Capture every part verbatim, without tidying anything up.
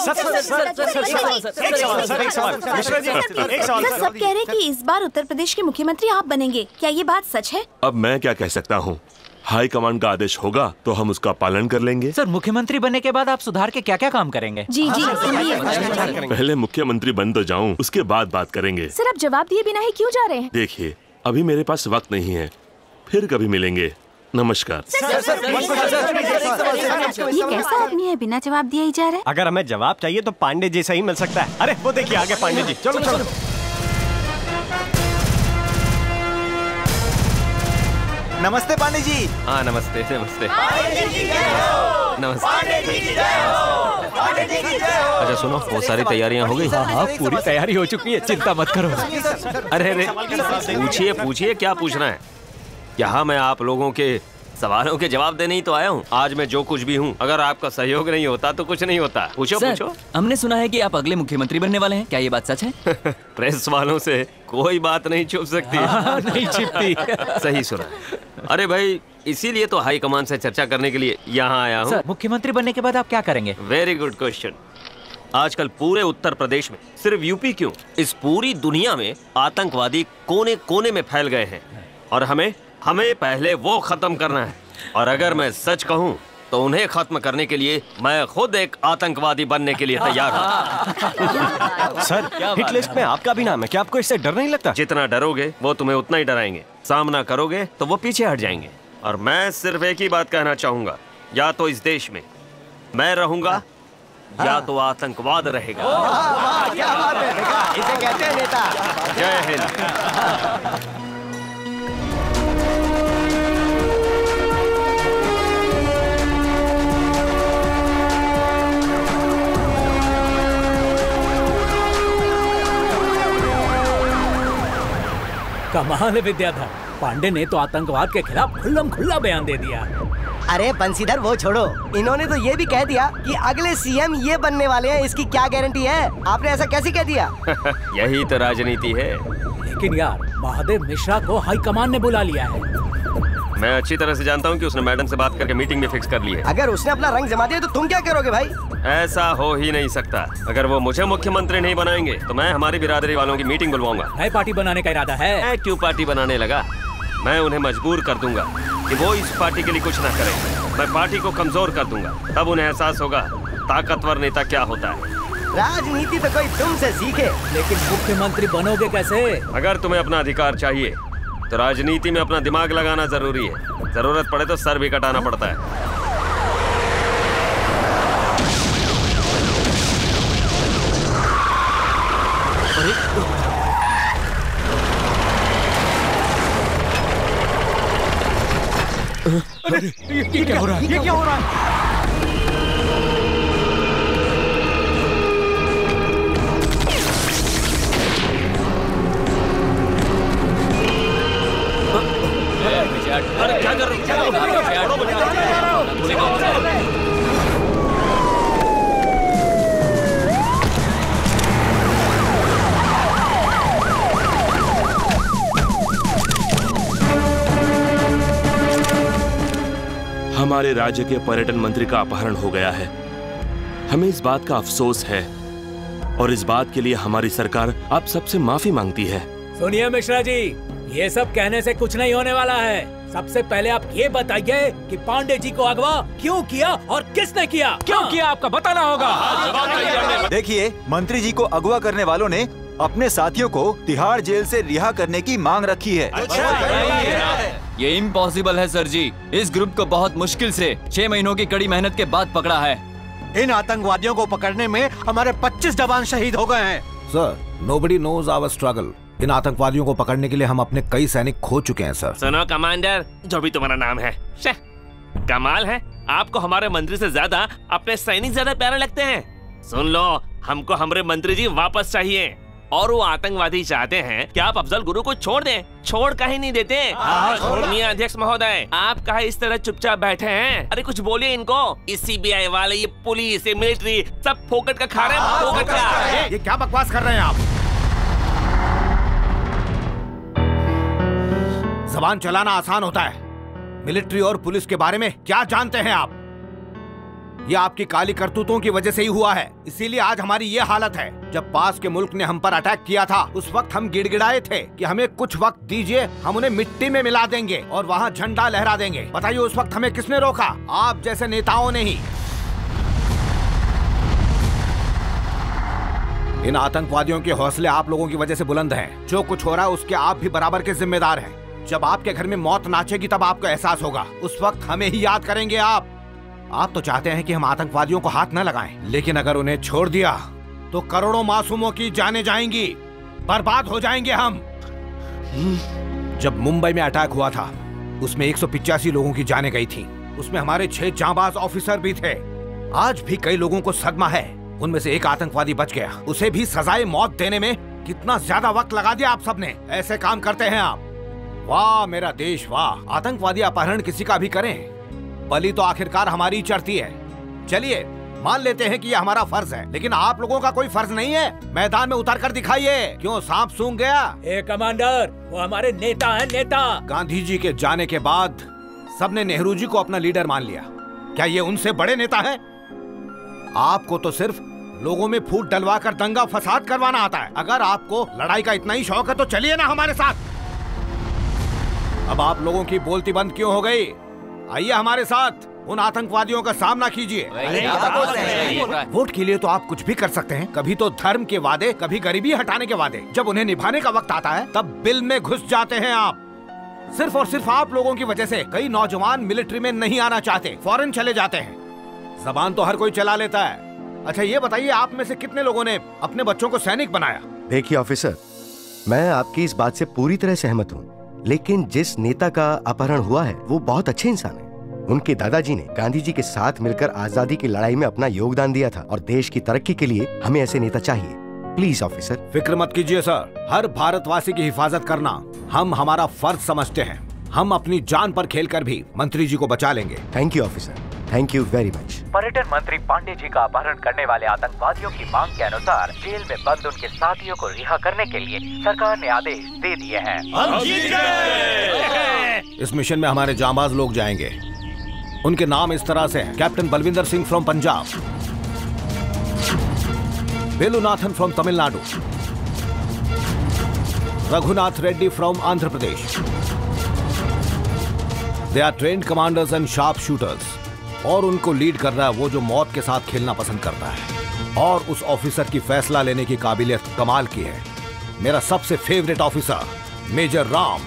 सब कह रहे हैं कि इस बार उत्तर प्रदेश के मुख्यमंत्री आप बनेंगे, क्या ये बात सच है? अब मैं क्या कह सकता हूँ, हाई कमांड का आदेश होगा तो हम उसका पालन कर लेंगे। सर, मुख्यमंत्री बनने के बाद आप सुधार के क्या क्या काम करेंगे? जी जी पहले मुख्यमंत्री बन तो जाऊं, उसके बाद बात करेंगे। सर, आप जवाब दिए बिना ही क्यों जा रहे हैं? देखिए, अभी मेरे पास वक्त नहीं है, फिर कभी मिलेंगे। नमस्कार। ये कैसा आदमी है, बिना जवाब दिए ही जा रहा है? अगर हमें जवाब चाहिए तो पांडे जी से ही मिल सकता है। अरे वो देखिए आगे पांडे जी। चलो चलो। नमस्ते पांडे जी। हाँ नमस्ते नमस्ते। नमस्ते। अच्छा सुनो, बहुत सारी तैयारियां हो गई? हाँ हाँ, पूरी तैयारी हो चुकी है, चिंता मत करो। अरे अरे पूछिए पूछिए, क्या पूछना है? यहाँ मैं आप लोगों के सवालों के जवाब देने ही तो आया हूँ। आज मैं जो कुछ भी हूँ, अगर आपका सहयोग नहीं होता तो कुछ नहीं होता। पूछो सर, पूछो। हमने सुना है कि आप अगले मुख्यमंत्री बनने वाले हैं, क्या ये बात सच है? प्रेस वालों से कोई बात नहीं छुप सकती। हाँ, नहीं छिपती। सही सुना। अरे भाई, इसीलिए तो हाई कमान से चर्चा करने के लिए यहाँ आया हूँ। सर, मुख्यमंत्री बनने के बाद आप क्या करेंगे? Very good question. आजकल पूरे उत्तर प्रदेश में, सिर्फ यूपी क्यों, इस पूरी दुनिया में आतंकवादी कोने कोने में फैल गए हैं और हमें हमें पहले वो खत्म करना है। और अगर मैं सच कहूँ तो उन्हें खत्म करने के लिए मैं खुद एक आतंकवादी बनने के लिए तैयार हूँ। सर, हिट लिस्ट में आपका भी नाम है, क्या आपको इससे डर नहीं लगता? जितना डरोगे वो तुम्हें उतना ही डराएंगे, सामना करोगे तो वो पीछे हट जाएंगे। और मैं सिर्फ एक ही बात कहना चाहूंगा, या तो इस देश में मैं रहूंगा या तो आतंकवाद रहेगा। क्या बात है, इसे कहते हैं नेता। जय हिंद। कमाल है विद्याधर, पांडे ने तो आतंकवाद के खिलाफ खुल्लम खुल्ला बयान दे दिया। अरे बंसीधर वो छोड़ो, इन्होंने तो ये भी कह दिया कि अगले सीएम ये बनने वाले हैं, इसकी क्या गारंटी है? आपने ऐसा कैसे कह दिया? यही तो राजनीति है। लेकिन यार, महादेव मिश्रा को हाईकमान ने बुला लिया है। मैं अच्छी तरह से जानता हूँ कि उसने मैडम से बात करके मीटिंग में फिक्स कर ली है। अगर उसने अपना रंग जमा दिया तो तुम क्या करोगे भाई? ऐसा हो ही नहीं सकता। अगर वो मुझे मुख्यमंत्री नहीं बनाएंगे तो मैं हमारी बिरादरी वालों की मीटिंग बुलवाऊंगा। नई पार्टी बनाने का इरादा है? मैं क्यों पार्टी बनाने लगा? मैं उन्हें मजबूर कर दूंगा कि वो इस पार्टी के लिए कुछ ना करें। मैं पार्टी को कमजोर कर दूंगा, तब उन्हें एहसास होगा ताकतवर नेता क्या होता है। राजनीति तो कोई तुमसे सीखे। लेकिन मुख्यमंत्री बनोगे कैसे? अगर तुम्हें अपना अधिकार चाहिए तो राजनीति में अपना दिमाग लगाना जरूरी है। जरूरत पड़े तो सर भी कटाना पड़ता है। अरे, ये, ये क्या हो रहा है? ये क्या हो रहा है? अरे क्या कर रहे हो? हमारे राज्य के पर्यटन मंत्री का अपहरण हो गया है। हमें इस बात का अफसोस है और इस बात के लिए हमारी सरकार आप सबसे माफी मांगती है। सुनिए मिश्रा जी, ये सब कहने से कुछ नहीं होने वाला है। सबसे पहले आप ये बताइए कि पांडे जी को अगवा क्यों किया और किसने किया? क्यों किया आपका बताना होगा। देखिए, मंत्री जी को अगवा करने वालों ने अपने साथियों को तिहाड़ जेल से रिहा करने की मांग रखी है। ये इम्पॉसिबल है सर जी। इस ग्रुप को बहुत मुश्किल से छह महीनों की कड़ी मेहनत के बाद पकड़ा है। इन आतंकवादियों को पकड़ने में हमारे पच्चीस जवान शहीद हो गए हैं। Sir, nobody knows our struggle. इन आतंकवादियों को पकड़ने के लिए हम अपने कई सैनिक खो चुके हैं सर। सुनो कमांडर, जो भी तुम्हारा नाम है, कमाल है, आपको हमारे मंत्री से ज्यादा अपने सैनिक ज्यादा प्यारे लगते हैं। सुन लो, हमको हमारे मंत्री जी वापस चाहिए और वो आतंकवादी चाहते हैं कि आप अफजल गुरु को छोड़ दें। छोड़ कहीं नहीं देते। सुनिए अध्यक्ष महोदय, आप कहा इस तरह चुपचाप बैठे हैं? अरे कुछ बोलिए इनको। इस सीबीआई वाले, ये पुलिस, ये मिलिट्री, सब फोकट का खा रहे हैं। फोकट का। ये क्या बकवास कर रहे हैं आप? जबान चलाना आसान होता है, मिलिट्री और पुलिस के बारे में क्या जानते हैं आप? ये आपकी काली करतूतों की वजह से ही हुआ है, इसीलिए आज हमारी ये हालत है। जब पास के मुल्क ने हम पर अटैक किया था, उस वक्त हम गिड़गिड़ाए थे कि हमें कुछ वक्त दीजिए, हम उन्हें मिट्टी में मिला देंगे और वहाँ झंडा लहरा देंगे। बताइए उस वक्त हमें किसने रोका? आप जैसे नेताओं ने ही। इन आतंकवादियों के हौसले आप लोगों की वजह से बुलंद हैं। जो कुछ हो रहा है उसके आप भी बराबर के जिम्मेदार हैं। जब आपके घर में मौत नाचेगी तब आपको एहसास होगा, उस वक्त हमें ही याद करेंगे आप। आप तो चाहते हैं कि हम आतंकवादियों को हाथ न लगाएं, लेकिन अगर उन्हें छोड़ दिया तो करोड़ों मासूमों की जानें जाएंगी, बर्बाद हो जाएंगे हम। जब मुंबई में अटैक हुआ था उसमें एक सौ पिचासी लोगों की जानें गई थी, उसमें हमारे छह जांबाज ऑफिसर भी थे। आज भी कई लोगों को सदमा है, उनमें से एक आतंकवादी बच गया, उसे भी सजाए मौत देने में कितना ज्यादा वक्त लगा दिया आप सबने। ऐसे काम करते हैं आप? वाह मेरा देश वाह। आतंकवादी अपहरण किसी का भी करें, बलि तो आखिरकार हमारी चढ़ती है। चलिए मान लेते हैं कि ये हमारा फर्ज है, लेकिन आप लोगों का कोई फर्ज नहीं है। मैदान में उतर कर दिखाइए। क्यों सांप सूंघ गया? ए कमांडर, वो हमारे नेता है, नेता। गांधी जी के जाने के बाद सबने नेहरू जी को अपना लीडर मान लिया। क्या ये उनसे बड़े नेता हैं? आपको तो सिर्फ लोगों में फूट डलवाकर दंगा फसाद करवाना आता है। अगर आपको लड़ाई का इतना ही शौक है तो चलिए ना हमारे साथ। अब आप लोगों की बोलती बंद क्यों हो गई? आइए हमारे साथ, उन आतंकवादियों का सामना कीजिए। वोट के लिए तो आप कुछ भी कर सकते हैं, कभी तो धर्म के वादे, कभी गरीबी हटाने के वादे। जब उन्हें निभाने का वक्त आता है तब बिल में घुस जाते हैं आप। सिर्फ और सिर्फ आप लोगों की वजह से कई नौजवान मिलिट्री में नहीं आना चाहते, फौरन चले जाते हैं। जबान तो हर कोई चला लेता है। अच्छा ये बताइए, आप में से कितने लोगों ने अपने बच्चों को सैनिक बनाया? देखिए ऑफिसर, मैं आपकी इस बात से पूरी तरह सहमत हूँ, लेकिन जिस नेता का अपहरण हुआ है वो बहुत अच्छे इंसान है। उनके दादाजी ने गांधी जी के साथ मिलकर आजादी की लड़ाई में अपना योगदान दिया था और देश की तरक्की के लिए हमें ऐसे नेता चाहिए। Please officer. फिक्र मत कीजिए सर, हर भारतवासी की हिफाजत करना हम हमारा फर्ज समझते हैं। हम अपनी जान पर खेलकर भी मंत्री जी को बचा लेंगे। Thank you officer, thank you very much. पर्यटन मंत्री पांडे जी का अपहरण करने वाले आतंकवादियों की मांग के अनुसार जेल में बंद उनके साथियों को रिहा करने के लिए सरकार ने आदेश दे दिए हैं। इस मिशन में हमारे जांबाज लोग जाएंगे। उनके नाम इस तरह से हैं: captain Balwinder Singh from Punjab, Velunathan from Tamil Nadu, Raghunath Reddy from Andhra Pradesh. They are trained commanders and sharp shooters. और उनको लीड कर रहा है वो जो मौत के साथ खेलना पसंद करता है। और उस ऑफिसर की फैसला लेने की काबिलियत कमाल की है। मेरा सबसे favourite officer major Ram.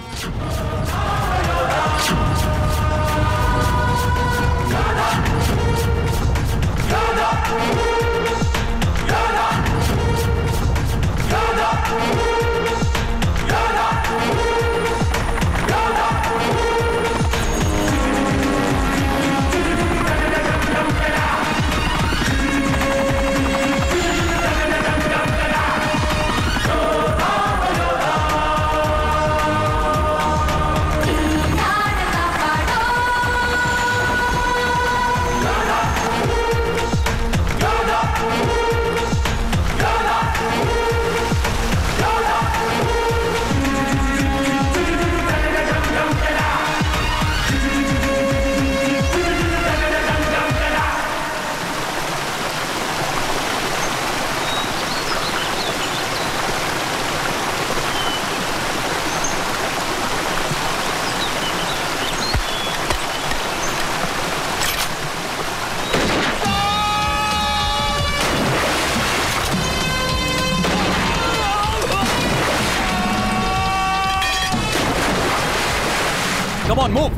Come on, move!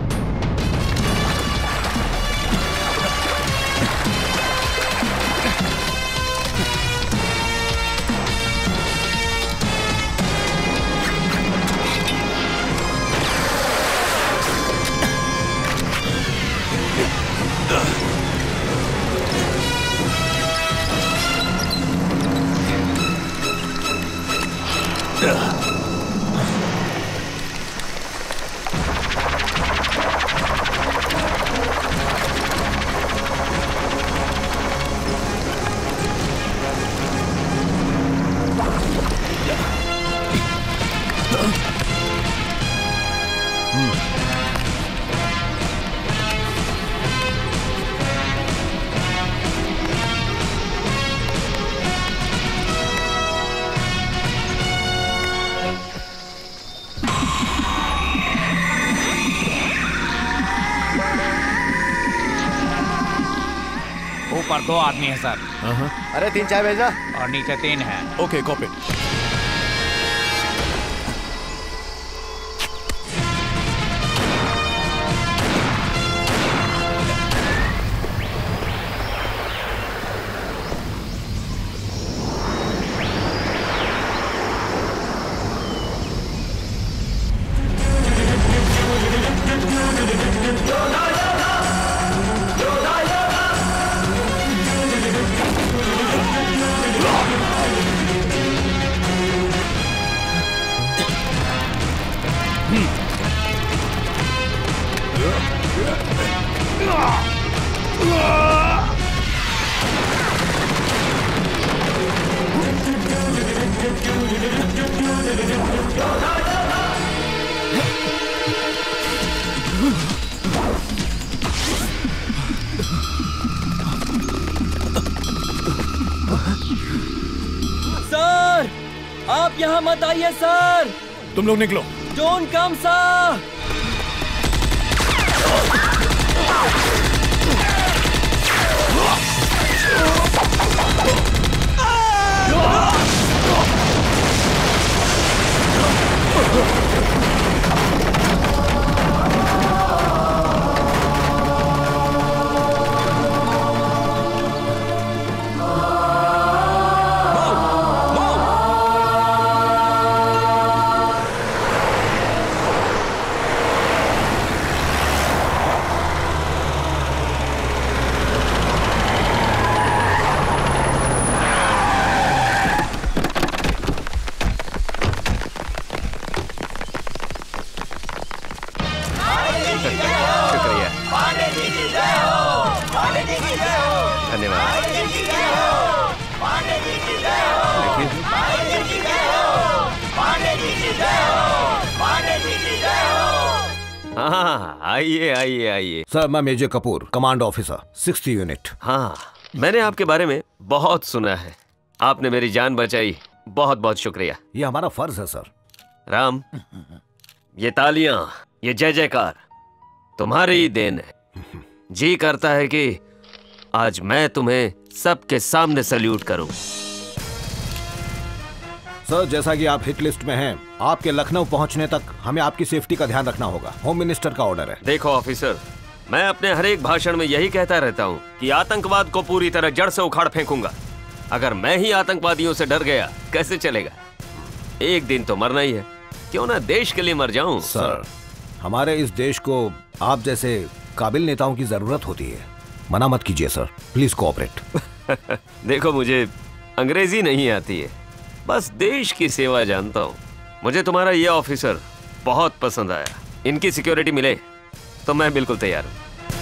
ऊपर दो आदमी है सर। अरे तीन चाय भेजना। और नीचे तीन है। Okay copy. सर आप यहाँ मत आइए सर। तुम लोग निकलो। Don't come sir. हाँ आइए आइए आइए। सर मैं major Kapoor, command officer sixty unit. हाँ मैंने आपके बारे में बहुत सुना है। आपने मेरी जान बचाई, बहुत बहुत शुक्रिया। ये हमारा फर्ज है सर। राम, ये तालियां, ये जय जयकार तुम्हारी ही देन है। जी करता है कि आज मैं तुम्हें सबके सामने सल्यूट करूं। सर जैसा कि आप हिट लिस्ट में हैं, आपके लखनऊ पहुंचने तक हमें आपकी सेफ्टी का ध्यान रखना होगा। होम मिनिस्टर का ऑर्डर है। देखो ऑफिसर, मैं अपने हर एक भाषण में यही कहता रहता हूँ कि आतंकवाद को पूरी तरह जड़ से उखाड़ फेंकूंगा। अगर मैं ही आतंकवादियों से डर गया कैसे चलेगा? एक दिन तो मरना ही है, क्यों ना देश के लिए मर जाऊं। सर हमारे इस देश को आप जैसे काबिल नेताओं की जरूरत होती है। मना मत कीजिए सर, प्लीज कोऑपरेट। देखो मुझे अंग्रेजी नहीं आती है, बस देश की सेवा जानता हूँ। मुझे तुम्हारा ये ऑफिसर बहुत पसंद आया। इनकी सिक्योरिटी मिले तो मैं बिल्कुल तैयार हूँ।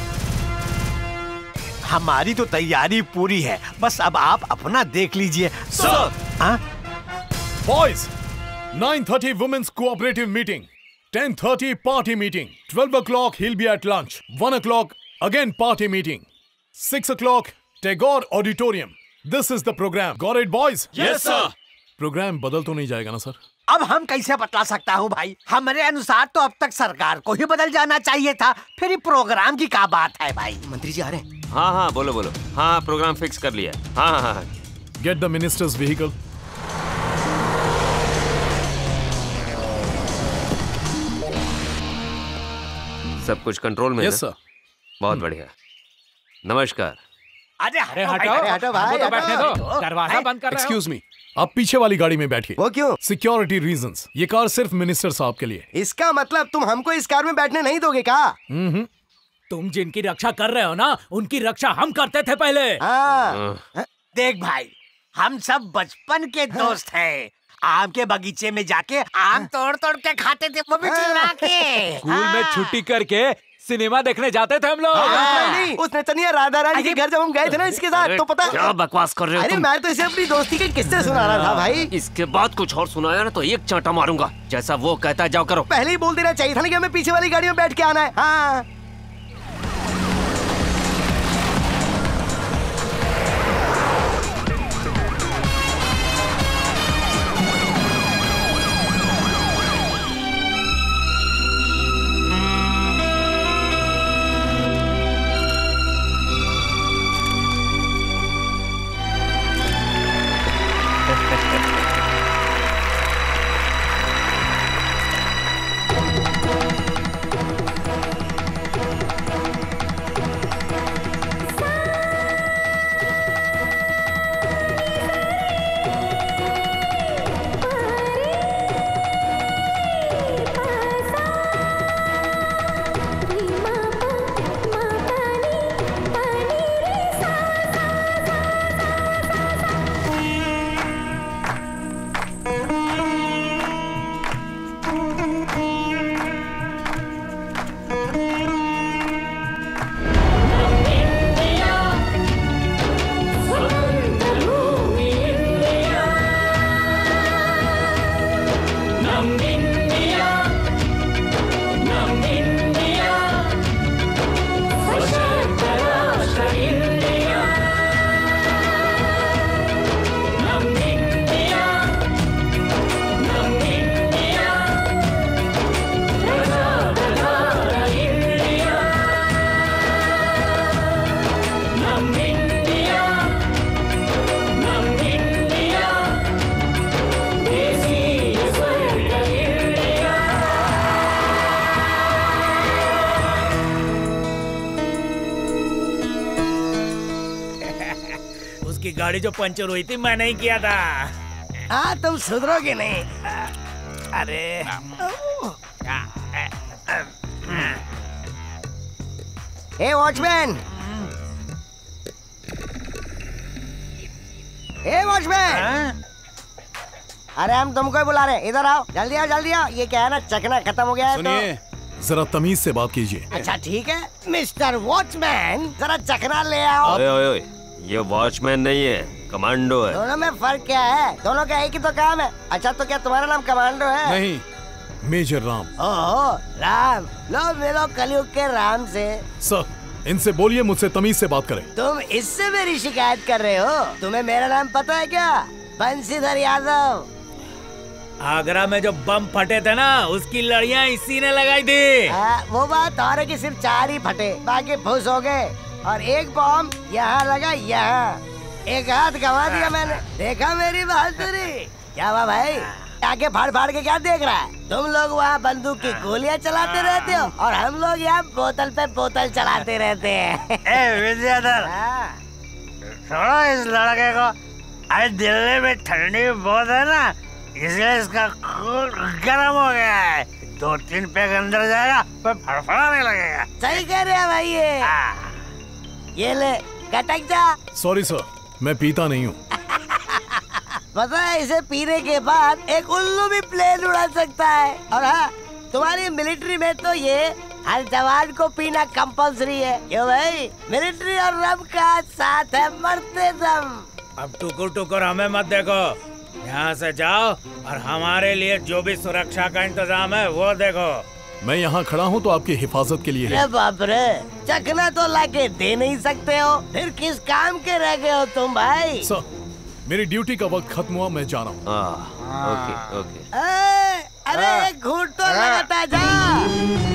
हमारी तो तैयारी पूरी है, बस अब आप अपना देख लीजिए। Sir boys, nine thirty women's cooperative meeting, ten thirty party meeting, twelve o'clock he'll be at lunch, one o'clock again party meeting, six o'clock Tagore auditorium. This is the program. Got it boys? Yes sir. Programme बदल तो नहीं जाएगा ना sir? अब हम कैसे बतला सकता हूँ भाई, हमारे अनुसार तो अब तक सरकार को ही बदल जाना चाहिए था। फिर प्रोग्राम की क्या बात है भाई? मंत्री जी आ रहे हैं। हाँ हाँ बोलो बोलो। हाँ प्रोग्राम फिक्स कर लिया। हाँ हाँ हाँ। Get the minister's vehicle. सब कुछ कंट्रोल में है? Yes sir. बहुत बढ़िया। नमस्कार। अरे अरे हटो, हटो भाई, तो बैठने दो। दरवाजा बंद कर रहे हो। एक्सक्यूज मी, आप पीछे वाली गाड़ी में बैठिए। वो क्यों? Security reasons. ये कार सिर्फ मिनिस्टर साहब के लिए। इसका मतलब तुम हमको इस कार में बैठने नहीं दोगे क्या? हम्म। तुम जिनकी रक्षा कर रहे हो ना, उनकी रक्षा हम करते थे पहले। हाँ। देख भाई, हम सब बचपन के दोस्त हैं। आम के बगीचे में जाके आम तोड़ तोड़ के खाते थे, वो भी चुरा के। स्कूल में छुट्टी करके सिनेमा देखने जाते थे हम लोग। नहीं, उस नचनिया राधा रानी के घर जब हम गए थे ना इसके साथ, तो पता क्या बकवास कर रहे हो? अरे मैं तो इसे अपनी दोस्ती के किस्से सुना रहा था भाई। इसके बाद कुछ और सुनाया ना तो एक चांटा मारूंगा। जैसा वो कहता है जाओ करो। पहले ही बोल देना चाहिए था ना कि हमें पीछे वाली गाड़ी में बैठ के आना है। हाँ उसकी गाड़ी जो पंचर हुई थी मैं नहीं किया था। हाँ तुम सुधरोगे नहीं। अरे हे वॉचमैन, हे वॉचमैन, अरे हम तुमको ही बुला रहे हैं, इधर आओ, जल्दी आओ जल्दी आओ। ये क्या है ना, चकना खत्म हो गया है। सुनिए, तो जरा तमीज से बात कीजिए। अच्छा ठीक है मिस्टर वॉचमैन, जरा चकना ले आओ। ओए ओए ओए, ये वॉचमैन नहीं है, कमांडो है। दोनों में फर्क क्या है? दोनों का एक ही तो काम है। अच्छा तो क्या तुम्हारा नाम कमांडो है? नहीं, मेजर राम। ओह राम, लो मिलो कलयुग के राम से। सर, इनसे बोलिए मुझसे तमीज से बात करें। तुम इससे मेरी शिकायत कर रहे हो? तुम्हें मेरा नाम पता है क्या? बंसीधर यादव। आगरा में जो बम फटे थे ना, उसकी लड़ियां इसी ने लगाई थी। आ, वो बात और है कि सिर्फ चार ही फटे, बाकी फुस हो गए। और एक बम यहाँ लगा, यहाँ एक हाथ गवा दिया मैंने। देखा मेरी बहादुरी? क्या हुआ भाई, आगे फाड़ फाड़ के क्या देख रहा है? तुम लोग वहाँ बंदूक की गोलियां चलाते रहते हो और हम लोग यहाँ बोतल पे बोतल चलाते रहते हैं। ए विद्याधर, छोड़ो इस लड़के को। आज दिल्ली में ठंडी बहुत है ना, इसलिए इसका खून गर्म हो गया है। दो तीन पैक अंदर जाएगा फिर फड़फड़ाने लगेगा। सही कह रहे हैं भाई। ये ये ले कटक जा। सॉरी सर, मैं पीता नहीं हूँ। पता है इसे पीने के बाद एक उल्लू भी प्लेन उड़ा सकता है। और हाँ, तुम्हारी मिलिट्री में तो ये हर जवान को पीना कंपल्सरी है। क्यों भाई? मिलिट्री और रब का साथ है मरते दम। अब टुकुर टुकुर हमें मत देखो, यहाँ से जाओ और हमारे लिए जो भी सुरक्षा का इंतजाम है वो देखो। मैं यहाँ खड़ा हूँ तो आपकी हिफाजत के लिए है। अरे बाप रे, चखना तो लाके दे नहीं सकते हो, फिर किस काम के रह गए हो तुम भाई? सर, मेरी ड्यूटी का वक्त खत्म हुआ, मैं जा रहा हूँ। Okay okay. अरे एक घूंट तो लगाता जा।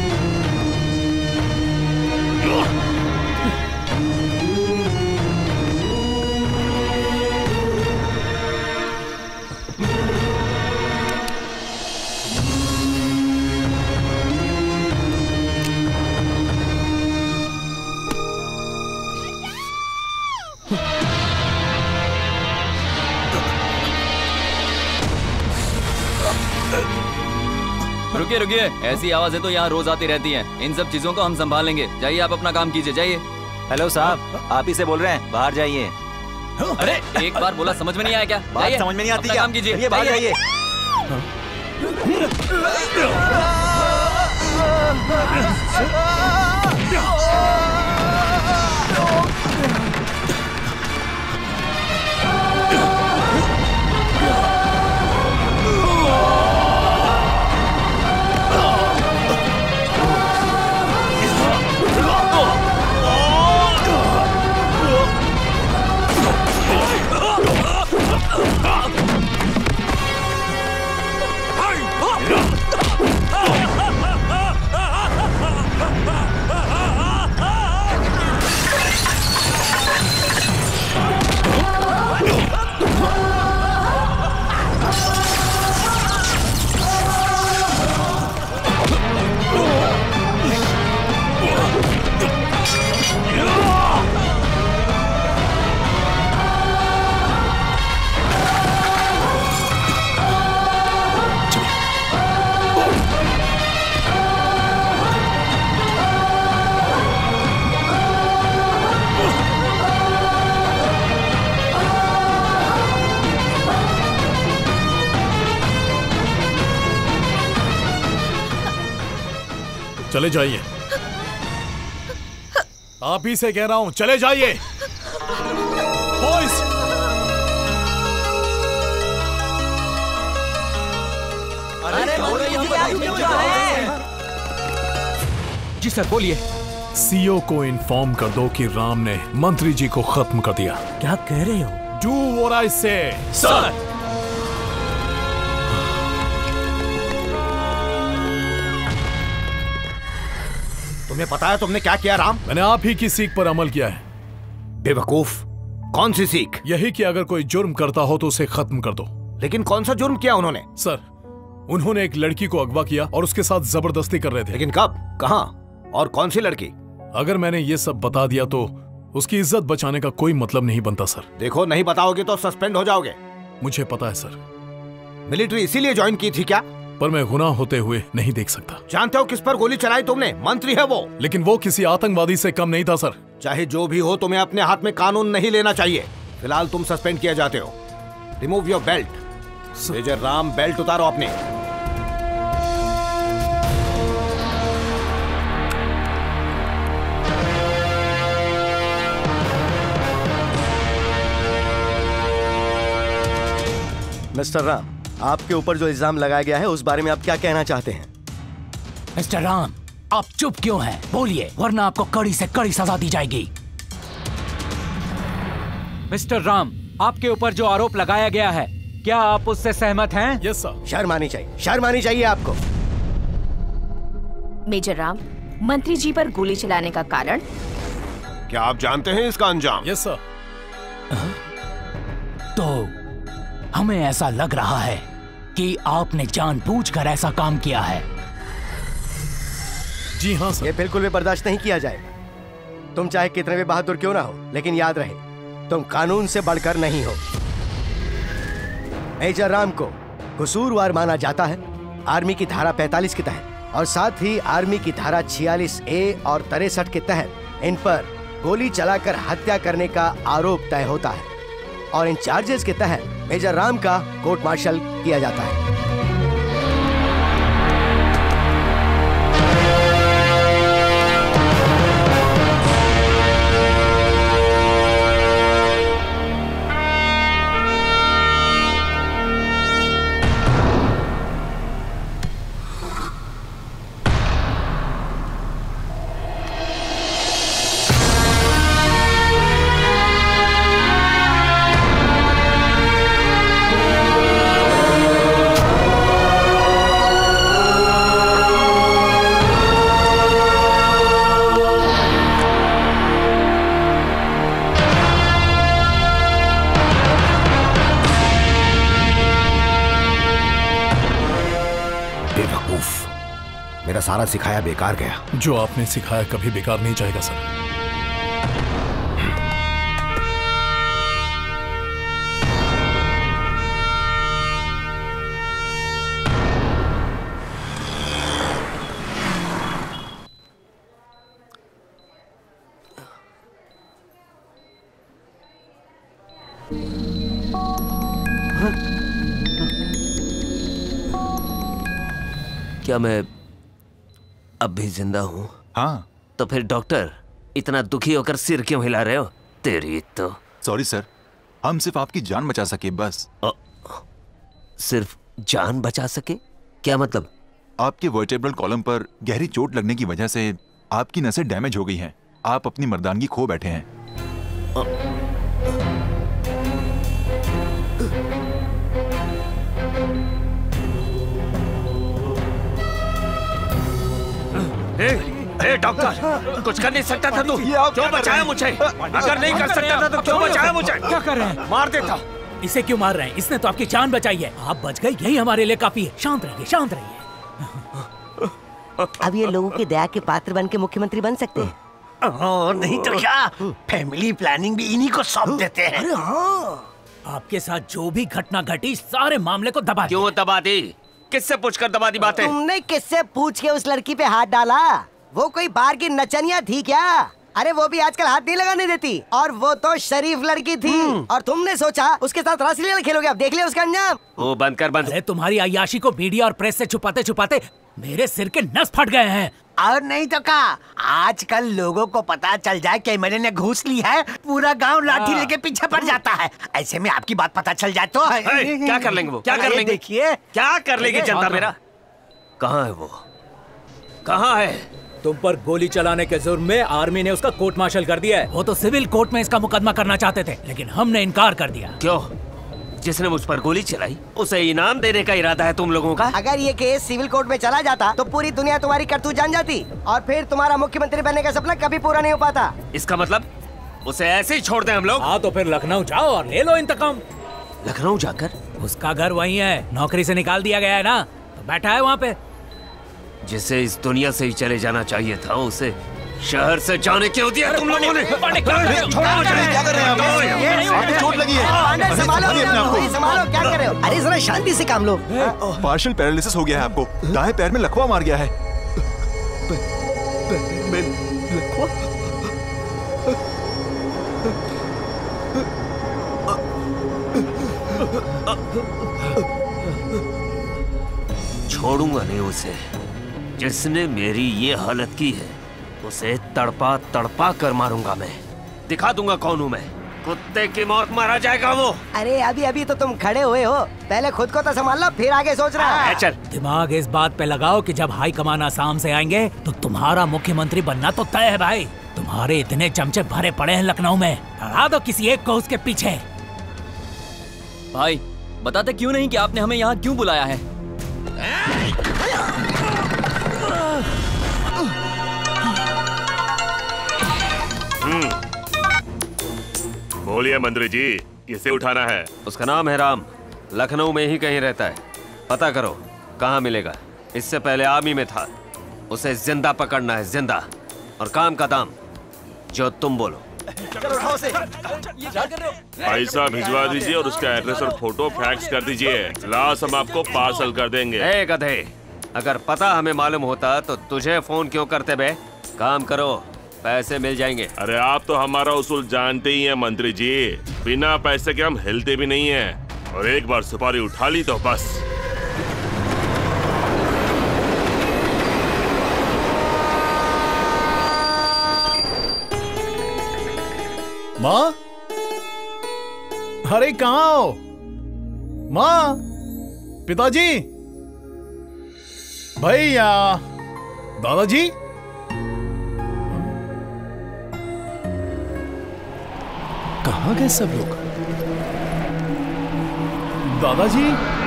रुकिए रुकिए, ऐसी आवाजें तो यहाँ रोज आती रहती हैं। इन सब चीजों को हम संभालेंगे। जाइए आप अपना काम कीजिए, जाइए। हेलो साहब, आप ही से बोल रहे हैं, बाहर जाइए। अरे एक बार बोला समझ में नहीं आया क्या? बात समझ में नहीं आती क्या? काम कीजिए, बाहर जाइए। चले जाइए, आप ही से कह रहा हूं, चले जाइए। बॉयज, अरे जी सर बोलिए। सीओ को इन्फॉर्म कर दो कि राम ने मंत्री जी को खत्म कर दिया। क्या कह रहे हो? डू व्हाट आई से। सर। तुम्हें पता है तुमने क्या किया राम? मैंने आप ही की सीख पर अमल किया है। बेवकूफ, कौन सी सीख? यही कि अगर कोई जुर्म करता हो तो उसे खत्म कर दो। लेकिन कौन सा जुर्म किया उन्होंने? सर, उन्होंने एक लड़की को अगवा किया और उसके साथ जबरदस्ती कर रहे थे। लेकिन कब, कहां और कौन सी लड़की? अगर मैंने ये सब बता दिया तो उसकी इज्जत बचाने का कोई मतलब नहीं बनता सर। देखो, नहीं बताओगे तो सस्पेंड हो जाओगे। मुझे पता है सर। मिलिट्री इसीलिए ज्वाइन की थी क्या? पर मैं गुनाह होते हुए नहीं देख सकता। जानते हो किस पर गोली चलाई तुमने? मंत्री है वो। लेकिन वो किसी आतंकवादी से कम नहीं था सर। चाहे जो भी हो, तुम्हें अपने हाथ में कानून नहीं लेना चाहिए। फिलहाल तुम सस्पेंड किया जाते हो। Remove your belt. Major Ram, belt उतारो अपने। मिस्टर राम, आपके ऊपर जो इल्जाम लगाया गया है उस बारे में आप क्या कहना चाहते हैं? मिस्टर राम, आप चुप क्यों हैं? बोलिए, वरना आपको कड़ी से कड़ी सजा दी जाएगी। मिस्टर राम, आपके ऊपर जो आरोप लगाया गया है, क्या आप उससे सहमत हैं? Yes sir. शर्म आनी चाहिए, शर्म आनी चाहिए आपको। मेजर राम, मंत्री जी पर गोली चलाने का कारण? क्या आप जानते हैं इसका अंजाम? Yes sir. तो हमें ऐसा लग रहा है कि आपने जानबूझकर ऐसा काम किया है। जी हाँ सर। ये बिल्कुल भी बर्दाश्त नहीं किया जाएगा। तुम चाहे कितने भी बहादुर क्यों ना हो, लेकिन याद रहे, तुम कानून से बढ़कर नहीं हो। मेजर राम को कसूरवार माना जाता है आर्मी की धारा पैंतालीस के तहत, और साथ ही आर्मी की धारा छियालीस ए और तिरसठ के तहत इन पर गोली चलाकर हत्या करने का आरोप तय होता है, और इन चार्जेस के तहत मेजर राम का कोर्ट मार्शल किया जाता है। मेरा सारा सिखाया बेकार गया। जो आपने सिखाया कभी बेकार नहीं जाएगा सर। क्या मैं अब भी जिंदा हूँ? हाँ। तो फिर डॉक्टर इतना दुखी होकर सिर क्यों हिला रहे हो? तेरी तो। सॉरी सर, हम सिर्फ आपकी जान बचा सके बस। आ, सिर्फ जान बचा सके? क्या मतलब? आपके वर्टेब्रल कॉलम पर गहरी चोट लगने की वजह से आपकी नसें डैमेज हो गई हैं। आप अपनी मर्दानगी खो बैठे हैं। आ, ए, ए, डॉक्टर, कुछ कर नहीं सकता था तू? क्यों बचाया मुझे? अगर नहीं कर सकता था तो क्यों बचाया मुझे? क्या कर रहे हैं? मार देता। इसे क्यों मार रहे हैं? इसने तो आपकी जान बचाई है। आप बच गए, यही हमारे लिए काफी है। शांत रहिए, शांत रहिए। अब ये लोगों की दया के पात्र बन के मुख्यमंत्री बन सकते हैं। और नहीं तो क्या, फैमिली प्लानिंग भी इन्हीं को सौंप देते हैं। अरे हाँ, आपके साथ जो भी घटना घटी सारे मामले को दबा क्यों दबा दी? किससे पूछकर दबा दी बातें? तुमने किससे पूछ के उस लड़की पे हाथ डाला? वो कोई बाहर की नचनिया थी क्या? अरे वो भी आजकल हाथ नहीं लगाने देती, और वो तो शरीफ लड़की थी, और तुमने सोचा उसके साथ रासलीला खेलोगे। अब देख लिया उसका अंजाम। वो बंद कर, बंद। अरे तुम्हारी अय्याशी को मीडिया और प्रेस से छुपाते छुपाते मेरे सिर के नस फट गए हैं। और नहीं तो क्या, आजकल लोगों को पता चल जाए कि मैंने ने घूस ली है, पूरा गांव लाठी लेके पीछे पड़ जाता है। ऐसे में आपकी बात पता चल जाए तो है, क्या कर लेंगे वो? क्या कर लेंगे? देखिए क्या कर लेगी जनता मेरा? कहाँ है वो? कहाँ है? तुम पर गोली चलाने के जुर्म में आर्मी ने उसका कोर्ट मार्शल कर दिया है। वो तो सिविल कोर्ट में इसका मुकदमा करना चाहते थे, लेकिन हमने इनकार कर दिया। क्यों? जिसने मुझ पर गोली चलाई उसे इनाम देने का इरादा है तुम लोगों का? अगर ये केस सिविल कोर्ट में चला जाता तो पूरी दुनिया तुम्हारी करतूत जान जाती, और फिर तुम्हारा मुख्यमंत्री बनने का सपना कभी पूरा नहीं हो पाता। इसका मतलब उसे ऐसे ही छोड़ दें हम लोग? हाँ, तो फिर लखनऊ जाओ और ले लो इंतकाम। लखनऊ जाकर? उसका घर वहीं है, नौकरी से निकाल दिया गया है ना, तो बैठा है वहाँ पे। जिसे इस दुनिया से ही चले जाना चाहिए था उसे शहर से जाने क्यों दिया तुम लोगों ने? क्या कर रहे हैं आप? आपको चोट लगी है। पांडे संभालो, संभालो, क्या कर रहे हो? अरे जरा शांति से काम लो। पार्शियल पैरालिसिस हो गया है आपको। दाएं पैर में लकवा मार गया है। लकवा? छोड़ूंगा नहीं उसे। जिसने मेरी ये हालत की है उसे तड़पा तड़पा कर मारूंगा मैं। दिखा दूंगा कौन हूँ मैं। कुत्ते की मौत मारा जाएगा वो। अरे अभी अभी तो तुम खड़े हुए हो, पहले खुद को तो संभाल लो, फिर आगे सोच रहा है। चल दिमाग इस बात पे लगाओ कि जब हाई कमान आसाम से आएंगे तो तुम्हारा मुख्यमंत्री बनना तो तय है भाई। तुम्हारे इतने चमचे भरे पड़े हैं लखनऊ में, लड़ा दो किसी एक को उसके पीछे। भाई बताते क्यों नहीं कि आपने हमें यहाँ क्यों बुलाया है? बोलिए मंत्री जी, किसे उठाना है? उसका नाम है राम, लखनऊ में ही कहीं रहता है। पता करो कहाँ मिलेगा। इससे पहले आर्मी में था। उसे जिंदा पकड़ना है, जिंदा, और काम का दाम जो तुम बोलो। पैसा भिजवा दीजिए और उसका एड्रेस और फोटो फैक्स कर दीजिए। लाश हम आपको पार्सल कर देंगे। ए गधे, अगर पता हमें मालूम होता तो तुझे फोन क्यों करते बे? काम करो, पैसे मिल जाएंगे। अरे आप तो हमारा उसूल जानते ही हैं मंत्री जी, बिना पैसे के हम हिलते भी नहीं हैं। और एक बार सुपारी उठा ली तो बस। माँ, अरे कहाँ हो? माँ, पिताजी, भैया, दादाजी, कहाँ गए सब लोग? दादाजी,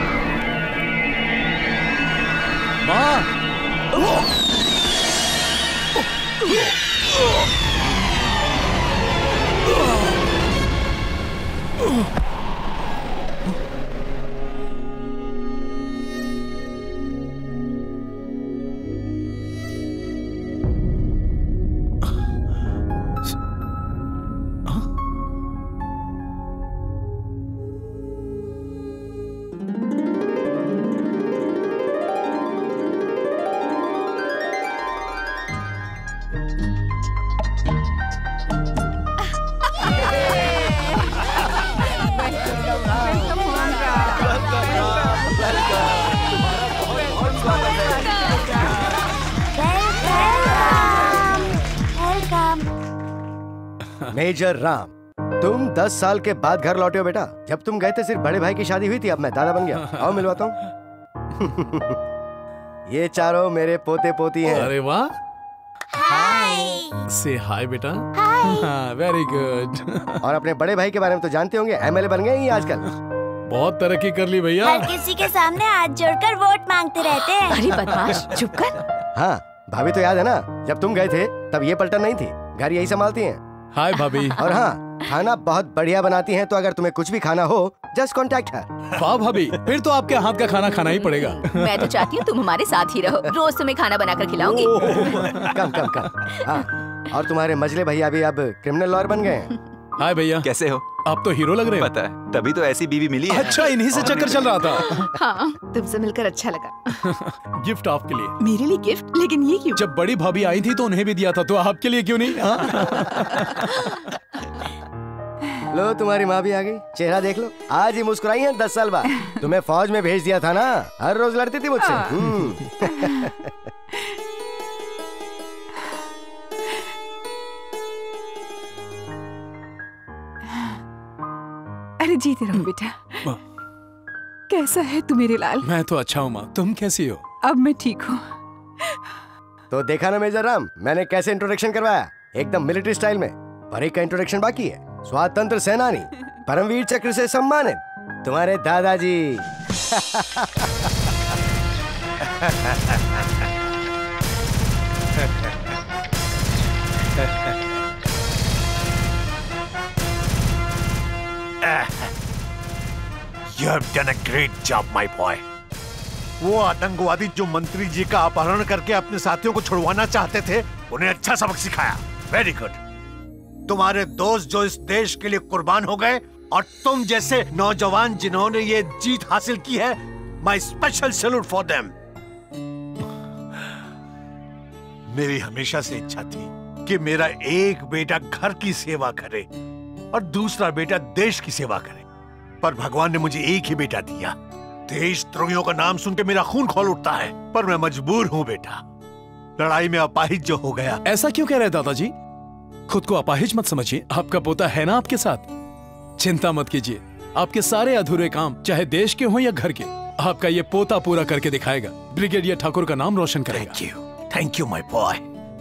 माँ, मेजर राम, तुम दस साल के बाद घर लौटे हो बेटा। जब तुम गए थे सिर्फ बड़े भाई की शादी हुई थी, अब मैं दादा बन गया। आओ मिलवाता हूँ। ये चारों मेरे पोते पोती हैं। अरे वाह, हाय। से हाय बेटा। हाय। Very good. और अपने बड़े भाई के बारे में तो जानते होंगे, एमएलए बन गए ही आजकल। बहुत तरक्की कर ली भैया। हर किसी के सामने हाथ जोड़कर वोट मांगते रहते हैं। अरे बदमाश, चुप कर। हाँ भाभी तो याद है ना, जब तुम गए थे तब ये पलटन नहीं थी, घर यही संभालती हैं। हाय भाभी। और हाँ, खाना बहुत बढ़िया बनाती हैं, तो अगर तुम्हें कुछ भी खाना हो जस्ट कॉन्टैक्ट हर। वाह भाभी, फिर तो आपके हाथ का खाना खाना ही पड़ेगा। मैं तो चाहती हूँ तुम हमारे साथ ही रहो, रोज तुम्हें खाना बनाकर खिलाऊंगी। कम कम कम। हाँ, और तुम्हारे मजले भैया भी अब क्रिमिनल लॉयर बन गए हैं। हाय भैया, कैसे हो? आप तो हीरो लग रहे हो। पता है, तभी तो ऐसी बीवी मिली है। अच्छा, इन्हीं से चक्कर चल रहा था। हाँ, तुमसे मिलकर अच्छा लगा। गिफ्ट आपके लिए। मेरे लिए गिफ्ट? लेकिन ये क्यों? जब बड़ी भाभी आई थी तो उन्हें भी दिया था, तो आपके लिए क्यों नहीं? लो तुम्हारी माँ भी आ गई, चेहरा देख लो, आज ही मुस्कुराई है दस साल बाद। तुम्हें फौज में भेज दिया था ना, हर रोज लड़ती थी मुझसे। अरे जीते रहो बेटा। कैसा है तू मेरे लाल? मैं तो अच्छा हूँ माँ, तुम कैसी हो? अब मैं ठीक हूँ। तो देखा ना मेजर राम, मैंने कैसे इंट्रोडक्शन करवाया, एकदम मिलिट्री स्टाइल में। पर एक का इंट्रोडक्शन बाकी है। स्वातंत्र सेनानी, परमवीर चक्र से सम्मानित तुम्हारे दादाजी। You have done a great job, my boy. वो आतंकवादी जो मंत्री जी का अपहरण करके अपने साथियों को छुड़वाना चाहते थे, उन्हें अच्छा सबक सिखाया। Very good. तुम्हारे दोस्त जो इस देश के लिए कुर्बान हो गए और तुम जैसे नौजवान जिन्होंने ये जीत हासिल की है, my special salute for them. मेरी हमेशा से इच्छा थी कि मेरा एक बेटा घर की सेवा करे और दूसरा बेटा देश की सेवा करे, पर भगवान ने मुझे एक ही बेटा दिया। देशद्रोहियों का नाम सुन के मेरा खून खौल उठता है, पर मैं मजबूर हूं बेटा। लड़ाई में अपाहिज जो हो गया। ऐसा क्यों कह रहे हैं दादाजी? खुद को अपाहिज मत समझिए, आपका पोता है ना आपके साथ। चिंता मत कीजिए, आपके सारे अधूरे काम चाहे देश के हों या घर के, आपका ये पोता पूरा करके दिखाएगा। ब्रिगेडियर ठाकुर का नाम रोशन करेगा। Thank you, thank you my boy.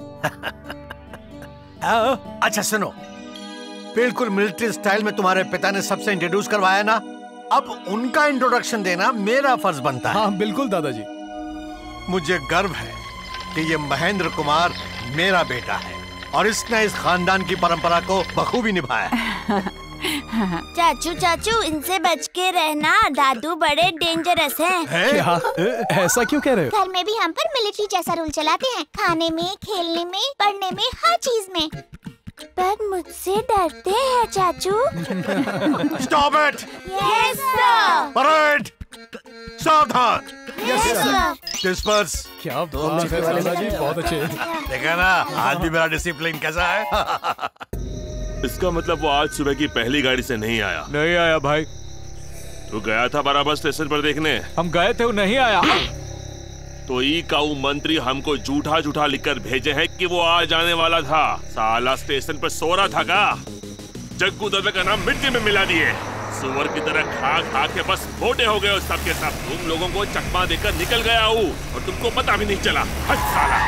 अच्छा सुनो, बिल्कुल मिलिट्री स्टाइल में तुम्हारे पिता ने सबसे इंट्रोड्यूस करवाया ना, अब उनका इंट्रोडक्शन देना मेरा फर्ज बनता है। हाँ बिल्कुल दादाजी। मुझे गर्व है कि ये महेंद्र कुमार मेरा बेटा है और इसने इस खानदान की परंपरा को बखूबी निभाया। चाचू चाचू इनसे बच के रहना, दादू बड़े डेंजरस हैं। है? क्या? ऐसा क्यों कह रहे हो? घर में भी हम पर मिलिट्री जैसा रूल चलाते हैं, खाने में, खेलने में, पढ़ने में, हर चीज में। पर मुझसे डरते हैं चाचू। Stop it! Yes sir. Parade, सावधान। Yes sir. डिस्पर्स। क्या बात है दादाजी, बहुत अच्छे। देखा ना आज भी मेरा डिसिप्लिन कैसा है। इसका मतलब वो आज सुबह की पहली गाड़ी से नहीं आया? नहीं आया भाई। तू गया था बराबर स्टेशन पर देखने? हम गए थे, वो नहीं आया। तो ई काऊ मंत्री हमको झूठा झूठा लिखकर भेजे हैं कि वो आ जाने वाला था। साला स्टेशन पर सो रहा था का? जग्गू दवे का नाम मिट्टी में मिला दिए, सुअर की तरह खा खा के बस मोटे हो गए सबके सब। तुम लोगों को चकमा देकर निकल गया हूँ और तुमको पता भी नहीं चला। हट साला।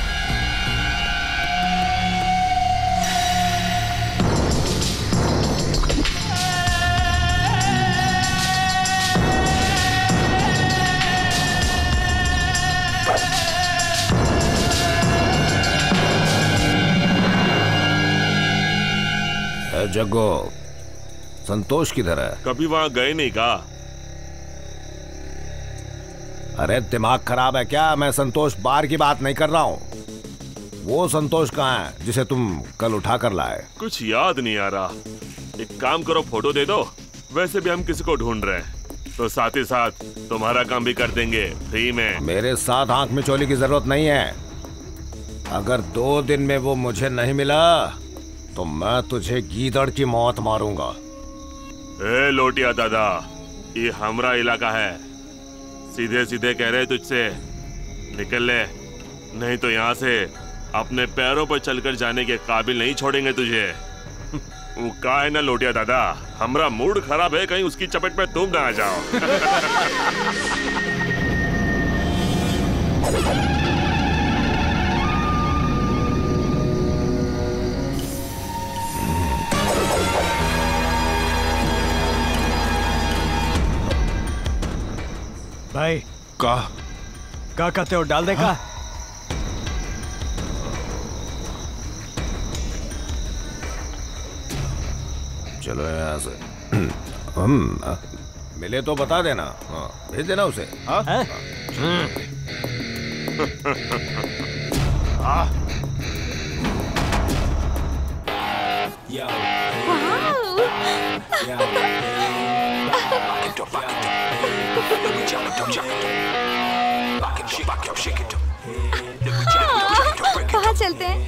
जग्गो, संतोष किधर है? कभी वहाँ गए नहीं का? अरे दिमाग खराब है क्या? मैं संतोष बार की बात नहीं कर रहा हूँ। वो संतोष कहाँ है जिसे तुम कल उठा कर लाए? कुछ याद नहीं आ रहा। एक काम करो, फोटो दे दो। वैसे भी हम किसी को ढूंढ रहे हैं, तो साथ ही साथ तुम्हारा काम भी कर देंगे फ्री में। मेरे साथ आंख में चोली की जरूरत नहीं है। अगर दो दिन में वो मुझे नहीं मिला तो मैं तुझे गीदड़ की मौत मारूंगा। ए लोटिया दादा, ये हमारा इलाका है। सीधे सीधे कह रहे तुझसे निकल ले, नहीं तो यहाँ से अपने पैरों पर चलकर जाने के काबिल नहीं छोड़ेंगे तुझे। वो का है ना लोटिया दादा, हमारा मूड खराब है, कहीं उसकी चपेट में तुम ना आ जाओ। भाई का क्या कहते हो, डाल देगा? हाँ? चलो यहाँ से। हम मिले तो बता देना। हाँ, भेज देना उसे। हाँ? हाँ? कहाँ चलते हैं?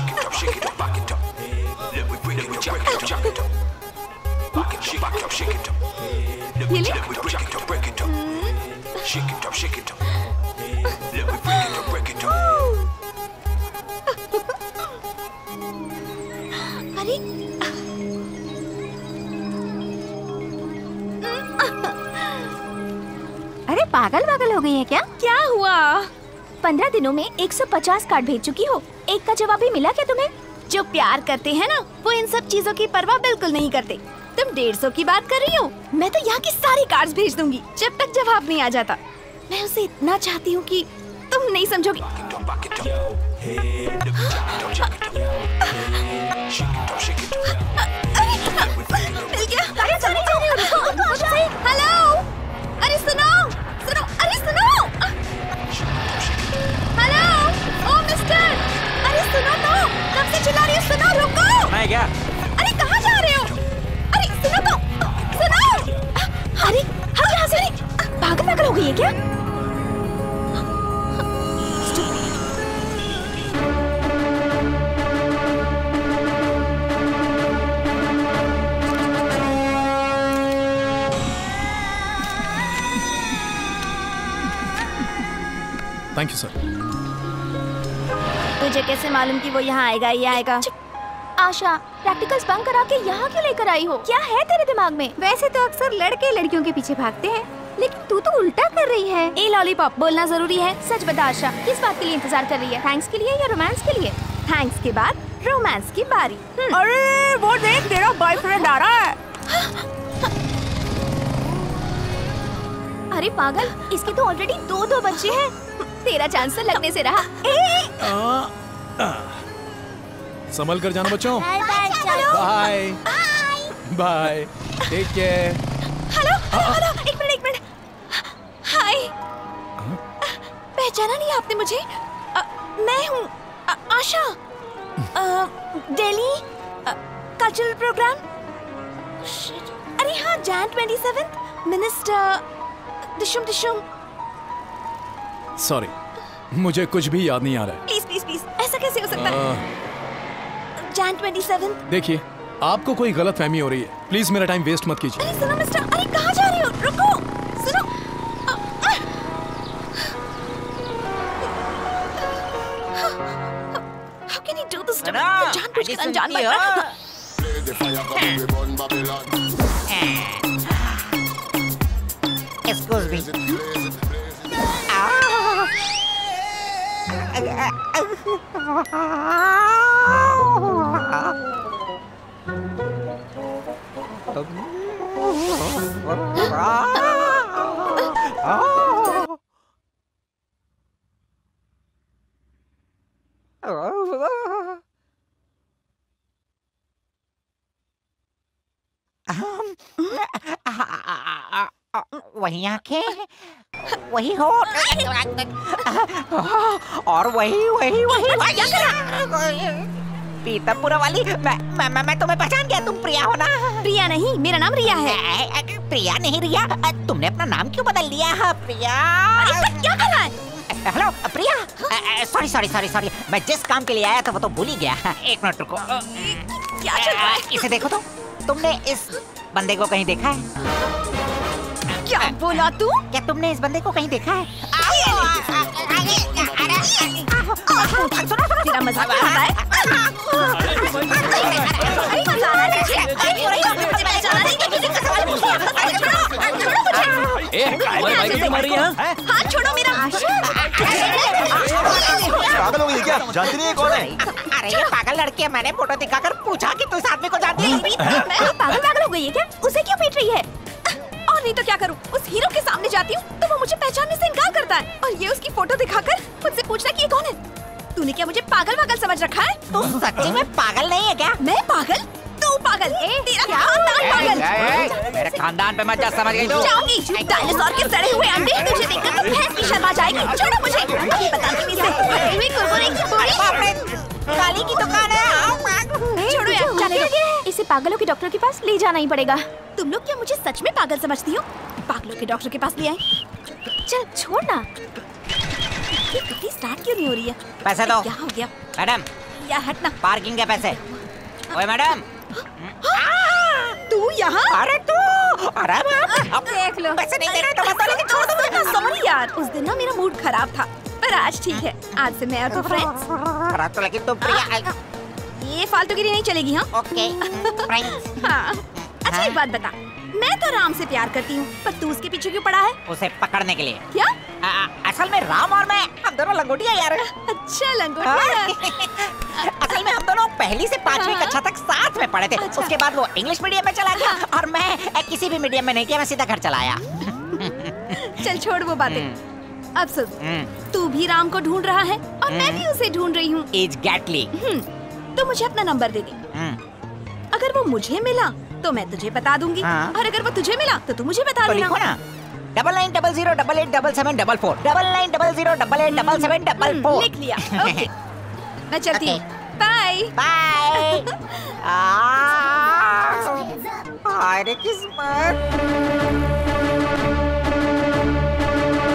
अरे अरे पागल पागल हो गई है क्या? क्या हुआ? पंद्रह दिनों में एक सौ पचास कार्ड भेज चुकी हो, एक का जवाब भी मिला क्या तुम्हें? जो प्यार करते हैं ना, वो इन सब चीजों की परवाह बिल्कुल नहीं करते। तुम डेढ़ सौ की बात कर रही हो, मैं तो यहाँ की सारी कार्ड्स भेज दूंगी जब तक जवाब नहीं आ जाता। मैं उसे इतना चाहती हूँ कि तुम नहीं समझोगी। मिल गया? अरे हेलो, अरे सुनो सुनो, अरे सुनो, हेलो, ओ मिस्टर, अरे सुनो है क्या? Thank you sir. तुझे कैसे मालूम कि वो यहाँ आएगा ही आएगा? आशा, प्रैक्टिकल्स बंक करा के यहाँ क्यों लेकर आई हो? क्या है तेरे दिमाग में? वैसे तो अक्सर लड़के लड़कियों के पीछे भागते हैं, लेकिन तू तो उल्टा कर रही है। ए लॉलीपॉप, बोलना जरूरी है। सच बता आशा, किस बात के लिए इंतजार कर रही है? थैंक्स के लिए या रोमांस के लिए? थैंक्स के बाद रोमांस की बारी। अरे वो देख, तेरा बॉयफ्रेंड आ रहा है। अरे पागल, इसके तो ऑलरेडी दो दो बच्चे हैं। तेरा चांस तो लगने से रहा। ए! संभल कर जाना बच्चों। Bye bye, take care. Hello hello, एक मिनट एक मिनट। हाय, पहचाना नहीं आपने मुझे? आ, मैं हूँ आशा। Delhi cultural programme. अरे हाँ, जैन ट्वेंटी सेवन मिनिस्टर दिशुम दिशुम। सॉरी, मुझे कुछ भी याद नहीं आ रहा है। प्लीज प्लीज प्लीज, ऐसा कैसे हो सकता है? Jan twenty seven. देखिए, आपको कोई गलत फहमी हो रही है। प्लीज मेरा टाइम वेस्ट मत कीजिए। अरे सुनो मिस्टर, अरे कहाँ जा रही हो? रुको, सुनो। How can you do this to me? जानबूझ के अनजान बन रहा। Excuse me. वही आंखें, वही होठ, और वही वही वही क्या करा? पीतापुरा वाली। मैं मैं मैं, मैं तुम्हें पहचान गया। तुम प्रिया हो ना? प्रिया नहीं, मेरा नाम रिया है। प्रिया नहीं रिया। तुमने अपना नाम क्यों बदल लिया है प्रिया? क्या कर रहा है? Hello Priya, sorry sorry sorry sorry, मैं जिस काम के लिए आया था वो तो भूल ही गया। एक मिनट रुको। क्या चल रहा है? इसे देखो तो। तुमने इस बंदे को कहीं देखा है? क्या बोला तू? क्या तुमने इस बंदे को कहीं देखा है? तेरा मजाक उड़ाता है? अरे मजा आ रहा है तुझे? मुझे मैंने जाना नहीं कि तुझे सवाल पूछा। अरे छोड़ो, छोड़ो मुझे। ए, हमारी बाइक क्यों मार रही है? हाथ छोड़ो मेरा। पागल हो गई क्या? जानती नहीं है कौन है? अरे ये पागल लड़की है। मैंने फोटो दिखाकर पूछा कि तू इस आदमी को जानती है? मैं पागल पागल हो गई है क्या? उसे क्यों पीट रही है? और नहीं तो क्या करूं? उस हीरो के सामने जाती हूँ तो वो मुझे पहचानने से इनकार करता है, और ये उसकी फोटो दिखाकर मुझसे पूछता है कि ये कौन है। तूने क्या मुझे पागल पागल समझ रखा है? तू सच्ची में पागल नहीं है क्या? मैं पागल? तू पागल? तेरा खानदान पागल। मेरे खानदान पे मत जा, समझ गई तू? जाऊंगी। डायनासोर के सड़े हुए अंडे तुझे देखकर तो भैंस भी शर्मा जाएगी। छोड़ो मुझे। ये बताती नहीं से फटे हुए कुरकुरे की पूरी काली की दुकान है। छोड़ो यार, जाने दो। इसे पागलों के डॉक्टर के पास ले जाना ही पड़ेगा। तुम लोग क्या मुझे सच में पागल समझती हो? पागलों के डॉक्टर के पास ले आए। चल छोड़ ना। ये गाड़ी स्टार्ट क्यों नहीं हो रही है? पैसे दो। क्या हो गया? मैडम, यार हटना। पार्किंग के पैसे। ओए मैडम। तू यहाँ? अरे तू, अरे अब देख लो। पैसे नहीं दे रहे तो मत लेके छोड़ दो। सॉरी यार, उस दिन ना मेरा मूड खराब था, पर आज ठीक है। आज से मैं और तू फ्रेंड्स। खराब तो लेकिन तुम प्रिया। ये फालतूगिरी नहीं चलेगी। हाँ ओके फ्रेंड्स। हाँ अच्छा, एक बात बता, मैं तो राम से प्यार करती हूँ, पर तू उसके पीछे क्यों पड़ा है? उसे पकड़ने के लिए। क्या? आ, असल में राम और मैं, हम दोनों लंगोटिया यार। अच्छा लंगोटिया। असल में हम दोनों पहली से पांचवी कक्षा तक साथ में पढ़े थे। अच्छा। उसके बाद वो इंग्लिश मीडियम में चला गया और मैं किसी भी मीडियम में नहीं किया, मैं सीधा घर चला आया। चल छोड़ वो बातें। अब सुन, तू भी राम को ढूंढ रहा है और मैं भी उसे ढूंढ रही हूँ। एग्जैक्टली। तो मुझे अपना नंबर दे दे। अगर वो मुझे मिला तो मैं तुझे बता दूंगी, और अगर वो तुझे मिला तो तू मुझे बता देना। Double nine double zero double eight double seven double four double nine double zero double eight double seven double four. लिख लिया। ओके, मैं चलती हूँ। Bye bye. अरे किस्मत।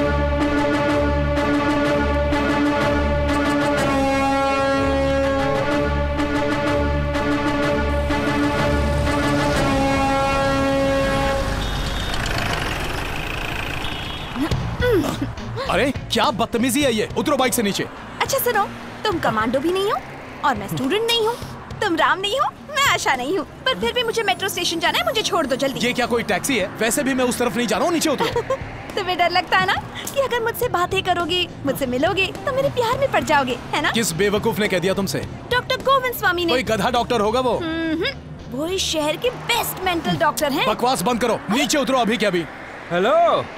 अरे क्या बदतमीजी है ये, उतरो बाइक से नीचे। अच्छा सुनो, तुम कमांडो भी नहीं हो और मैं स्टूडेंट नहीं हूँ, तुम राम नहीं हो, मैं आशा नहीं हूँ, पर फिर भी मुझे मेट्रो स्टेशन जाना है, मुझे छोड़ दो जल्दी। ये क्या कोई टैक्सी है? वैसे भी मैं उस तरफ नहीं जा रहा हूँ, नीचे उतरो। तुम्हें डर लगता है ना कि अगर मुझसे बातें करोगे, मुझसे मिलोगे तो मेरे प्यार में पड़ जाओगे, है ना? किस बेवकूफ ने कह दिया तुमसे? डॉक्टर गोविंद स्वामी ने। कोई गधा डॉक्टर होगा वो। वो इस शहर के बेस्ट मेंटल डॉक्टर हैं। बकवास बंद करो, नीचे उतरो अभी के अभी। हेलो,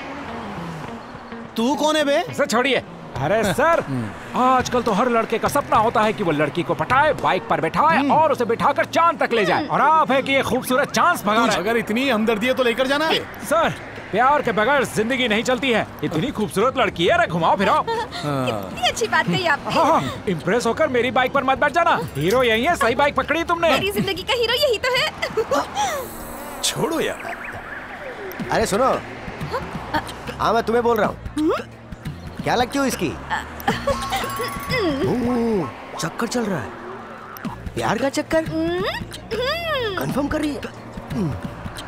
तू कौन है बे? सर छोड़िए। अरे सर, आजकल तो हर लड़के का सपना होता है कि वो लड़की को पटाए, बाइक पर बिठाए और उसे बिठाकर चांद तक ले जाए, और आप है कि ये खूबसूरत चांद भगा रहे हैं। अगर इतनी हमदर्दी है तो लेकर जाना है। सर, प्यार के बगैर जिंदगी नहीं चलती है। इतनी खूबसूरत लड़की है, घुमाओ फिराओ। कितनी अच्छी बात कही आपने। हाँ, इम्प्रेस होकर मेरी बाइक पर मत बैठ जाना। हीरो यही है, सही बाइक पकड़ी तुमने। मेरी जिंदगी का हीरो यही तो है। छोड़ो यार। अरे सुनो, हाँ मैं तुम्हें बोल रहा हूँ, क्या लगती हो इसकी? ओह, चक्कर चल रहा है, प्यार का चक्कर। कंफर्म कर रही है?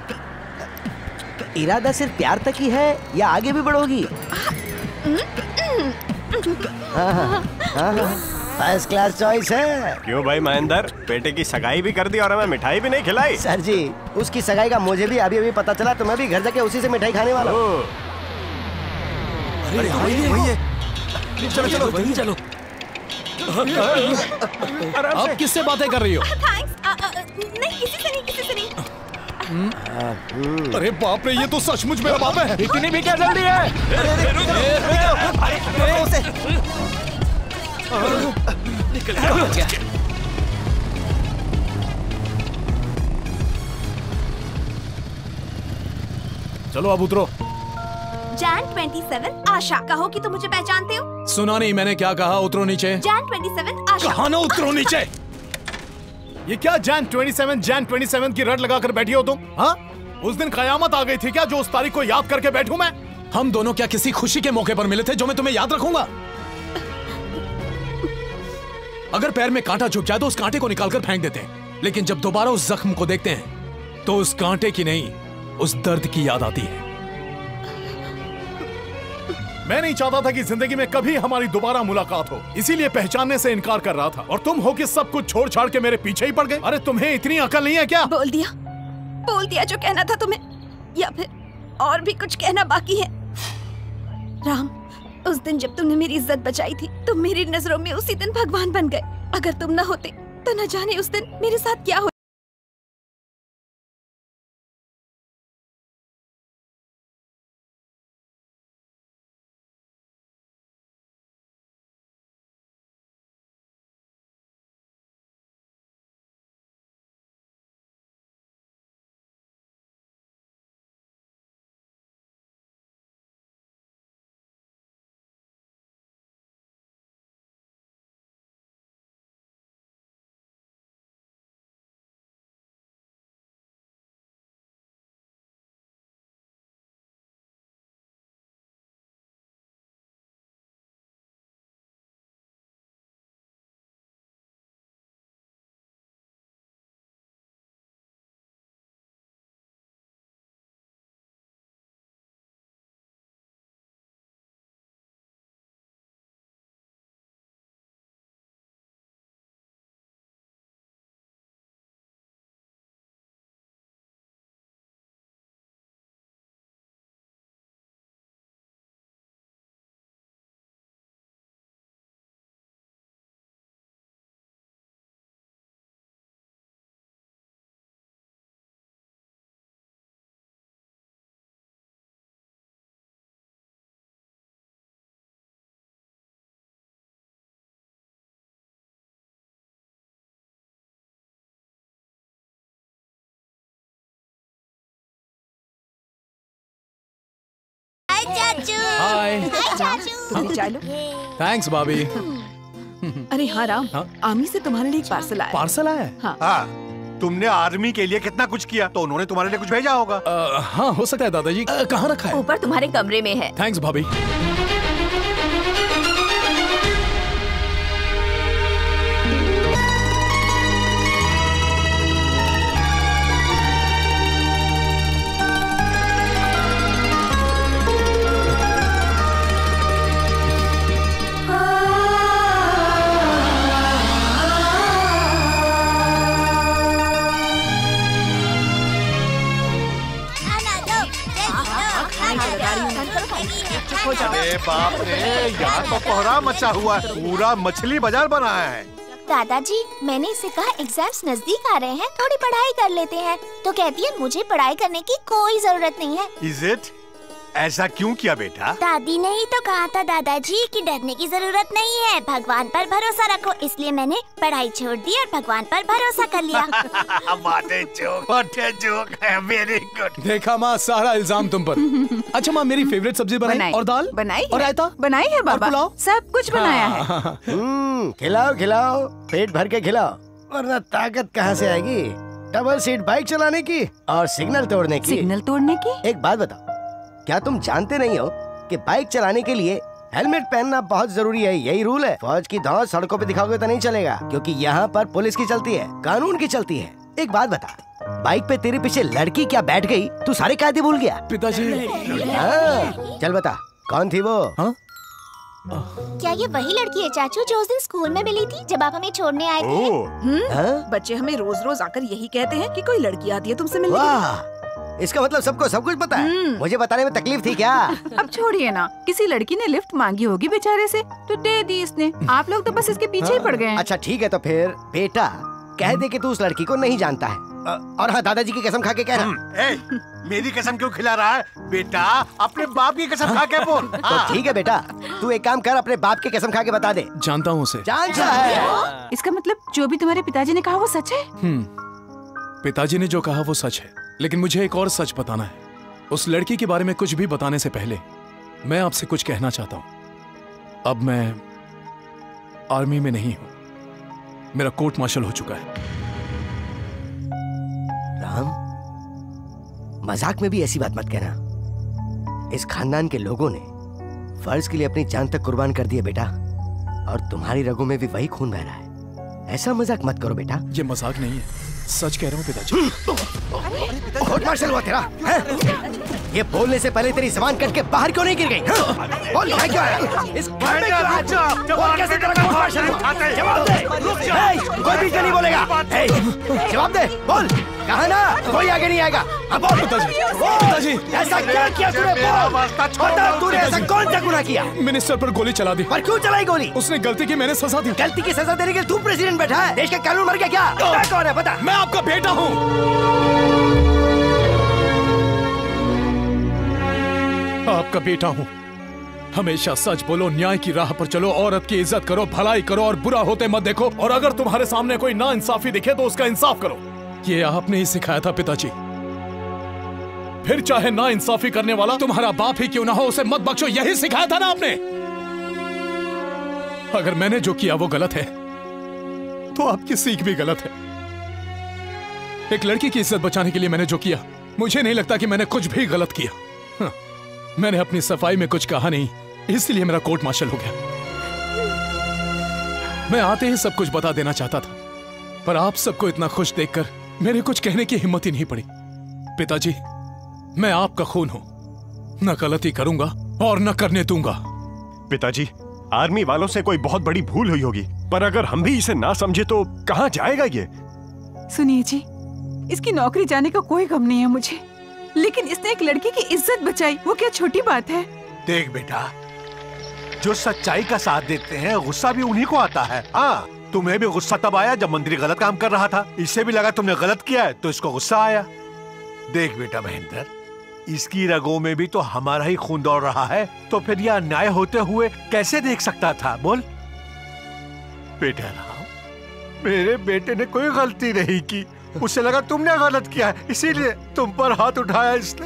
इरादा सिर्फ प्यार तक ही है या आगे भी बढ़ोगी? हाँ हाँ हाँ, फर्स्ट क्लास चॉइस है। क्यों भाई महेंद्र, बेटे की सगाई भी कर दी और हमें मिठाई भी नहीं खिलाई? सर जी, उसकी सगाई का मुझे भी अभी अभी पता चला, तो मैं भी घर जाके उसी से मिठाई खाने वाला हूँ। अरे वही है, वही है। चलो चलो वही चलो। अब किससे बातें कर रही हो? नहीं, किसी से नहीं, किसी से नहीं। अरे बाप रे, ये तो सचमुच मेरा बाप है। इतनी भी क्या जल्दी है? चलो अब उतरो। जैन सत्ताईस आशा, कहो कि तुम मुझे पहचानते हो। सुना नहीं मैंने क्या कहा? उतरो नीचे। जैन सत्ताईस आशा। कहा ना उतरो नीचे। ये क्या जैन सत्ताईस जैन सत्ताईस की रट लगाकर बैठी हो तुम? हाँ, उस दिन कयामत आ गई थी क्या जो उस तारीख को याद करके बैठूं मैं? हम दोनों क्या किसी खुशी के मौके पर मिले थे जो मैं तुम्हें याद रखूंगा? अगर पैर में कांटा चुभ जाए तो उस कांटे को निकालकर फेंक देते हैं, लेकिन जब दोबारा उस जख्म को देखते हैं तो उस कांटे की नहीं, उस दर्द की याद आती है। मैं नहीं चाहता था कि जिंदगी में कभी हमारी दोबारा मुलाकात हो, इसीलिए पहचानने से इनकार कर रहा था, और तुम हो कि सब कुछ छोड़ छाड़ के मेरे पीछे ही पड़ गए। अरे तुम्हें इतनी अकल नहीं है क्या? बोल दिया, बोल दिया जो कहना था तुम्हें, या फिर और भी कुछ कहना बाकी है? राम, उस दिन जब तुमने मेरी इज्जत बचाई थी, तुम मेरी नजरों में उसी दिन भगवान बन गए। अगर तुम न होते तो न जाने उस दिन मेरे साथ क्या हो। चाचू। हाय। हाय चाचू। तुम्हें चाय लो। थैंक्स भाभी। अरे हाँ राम, हाँ? आर्मी से तुम्हारे लिए एक पार्सल आया। पार्सल आया? हाँ। हाँ, तुमने आर्मी के लिए कितना कुछ किया तो उन्होंने तुम्हारे लिए कुछ भेजा होगा। आ, हाँ हो सकता है दादाजी। कहाँ रखा है? ऊपर तुम्हारे कमरे में है। थैंक्स भाभी। अरे बाप रे, यहाँ तो कोहरा मचा हुआ है, पूरा मछली बाजार बनाया है। दादाजी, मैंने इससे कहा एग्जाम्स नजदीक आ रहे हैं, थोड़ी पढ़ाई कर लेते हैं, तो कहती है मुझे पढ़ाई करने की कोई जरूरत नहीं है। Is it? ऐसा क्यों किया बेटा? दादी ने ही तो कहा था दादाजी कि डरने की जरूरत नहीं है, भगवान पर भरोसा रखो, इसलिए मैंने पढ़ाई छोड़ दी और भगवान पर भरोसा कर लिया। बातें जोक, बातें जोक है, वेरी गुड। देखा माँ, सारा इल्जाम तुम पर। अच्छा माँ, मेरी फेवरेट सब्जी बनाई, बनाई और दाल बनाई और रायता बनाई है बाबा, सब कुछ बनाया है। हम्म, खिलाओ खिलाओ, पेट भर के खिलाओ, वरना ताकत कहाँ से आएगी? डबल सीट बाइक चलाने की और सिग्नल तोड़ने की। सिग्नल तोड़ने की? एक बात बताओ, क्या तुम जानते नहीं हो कि बाइक चलाने के लिए हेलमेट पहनना बहुत जरूरी है? यही रूल है। फौज की धौंस सड़कों पे दिखाओगे तो नहीं चलेगा, क्योंकि यहाँ पर पुलिस की चलती है, कानून की चलती है। एक बात बता, बाइक पे तेरे पीछे लड़की क्या बैठ गई, तू सारे कायदे भूल गया? पिताजी। हाँ, चल बता कौन थी वो? हाँ? क्या ये वही लड़की है चाचू जो उस दिन स्कूल में मिली थी जब आप हमें छोड़ने आए थे? हम्म, बच्चे हमें रोज रोज आकर यही कहते हैं कि कोई लड़की आती है तुमसे मिलने के लिए। इसका मतलब सबको सब कुछ पता है? मुझे बताने में तकलीफ थी क्या? अब छोड़िए ना, किसी लड़की ने लिफ्ट मांगी होगी बेचारे से तो दे दी इसने, आप लोग तो बस इसके पीछे ही पड़ गए हैं। अच्छा ठीक है, तो फिर बेटा कह दे कि तू उस लड़की को नहीं जानता है, और हाँ दादाजी की कसम खा के कह रहा। ए, मेरी कसम क्यों खिला रहा है बेटा? अपने बाप की कसम खा के बोल। तो ठीक है बेटा, तू एक काम कर, अपने बाप की कसम खा के बता दे। जानता हूँ उसे। जानता है? इसका मतलब जो भी तुम्हारे पिताजी ने कहा वो सच है? हम्म, पिताजी ने जो कहा वो सच है, लेकिन मुझे एक और सच बताना है। उस लड़की के बारे में कुछ भी बताने से पहले मैं आपसे कुछ कहना चाहता हूँ। अब मैं आर्मी में नहीं हूँ, मेरा कोर्ट मार्शल हो चुका है। राम, मजाक में भी ऐसी बात मत कहना। इस खानदान के लोगों ने फर्ज के लिए अपनी जान तक कुर्बान कर दी है बेटा, और तुम्हारी रगों में भी वही खून बह रहा है। ऐसा मजाक मत करो बेटा। ये मजाक नहीं है, सच कह रहा हूँ पिताजी। कोर्ट मार्शल हुआ तेरा है? ये बोलने से पहले तेरी जबान कट के बाहर क्यों नहीं गिर गई? हाँ? बोल यहाँ क्यों आया? इस घर में क्यों आया? बोल कैसे तेरा कोर्ट मार्शल हुआ? जवाब दे। हे, कोई बीच में नहीं बोलेगा। हे, जवाब दे, बोल। कहा ना कोई आगे नहीं आएगा। अब बोल पिताजी, पिताजी ऐसा क्या किया तूने? बता, तूने ऐसा कौन सा गुनाह किया? मिनिस्टर पर गोली चला दी। पर क्यों चलाई गोली? उसने गलती की, मैंने सजा दी। गलती की सजा देने के लिए तू प्रेसिडेंट बैठा है? देश का कानून मर गया क्या? मैं कौन है बता? मैं आपका बेटा हूँ। आपका बेटा हूँ। हमेशा सच बोलो, न्याय की राह पर चलो, औरत की इज्जत करो, भलाई करो और बुरा होते मत देखो, और अगर तुम्हारे सामने कोई ना इंसाफी दिखे तो उसका इंसाफ करो। ये आपने ही सिखाया था पिताजी। फिर चाहे ना इंसाफी करने वाला तुम्हारा बाप ही क्यों ना हो, उसे मत बख्शो, यही सिखाया था ना आपने। अगर मैंने जो किया वो गलत है तो आपकी सीख भी गलत है। एक लड़की की इज्जत बचाने के लिए मैंने जो किया, मुझे नहीं लगता कि मैंने कुछ भी गलत किया। हाँ, मैंने अपनी सफाई में कुछ कहा नहीं, इसलिए मेरा कोर्ट मार्शल हो गया। मैं आते ही सब कुछ बता देना चाहता था, पर आप सबको इतना खुश देखकर मेरे कुछ कहने की हिम्मत ही नहीं पड़ी। पिताजी, मैं आपका खून हूं, न गलती करूंगा और न करने दूंगा। पिताजी, आर्मी वालों से कोई बहुत बड़ी भूल हुई होगी, पर अगर हम भी इसे ना समझे तो कहां जाएगा ये? सुनिए जी, इसकी नौकरी जाने का कोई गम नहीं है मुझे, लेकिन इसने एक लड़की की इज्जत बचाई, वो क्या छोटी बात है? देख बेटा, जो सच्चाई का साथ देते हैं गुस्सा भी उन्हीं को आता है। हाँ, तुम्हें भी गुस्सा तब आया जब मंत्री गलत काम कर रहा था, इससे भी लगा तुमने गलत किया है तो इसको गुस्सा आया। देख बेटा महेंद्र, इसकी रगों में भी तो हमारा ही खून दौड़ रहा है, तो फिर यह अन्याय होते हुए कैसे देख सकता था? बोल बेटा राम, मेरे बेटे ने कोई गलती नहीं की, उसे लगा तुमने गलत किया है, इसीलिए तुम पर हाथ उठाया इसने।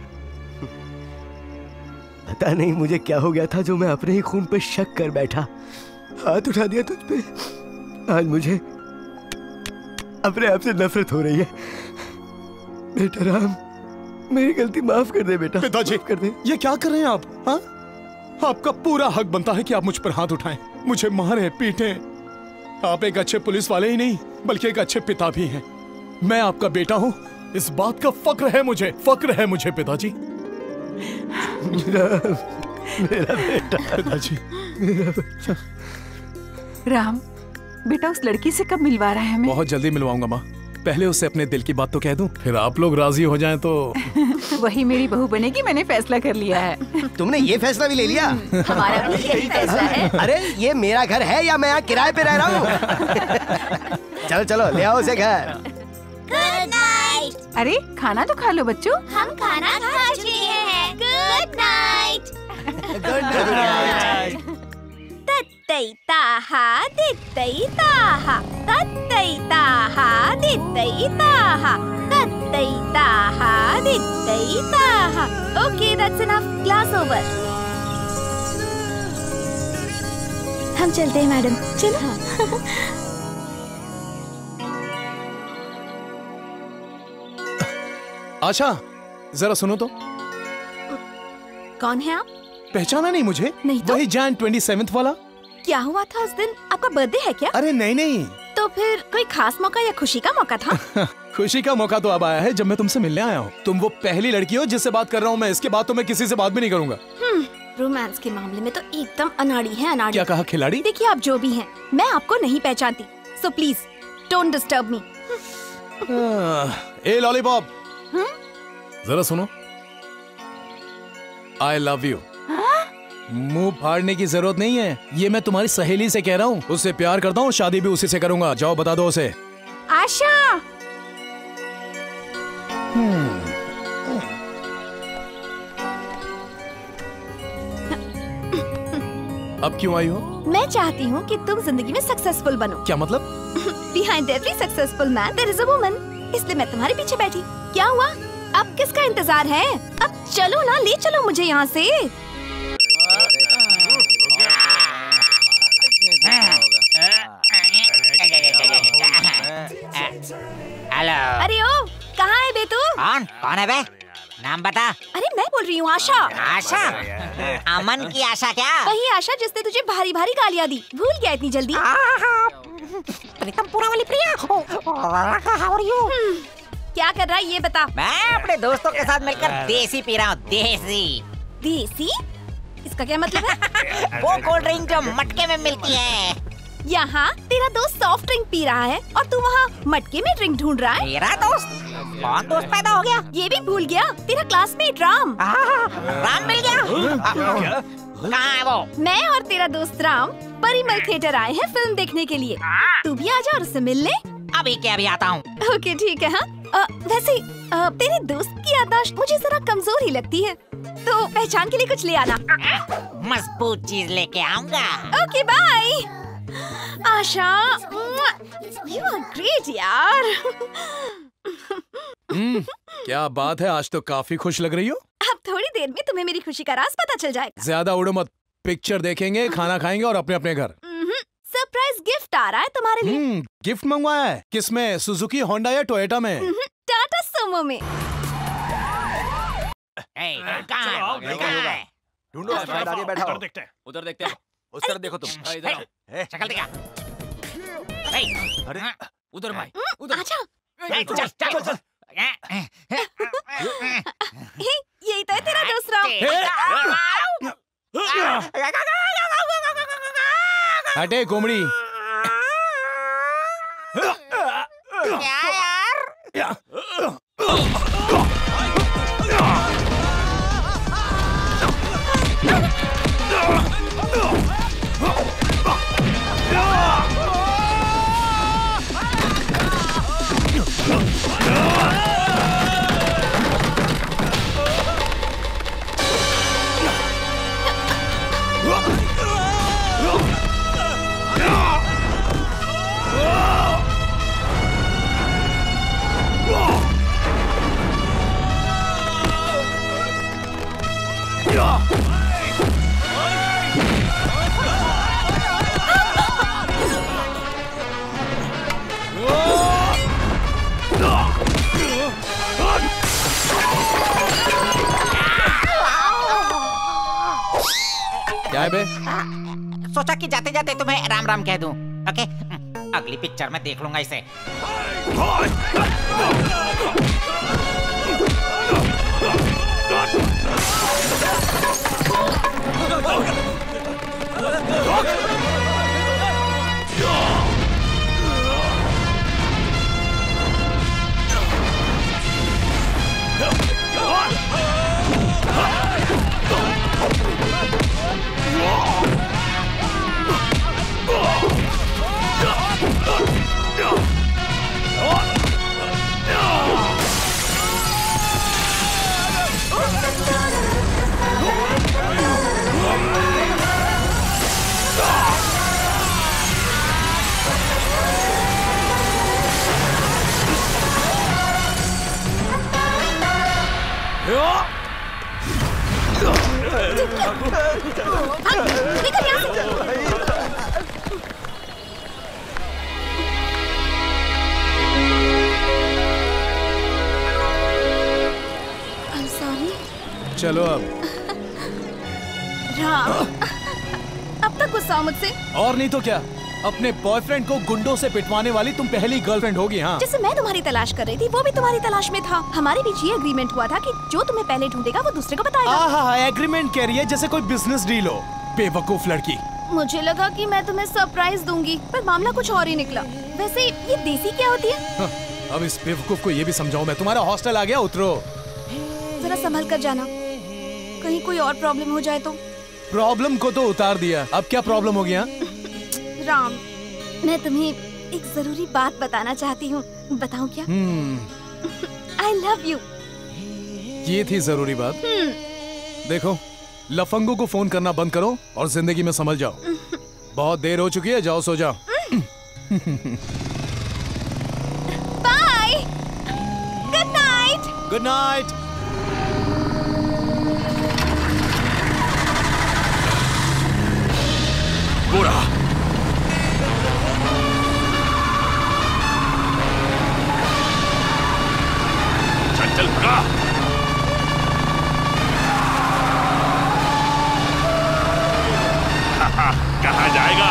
पता नहीं मुझे क्या हो गया था जो मैं अपने ही खून पे शक कर बैठा, हाथ उठा दिया तुझ पे। आज मुझे अपने आप से नफरत हो रही है। बेटा राम, मेरी गलती माफ कर दे बेटा। पिताजी, कर दे। ये क्या कर रहे हैं आप? हाँ? आपका पूरा हक बनता है कि आप मुझ पर हाथ उठाएं, मुझे मारें, पीटें। आप एक अच्छे पुलिस वाले ही नहीं बल्कि एक अच्छे पिता भी हैं। मैं आपका बेटा हूँ, इस बात का फक्र है मुझे, फक्र है मुझे पिताजी। मेरा, मेरा बेटा। पिताजी, मेरा बेटा। राम, बेटा उस लड़की से कब मिलवा रहा है हमें? बहुत जल्दी मिलवाऊंगा माँ। पहले उसे अपने दिल की बात तो कह दूं, फिर आप लोग राजी हो जाएं तो। वही मेरी बहू बनेगी, मैंने फैसला कर लिया है। तुमने ये फैसला भी ले लिया? हमारा भी यही फैसला है। अरे ये मेरा घर है या मैं यहाँ किराए पे रह रहा हूँ? चलो चलो ले आओ उसे घर। Good night. अरे खाना तो खा लो बच्चों। हम खाना खा चुके हैं। Good night. Good night. तत्तैताहा दित्तैताहा तत्तैताहा दित्तैताहा तत्तैताहा दित्तैताहा। Okay that's enough, class over. हम चलते हैं मैडम, चलो। आशा जरा सुनो तो। कौन है आप? पहचाना नहीं मुझे? नहीं तो? वही जैन ट्वेंटी सेवेंथ वाला। क्या हुआ था उस दिन? आपका बर्थडे है क्या? अरे नहीं नहीं। तो फिर कोई खास मौका या खुशी का मौका था? खुशी का मौका तो अब आया है जब मैं तुमसे मिलने आया हूँ। तुम वो पहली लड़की हो जिससे बात कर रहा हूँ मैं। इसके बाद तो मैं किसी से बात भी नहीं करूंगा। रोमांस के मामले में तो एकदम अनाड़ी है, अनाड़ी। क्या कहा खिलाड़ी? देखिए आप जो भी हैं, मैं आपको नहीं पहचानती, so please don't disturb me. ए लॉलीपॉप, जरा सुनो। I love you. मुंह फाड़ने की जरूरत नहीं है, ये मैं तुम्हारी सहेली से कह रहा हूँ। उससे प्यार करता हूँ, शादी भी उसी से करूंगा। जाओ बता दो उसे। आशा। अब क्यों आई हो? मैं चाहती हूँ कि तुम जिंदगी में सक्सेसफुल बनो। क्या मतलब? Behind every successful man there is a woman. इसलिए मैं तुम्हारे पीछे बैठी। क्या हुआ? अब किसका इंतजार है? अब चलो ना, ले चलो मुझे यहाँ से। हेलो। अरे ओ, कहाँ है बे तू? कौन कौन है बे? नाम बता। अरे मैं बोल रही हूँ आशा। आशा? अमन की आशा क्या? वही आशा जिसने तुझे भारी भारी गालियाँ दी। भूल गया इतनी जल्दी? प्रीतम पूरा वाली प्रिया। How are you? क्या कर रहा है ये बता। मैं अपने दोस्तों के साथ मिलकर देसी पी रहा हूँ। देसी। देसी? इसका क्या मतलब है? वो कोल्ड ड्रिंक जो मटके में मिलती है। यहाँ तेरा दोस्त सॉफ्ट ड्रिंक पी रहा है और तू वहाँ मटके में ड्रिंक ढूंढ रहा है। मेरा दोस्त? कौन दोस्त पैदा हो गया? ये भी भूल गया? तेरा क्लासमेट राम। राम मिल गया? कहाँ है वो? मैं और तेरा दोस्त राम परिमल थिएटर आए हैं फिल्म देखने के लिए। तू भी आ जा और उससे मिल ले। अभी क्या भी आता हूँ। ओके ठीक है। हाँ वैसे आ, तेरे दोस्त की याददाश्त मुझे जरा कमजोर ही लगती है, तो पहचान के लिए कुछ ले आना। मजबूत चीज लेके आऊंगा। Okay bye. Asha, you are great यार। हम्म, क्या बात है, आज तो काफी खुश लग रही हो। अब थोड़ी देर में तुम्हें मेरी खुशी का राज पता चल जाएगा। ज्यादा उड़ो मत, पिक्चर देखेंगे, खाना खाएंगे और अपने अपने घर। सरप्राइज गिफ्ट आ रहा है तुम्हारे लिए। हम्म, गिफ्ट मंगवाया है? किसमें? सुजुकी, होंडा या टोयोटा में? टाटा सुमो में। ढूंढो, आगे बैठा हो। उधर देखते हैं। उस तरफ देखो तुम। इधर शक्ल दिखा। अरे उधर भाई, उधर। आजा। चल चल चल। यही तो है तेरा दोस्त राम। हटे कोमड़ी। क्या यार? क्या है बे? सोचा कि जाते जाते तुम्हें राम राम कह दूं। ओके, अगली पिक्चर में देख लूंगा इसे। निकल यहाँ से। I'm sorry. चलो अब। राम, अब तक गुस्सा हो मुझसे। और नहीं तो क्या, अपने बॉयफ्रेंड को गुंडों से पिटवाने वाली तुम पहली गर्लफ्रेंड होगी। हाँ, जिसे मैं तुम्हारी तलाश कर रही थी वो भी तुम्हारी तलाश में था। हमारे बीच ये एग्रीमेंट हुआ था कि जो तुम्हें पहले ढूंढेगा वो दूसरे को बताएगा। हाँ, एग्रीमेंट कह रही है जैसे कोई बिजनेस डील हो। बेवकूफ लड़की। मुझे लगा कि मैं तुम्हें सरप्राइज दूंगी, पर मामला कुछ और ही निकला। वैसे ये देसी क्या होती है? हाँ, अब इस बेवकूफ को ये भी समझाओ मैं। तुम्हारा हॉस्टल आ गया, उतरो। जरा संभल कर जाना, कहीं कोई और प्रॉब्लम हो जाए तो। प्रॉब्लम को तो उतार दिया, अब क्या प्रॉब्लम हो गया? राम, मैं तुम्हें एक जरूरी बात बताना चाहती हूँ। बताऊँ क्या? I love you. ये थी जरूरी बात। देखो, लफंगों को फोन करना बंद करो और जिंदगी में संभल जाओ। बहुत देर हो चुकी है, जाओ सो जाओ। Bye, good night. Good night. बुरा चल चल भगा। कहाँ जाएगा?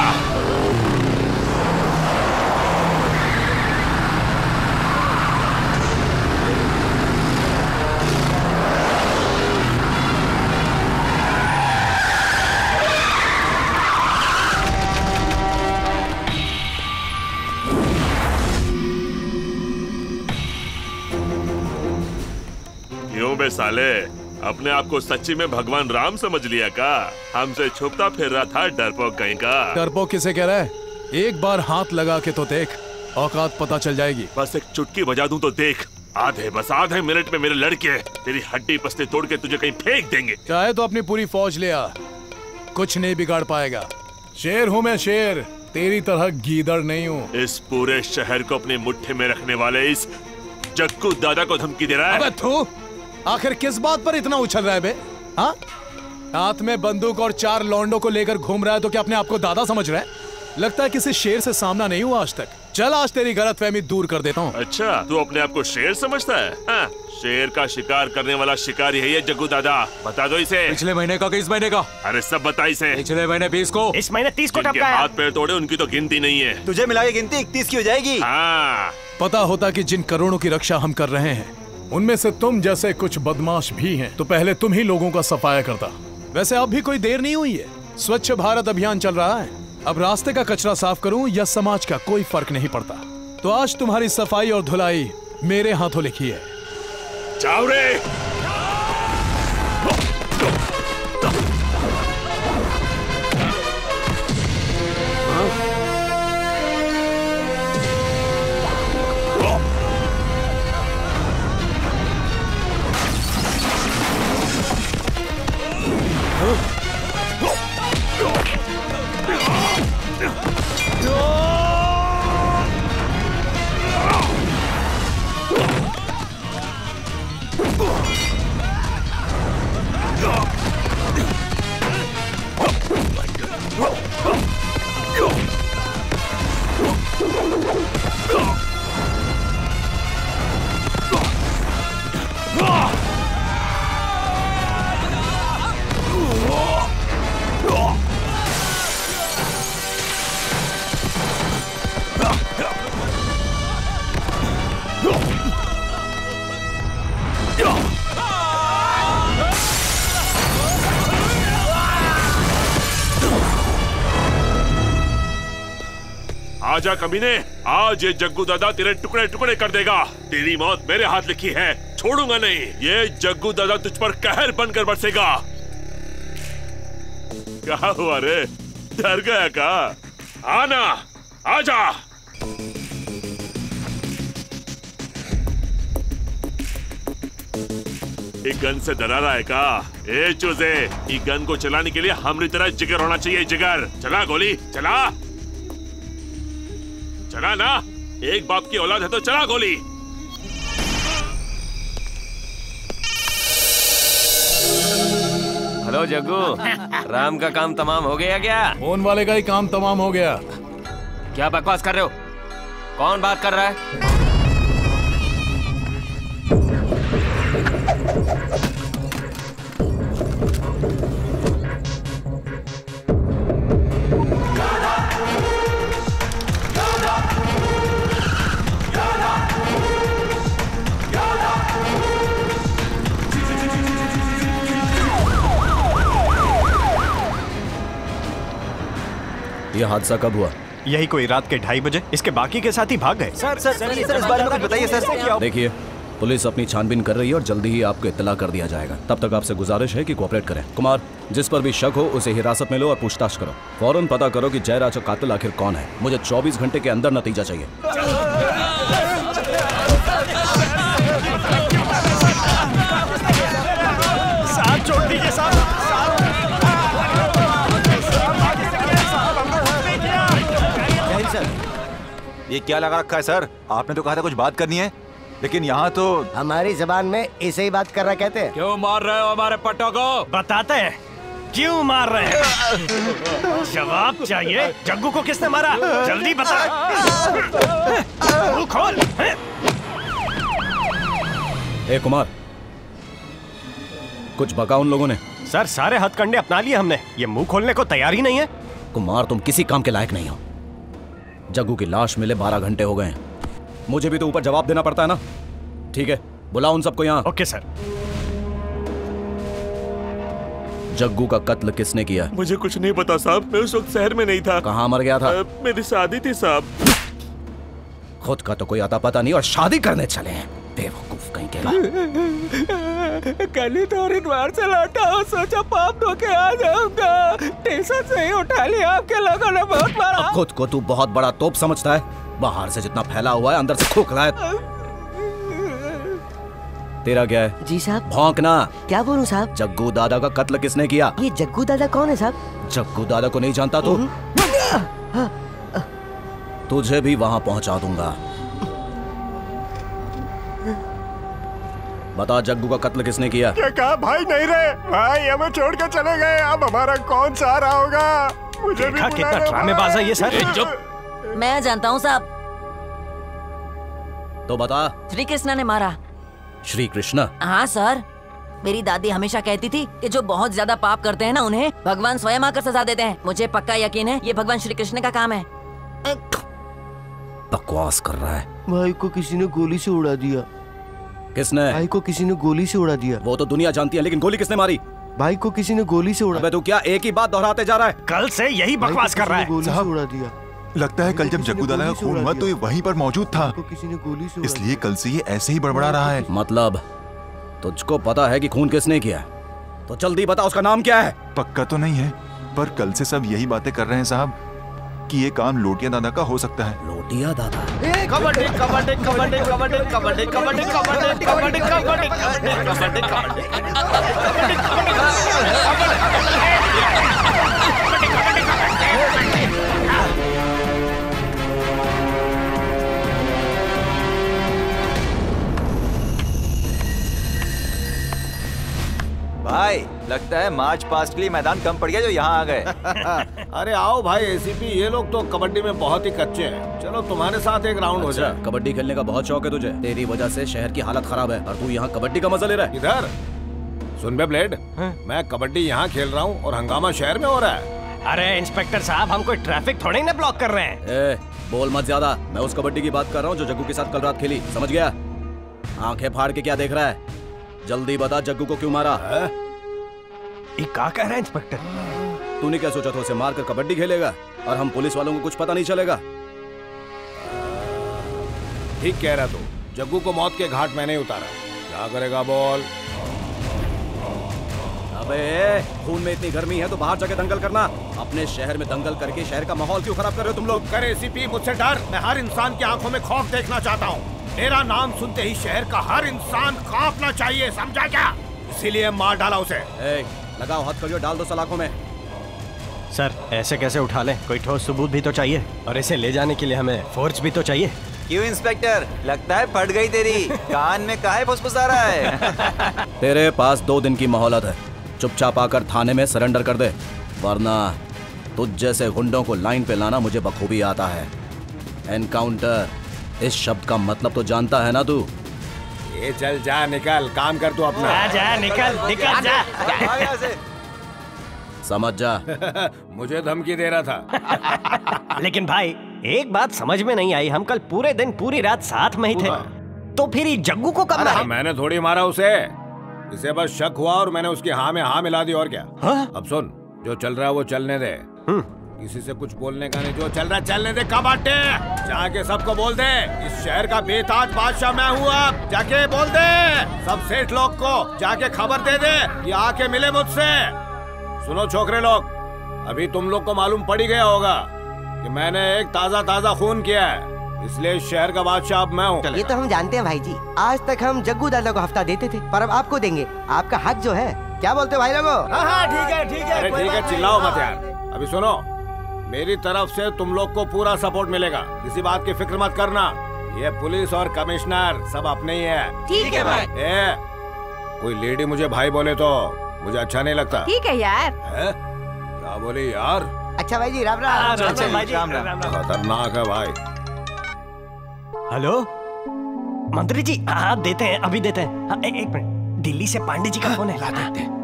क्यों बे साले, अपने आप को सच्ची में भगवान राम समझ लिया का? हमसे छुपता फिर रहा था डरपोक कहीं का। डरपोक किसे कह रहा है? एक बार हाथ लगा के तो देख, औकात पता चल जाएगी। बस एक चुटकी बजा दूं तो देख, आधे बस आधे मिनट में मेरे लड़के तेरी हड्डी पसली तोड़ के तुझे कहीं फेंक देंगे। चाहे तो अपनी पूरी फौज ले आ, कुछ नहीं बिगाड़ पाएगा। शेर हूँ मैं, शेर, तेरी तरह गीदड़ नहीं हूँ। इस पूरे शहर को अपनी मुट्ठी में रखने वाले इस जग्गू दादा को धमकी दे रहा है। अबे थू, आखिर किस बात पर इतना उछल रहा है बे? हाँ, हाथ में बंदूक और चार लौंडों को लेकर घूम रहा है तो क्या अपने आप को दादा समझ रहा है? लगता है किसी शेर से सामना नहीं हुआ आज तक। चल, आज तेरी गलतफहमी दूर कर देता हूँ। अच्छा, तू अपने आप को शेर समझता है? हाँ, शेर का शिकार करने वाला शिकारी है ये जग्गू दादा। बता दो इसे। पिछले महीने का कि इस महीने का? अरे सब बता इसे। पिछले महीने बीस को, इस महीने तीस को टपका है। हाथ पैर तोड़े उनकी तो गिनती नहीं है। तुझे मिला के गिनती इकतीस की हो जाएगी। हाँ, पता होता कि जिन करोड़ों की रक्षा हम कर रहे हैं उनमें से तुम जैसे कुछ बदमाश भी हैं, तो पहले तुम ही लोगों का सफाया करता। वैसे अब भी कोई देर नहीं हुई है, स्वच्छ भारत अभियान चल रहा है। अब रास्ते का कचरा साफ करूं या समाज का, कोई फर्क नहीं पड़ता। तो आज तुम्हारी सफाई और धुलाई मेरे हाथों लिखी है। जाओ रे। आजा कमीने, आज ये जग्गू दादा तेरे टुकड़े टुकड़े कर देगा। तेरी मौत मेरे हाथ लिखी है, छोड़ूंगा नहीं। ये जग्गू दादा तुझ पर कहर बनकर बरसेगा। क्या हुआ रे, डर गया का? आना, आजा। एक गन से डरा रहा है का? ए चूजे, ये गन को चलाने के लिए हमारी तरह जिगर होना चाहिए। जिगर, चला गोली, चला चला ना। एक बाप की औलाद है तो चला गोली। हेलो जग्गू, राम का काम तमाम हो गया क्या? फोन वाले का ही काम तमाम हो गया। क्या बकवास कर रहे हो? कौन बात कर रहा है? ये हादसा कब हुआ? यही कोई रात के ढाई बजे। इसके बाकी के साथी भाग गए। सर सर सर इस बारे में कुछ बताइए सर। देखिए, पुलिस अपनी छानबीन कर रही है और जल्दी ही आपको इत्तला कर दिया जाएगा। तब तक आपसे गुजारिश है कि कोऑपरेट करें। कुमार, जिस पर भी शक हो उसे हिरासत में लो और पूछताछ करो। फौरन पता करो कि जयराज का कातिल आखिर कौन है। मुझे चौबीस घंटे के अंदर नतीजा चाहिए। साथ छोड़ दीजिए साहब। ये क्या लगा रखा है सर? आपने तो कहा था कुछ बात करनी है, लेकिन यहाँ तो हमारी जबान में ऐसे ही बात कर रहा कहते हैं। क्यों मार रहे हो हमारे पट्टों को? बताते हैं क्यों मार रहे हैं। जवाब चाहिए। जग्गू को किसने मारा? जल्दी बता। मुंह खोल। ए कुमार, कुछ बका उन लोगों ने? सर सारे हथकंडे अपना लिए हमने। ये मुंह खोलने को तैयार ही नहीं है। कुमार, तुम किसी काम के लायक नहीं हो। जग्गू की लाश मिले बारह घंटे हो गए हैं। मुझे भी तो ऊपर जवाब देना पड़ता है ना। ठीक है, बुलाओ उन सबको यहाँ। Okay sir. जग्गू का कत्ल किसने किया? मुझे कुछ नहीं पता साहब, मैं उस वक्त शहर में नहीं था। कहाँ मर गया था? आ, मेरी शादी थी साहब। खुद का तो कोई आता पता नहीं और शादी करने चले हैं। बेवकूफ कहीं के। कल ही तो हरिद्वार से लौटा हूँ, सोचा पाप धो के आ जाऊंगा। टेंशन से ही उठा लिया, आपके लोगों ने बहुत मारा। खुद को तू बहुत बड़ा तोप समझता है। बाहर से जितना फैला हुआ है अंदर से खोखला है। तेरा क्या है? जी साहब। भौंकना। क्या बोलूं साहब? जग्गू दादा का कत्ल किसने किया? ये जग्गू दादा कौन है साहब? जग्गू दादा को नहीं जानता तो तुझे भी वहां पहुंचा दूंगा। बता, जग्गू का कत्ल किसने किया? क्या कहा? भाई नहीं रहे। भाई हमें छोड़ के चले गए। अब हमारा कौन सहारा होगा? मुझे भी कितना ड्रामेबाज है ये सर। चुप। मैं जानता हूँ साहब। तो बता। श्री कृष्णा ने मारा। श्री कृष्णा? हाँ सर। मेरी दादी हमेशा कहती थी कि जो बहुत ज्यादा पाप करते हैं ना, उन्हें भगवान स्वयं आकर सजा देते हैं। मुझे पक्का यकीन है ये भगवान श्री कृष्ण का काम है। बकवास कर रहा है। भाई को किसी ने गोली से उड़ा दिया। किसने? भाई को किसी ने गोली से उड़ा दिया। वो तो दुनिया जानती है, लेकिन गोली किसने मारी? भाई को किसी ने गोली से उड़ा। अबे तू क्या एक ही बात दोहराते जा रहा है? कल से यही बकवास कर रहा है। गोली से उड़ा दिया। लगता है कल जब जग्गू दादा का खून हुआ तो ये वहीं पर मौजूद था, किसी ने गोली से इसलिए कल से ये ऐसे ही बड़बड़ा रहा है। मतलब तुझको पता है कि खून किसने किया? तो जल्दी बता, उसका नाम क्या है? पक्का तो नहीं है, पर कल से सब यही बातें कर रहे हैं साहब कि ये काम लोटिया दादा का हो सकता है। लोटिया दादा? कबड्डी कबड्डी कबड्डी कबड्डी कबड्डी कबड्डी कबड्डी कबड्डी कबड्डी कबड्डी भाई लगता है मार्च पास्ट के लिए मैदान कम पड़ गया जो यहाँ आ गए। अरे आओ भाई एसीपी, ये लोग तो कबड्डी में बहुत ही कच्चे हैं। चलो तुम्हारे साथ एक राउंड हो जाए। कबड्डी खेलने का बहुत शौक है तुझे। तेरी वजह से शहर की हालत खराब है और तू यहाँ कबड्डी का मजा ले रहा है। इधर सुन बे ब्लेड, मैं कबड्डी यहाँ खेल रहा हूँ और हंगामा शहर में हो रहा है। अरे इंस्पेक्टर साहब, हम कोई ट्रैफिक थोड़ी ना ब्लॉक कर रहे हैं। ए, बोल मत ज्यादा। मैं उस कबड्डी की बात कर रहा हूँ जो जग्गू के साथ कल रात खेली, समझ गया? आंखें फाड़ के क्या देख रहा है? जल्दी बता, जग्गू को क्यों मारा? ये क्या कह रहा है इंस्पेक्टर? तूने क्या सोचा था उसे मारकर कबड्डी खेलेगा और हम पुलिस वालों को कुछ पता नहीं चलेगा? ठीक कह रहा तू। जग्गू को मौत के घाट मैंने उतारा। क्या करेगा बोल? अबे खून में इतनी गर्मी है तो बाहर जाके दंगल करना। अपने शहर में दंगल करके शहर का माहौल क्यों खराब कर रहे हो तुम लोग? करे एसीपी, मुझसे डर। मैं हर इंसान की आंखों में खौफ देखना चाहता हूँ। मेरा नाम सुनते ही शहर का हर इंसान कांपना चाहिए, समझा क्या? इसीलिए मार डाला उसे। ए, लगाओ हथकड़ियों, डाल दो सलाखों में। सर ऐसे कैसे उठा लें? कोई ठोस सबूत भी तो चाहिए और इसे ले जाने के लिए हमें फोर्स भी तो चाहिए। क्यों इंस्पेक्टर, लगता है फट गई तेरी कान में काहे फुसफुसा रहा है? तेरे पास दो दिन की मोहलत है। चुपचाप आकर थाने में सरेंडर कर दे, वरना तुझ जैसे गुंडों को लाइन पे लाना मुझे बखूबी आता है। एनकाउंटर, इस शब्द का मतलब तो जानता है ना तू? ये चल जा, निकल, काम कर तू अपना। जा जा, निकल निकल जा, जा। समझ जा। मुझे धमकी दे रहा था। लेकिन भाई एक बात समझ में नहीं आई, हम कल पूरे दिन पूरी रात साथ में ही थे, तो फिर ये जग्गू को कब मारा? मैंने थोड़ी मारा उसे, इसे बस शक हुआ और मैंने उसकी हाँ में हाँ मिला दी, और क्या। हा? अब सुन, जो चल रहा है वो चलने दे, किसी से कुछ बोलने का नहीं, जो चल रहा है चलने दे। कबाटे जाके सबको बोल दे, इस शहर का बेताज बादशाह मैं हूँ, अब जाके बोल दे सब सेठ लोग को, जाके खबर दे दे कि आके मिले मुझसे। सुनो छोकरे लोग, अभी तुम लोग को मालूम पड़ ही गया होगा कि मैंने एक ताजा ताजा खून किया है, इसलिए इस शहर का बादशाह अब मैं हूँ। ये तो हम जानते हैं भाई जी, आज तक हम जग्गू दादा को हफ्ता देते थे, पर अब आपको देंगे, आपका हक जो है। क्या बोलते हो भाई लोगों? हाँ ठीक है ठीक है, अरे ठीक है, चिल्लाओ मत यार। अभी सुनो, मेरी तरफ से तुम लोग को पूरा सपोर्ट मिलेगा, किसी बात की फिक्र मत करना। ये पुलिस और कमिश्नर सब अपने ही है। ठीक है भाई। ए, कोई लेडी मुझे भाई बोले तो मुझे अच्छा नहीं लगता। ठीक है यार। है? क्या बोली यार? अच्छा भाई जी, राम राम। खतरनाक है भाई। हेलो मंत्री जी, हाँ देते हैं, अभी देते हैं। हाँ, ए, एक मिनट, दिल्ली से पांडे जी का फोन है, ला देते हैं।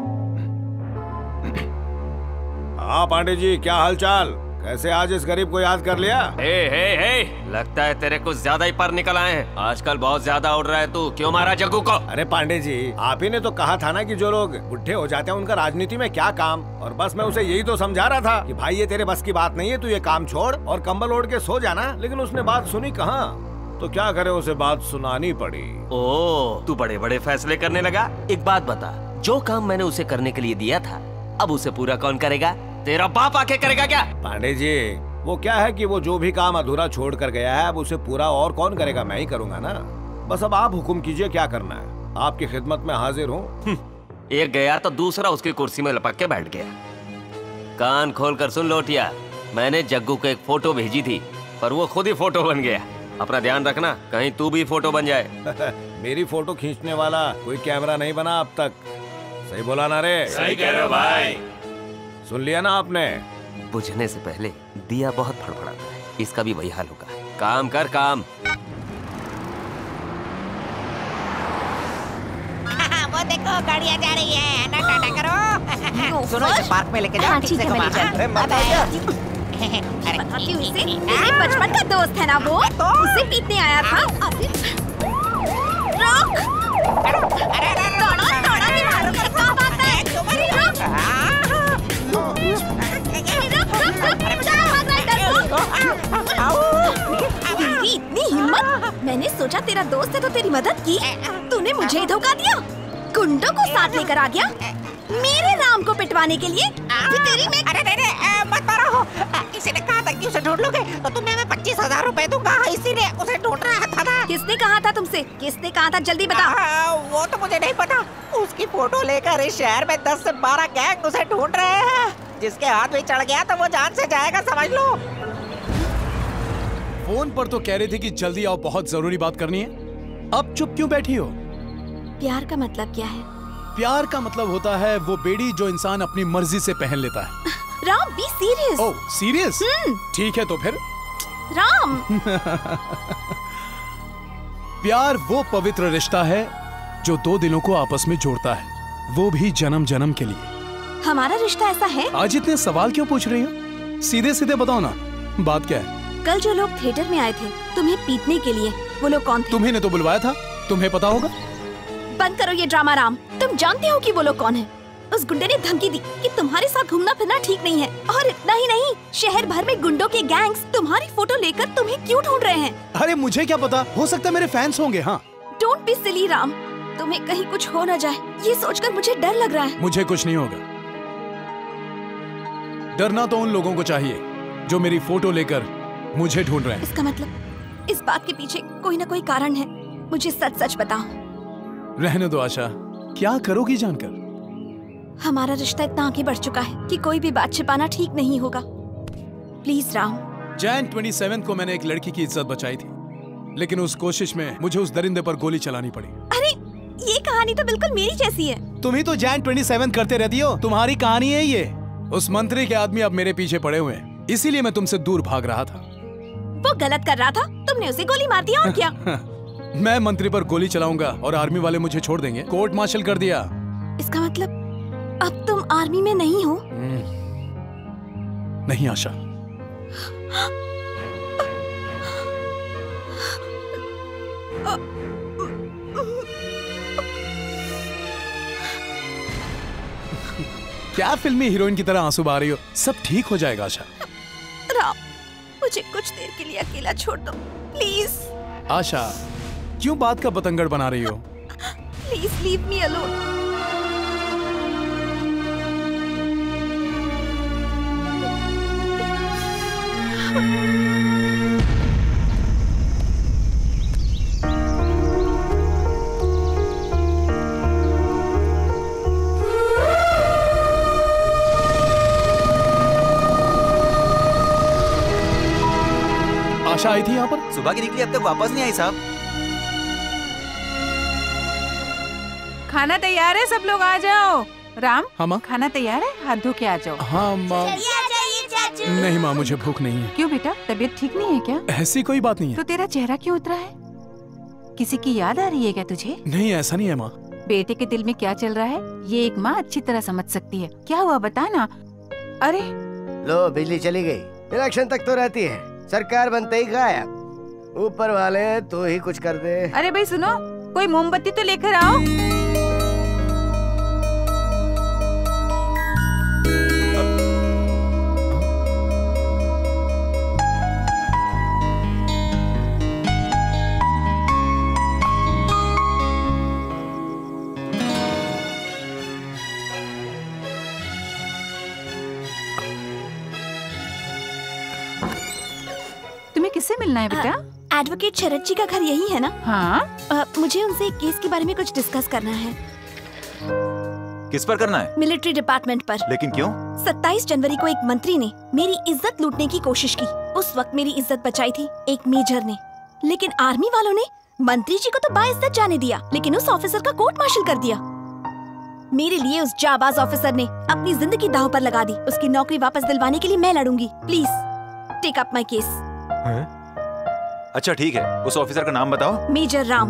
हाँ पांडे जी, क्या हालचाल? कैसे आज इस गरीब को याद कर लिया? हे हे हे, लगता है तेरे कुछ ज्यादा ही पर निकल आए हैं। आजकल बहुत ज्यादा उड़ रहा है तू, क्यों मारा जग्गू को? अरे पांडे जी, आप ही ने तो कहा था ना कि जो लोग बुढ़े हो जाते हैं उनका राजनीति में क्या काम, और बस मैं उसे यही तो समझा रहा था कि भाई ये तेरे बस की बात नहीं है, तू ये काम छोड़ और कंबल ओढ़ के सो जाना। लेकिन उसने बात सुनी कहाँ, तो क्या करे, उसे बात सुनानी पड़ी। ओ, तू बड़े बड़े फैसले करने लगा। एक बात बता, जो काम मैंने उसे करने के लिए दिया था, अब उसे पूरा कौन करेगा? तेरा बाप आके करेगा क्या? पांडे जी, वो क्या है कि वो जो भी काम अधूरा छोड़ कर गया है, अब उसे पूरा और कौन करेगा, मैं ही करूंगा ना। बस अब आप हुक्म कीजिए, क्या करना है, आपकी खिदमत में हाजिर हूँ। एक गया तो दूसरा उसकी कुर्सी में लपक के बैठ गया। कान खोल कर सुन लोटिया, मैंने जग्गू को एक फोटो भेजी थी, पर वो खुद ही फोटो बन गया। अपना ध्यान रखना, कहीं तू भी फोटो बन जाए। मेरी फोटो खींचने वाला कोई कैमरा नहीं बना अब तक। सही बोला ना रे? सही कह रहे हो भाई। सुन लिया ना आपने? बुझने से पहले दिया बहुत फड़फड़ाता है, इसका भी वही हाल होगा। काम कर काम। वो देखो गाड़ियाँ जा रही है, ना टाटा करो। सुनो, इसे पार्क में लेके जाओ। हाँ, ठीक है, मैं ले जाती हूँ। बताती हूँ इसे, मेरे बचपन का दोस्त है ना वो, उसे पीटने आया था। रोक! तोड़ो, तोड़ो, निभारो, क्या बात है? रोक! तेरी इतनी हिम्मत! मैंने सोचा तेरा दोस्त है तो तेरी मदद की, तूने मुझे ही धोखा दिया, गुंडों को साथ लेकर आ गया मेरे राम को पिटवाने के लिए। तेरी मैं... अरे नहीं नहीं, मत मारो। किसी ने कहा था कि उसे ढूंढ लोगे तो तुम्हें मैं पच्चीस हजार रूपए दूंगा, इसीलिए उसे ढूंढ रहा था ना। किसने कहा था तुमसे? किसने कहा था? जल्दी बता। आ, वो तो मुझे नहीं पता। उसकी फोटो लेकर इस शहर में दस से बारह गैंग उसे ढूंढ रहे हैं। जिसके हाथ में चढ़ गया तो वो जान से जाएगा, समझ लो। फोन पर तो कह रही थी कि जल्दी आओ, बहुत जरूरी बात करनी है। अब चुप क्यों बैठी हो? प्यार का मतलब क्या है? प्यार का मतलब होता है वो बेड़ी जो इंसान अपनी मर्जी से पहन लेता है। Ram, be serious. Oh, serious? ठीक है तो फिर। राम। प्यार वो पवित्र रिश्ता है जो दो दिलों को आपस में जोड़ता है, वो भी जन्म जन्म के लिए। हमारा रिश्ता ऐसा है? आज इतने सवाल क्यों पूछ रही हो? सीधे सीधे बताओ ना, बात क्या है? कल जो लोग थिएटर में आए थे तुम्हें पीटने के लिए, वो लोग कौन थे? तुम्ही ने तो बुलवाया था, तुम्हें पता होगा। बंद करो ये ड्रामा राम, तुम जानते हो कि वो लोग कौन है। उस गुंडे ने धमकी दी कि तुम्हारे साथ घूमना फिरना ठीक नहीं है, और इतना ही नहीं, शहर भर में गुंडों के गैंग्स तुम्हारी फोटो लेकर तुम्हें क्यों ढूंढ रहे हैं। अरे मुझे क्या पता, हो सकता है मेरे फैंस होंगे। हाँ, डोंट बी सिली राम, तुम्हें कहीं कुछ हो न जाए, ये सोचकर मुझे डर लग रहा है। मुझे कुछ नहीं होगा। डरना तो उन लोगों को चाहिए जो मेरी फोटो लेकर मुझे ढूंढ रहे हैं। इसका मतलब इस बात के पीछे कोई ना कोई कारण है, मुझे सच सच बताओ। रहने दो आशा, क्या करोगी जानकर? हमारा रिश्ता इतना आगे बढ़ चुका है कि कोई भी बात छिपाना ठीक नहीं होगा। प्लीज राम। जैन सत्ताईस को मैंने एक लड़की की इज्जत बचाई थी, लेकिन उस कोशिश में मुझे उस दरिंदे पर गोली चलानी पड़ी। अरे ये कहानी तो बिल्कुल मेरी जैसी है। तुम ही तो जैन सत्ताईस करते रहती हो, तुम्हारी कहानी है ये। उस मंत्री के आदमी अब मेरे पीछे पड़े हुए हैं, इसीलिए मैं तुमसे दूर भाग रहा था। वो गलत कर रहा था, तुमने उसे गोली मार दिया और क्या? मैं मंत्री पर गोली चलाऊंगा और आर्मी वाले मुझे छोड़ देंगे। कोर्ट मार्शल कर दिया। इसका मतलब अब तुम आर्मी में नहीं हो? नहीं आशा। क्या फिल्मी हीरोइन की तरह आंसू बहा रही हो? सब ठीक हो जाएगा आशा। राम, मुझे कुछ देर के लिए अकेला छोड़ दो प्लीज। आशा, क्यों बात का बतंगड़ बना रही हो? Please leave me alone. Asha आई थी यहाँ पर? सुबह की निकली, अब तक वापस नहीं आई साहब। खाना तैयार है, सब लोग आ जाओ। राम, हाँ माँ? खाना तैयार है, हाथ धो के आ जाओ। हाँ माँ। नहीं माँ, मुझे भूख नहीं है। क्यों बेटा, तबीयत ठीक नहीं है क्या? ऐसी कोई बात नहीं है। तो तेरा चेहरा क्यों उतरा है? किसी की याद आ रही है क्या तुझे? नहीं, ऐसा नहीं है माँ। बेटे के दिल में क्या चल रहा है ये एक माँ अच्छी तरह समझ सकती है। क्या हुआ बता ना। अरे लो, बिजली चली गई। इलेक्शन तक तो रहती है, सरकार बनते ही गायब। ऊपर वाले तो ही कुछ कर दे। अरे भाई सुनो, कोई मोमबत्ती तो लेकर आओ। किससे मिलना है बेटा? एडवोकेट शरद जी का घर यही है ना? हाँ। आ, मुझे उनसे एक केस के बारे में कुछ डिस्कस करना है। किस पर करना है? मिलिट्री डिपार्टमेंट पर। लेकिन क्यों? सत्ताईस जनवरी को एक मंत्री ने मेरी इज्जत लूटने की कोशिश की। उस वक्त मेरी इज्जत बचाई थी एक मेजर ने, लेकिन आर्मी वालों ने मंत्री जी को तो बाइज्जत जाने दिया, लेकिन उस ऑफिसर का कोर्ट मार्शल कर दिया। मेरे लिए उस जाबाज ऑफिसर ने अपनी जिंदगी दांव पर लगा दी। उसकी नौकरी वापस दिलवाने के लिए मैं लड़ूंगी। Please take up my case. अच्छा ठीक है, उस ऑफिसर का नाम बताओ। मेजर राम।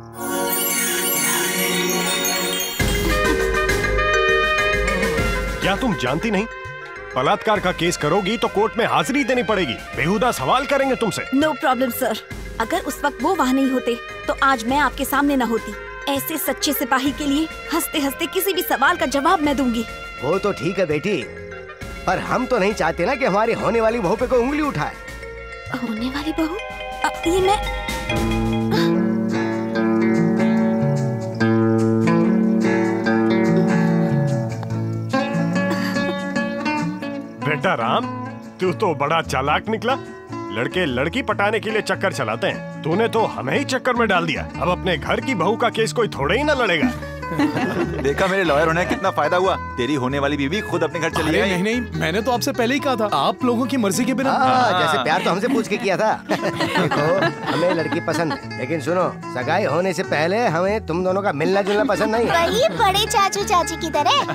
क्या तुम जानती नहीं, बलात्कार का केस करोगी तो कोर्ट में हाजिरी देनी पड़ेगी, बेहुदा सवाल करेंगे तुमसे। नो प्रॉब्लम सर, अगर उस वक्त वो वहाँ नहीं होते तो आज मैं आपके सामने न होती। ऐसे सच्चे सिपाही के लिए हंसते हंसते किसी भी सवाल का जवाब मैं दूंगी। वो तो ठीक है बेटी, पर हम तो नहीं चाहते ना कि हमारी होने वाली बहू पे कोई उंगली उठाए। होने वाली बहू? ये मैं बेटा राम, तू तो बड़ा चालाक निकला। लड़के लड़की पटाने के लिए चक्कर चलाते हैं, तूने तो हमें ही चक्कर में डाल दिया। अब अपने घर की बहू का केस कोई थोड़े ही ना लड़ेगा। देखा मेरे लॉयर होने कितना फायदा हुआ। तेरी होने वाली बीवी खुद अपने घर चली गई। नहीं नहीं, मैंने तो आपसे पहले ही कहा था, आप लोगों की मर्जी के बिना। हाँ, जैसे प्यार तो हमसे पूछ के किया था। देखो, हमें लड़की पसंद है, लेकिन सुनो, सगाई होने से पहले हमें तुम दोनों का मिलना जुलना पसंद नहीं है। वही बड़े चाचू चाची की तरह।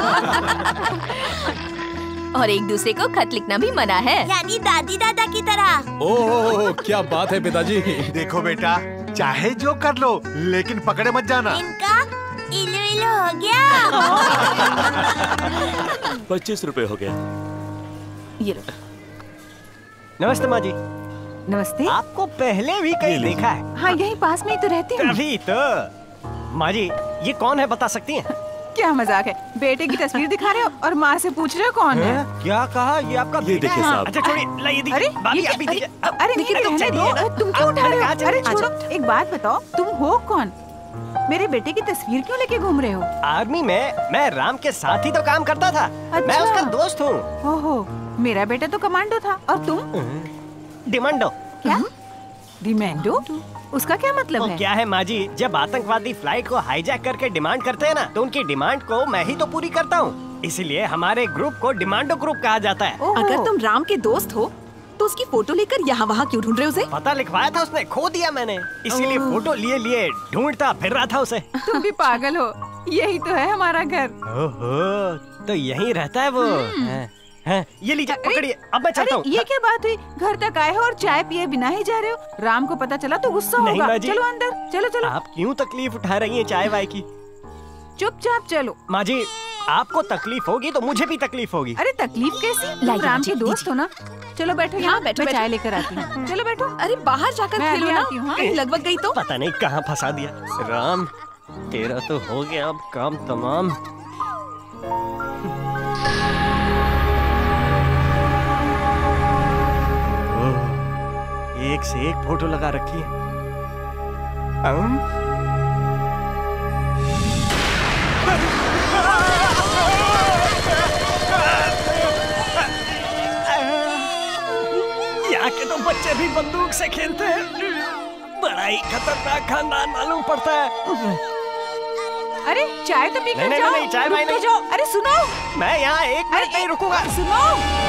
और एक दूसरे को खत लिखना भी मना है, यानी दादी दादा की तरह। ओह, क्या बात है पिताजी। देखो बेटा, चाहे जो कर लो, लेकिन पकड़े मत जाना। इनका इलू इलू हो गया। पच्चीस रुपए हो गया। ये लो। नमस्ते माँ जी। नमस्ते। आपको पहले भी कहीं देखा है? हाँ, यहीं पास में ही तो रहते हैं। तभी तो। माँ जी, ये कौन है बता सकती हैं? क्या मजाक है, बेटे की तस्वीर दिखा रहे हो और माँ से पूछ रहे हो कौन है? क्या कहा? ये आपका ये देखिए साहब। अच्छा छोड़िए, लाइए दीजिए। अरे भाभी, आप भी अरे, दीजिए। अरे लेकिन रहने दो, तुम क्यों उठा रहे हो? अरे छोड़ो, एक बात बताओ, तुम हो कौन? मेरे बेटे की तस्वीर क्यों लेके घूम रहे हो? आर्मी में मैं राम के साथ ही तो काम करता था। अच्छा। मैं उसका दोस्त हूँ। ओहो, मेरा बेटा तो कमांडो था और तुम? डिमांडो। क्या? डिमांडो? उसका क्या मतलब है? क्या है माँ जी, जब आतंकवादी फ्लाइट को हाईजैक करके डिमांड करते हैं ना, तो उनकी डिमांड को मैं ही तो पूरी करता हूँ। इसीलिए हमारे ग्रुप को डिमांडो ग्रुप कहा जाता है। अगर तुम राम के दोस्त हो तो उसकी फोटो लेकर यहाँ वहाँ क्यों ढूंढ रहे हो उसे? पता लिखवाया था उसने, खो दिया मैंने, इसीलिए फोटो लिए लिए ढूंढता फिर रहा था उसे। तुम भी पागल हो, यही तो है हमारा घर। ओहो, तो यहीं रहता है वो। हाँ, हाँ, ये लीजिए पकड़िए, अब मैं चलता हूँ। ये क्या बात हुई, घर तक आए हो और चाय पिए बिना ही जा रहे हो? राम को पता चला तो गुस्सा होगा। चलो अंदर, चलो चलो। आप क्यों तकलीफ उठा रही हैं चाय वाय की? चुपचाप चलो। माँ जी, आपको तकलीफ होगी तो मुझे भी तकलीफ होगी। अरे तकलीफ कैसी, तुम राम के दोस्त हो ना। चलो बैठो यहाँ, बैठो, मैं चाय लेकर आती हूँ। चलो बैठो। अरे बाहर जाकर खेलो ना, कहीं लगभग गई तो। पता नहीं कहाँ फंसा दिया। राम, तेरा तो हो गया अब काम तमाम। एक से एक फोटो लगा रखी है। um? यहाँ के तो बच्चे भी बंदूक से खेलते हैं। बड़ा ही खतरनाक खानदान मालूम पड़ता है। अरे चाय तो पी कर नहीं, जाओ। नहीं, नहीं, चाय रुक भाई तो नहीं। जाओ। अरे सुनो, मैं यहाँ एक मिनट नहीं रुकूंगा। सुनो,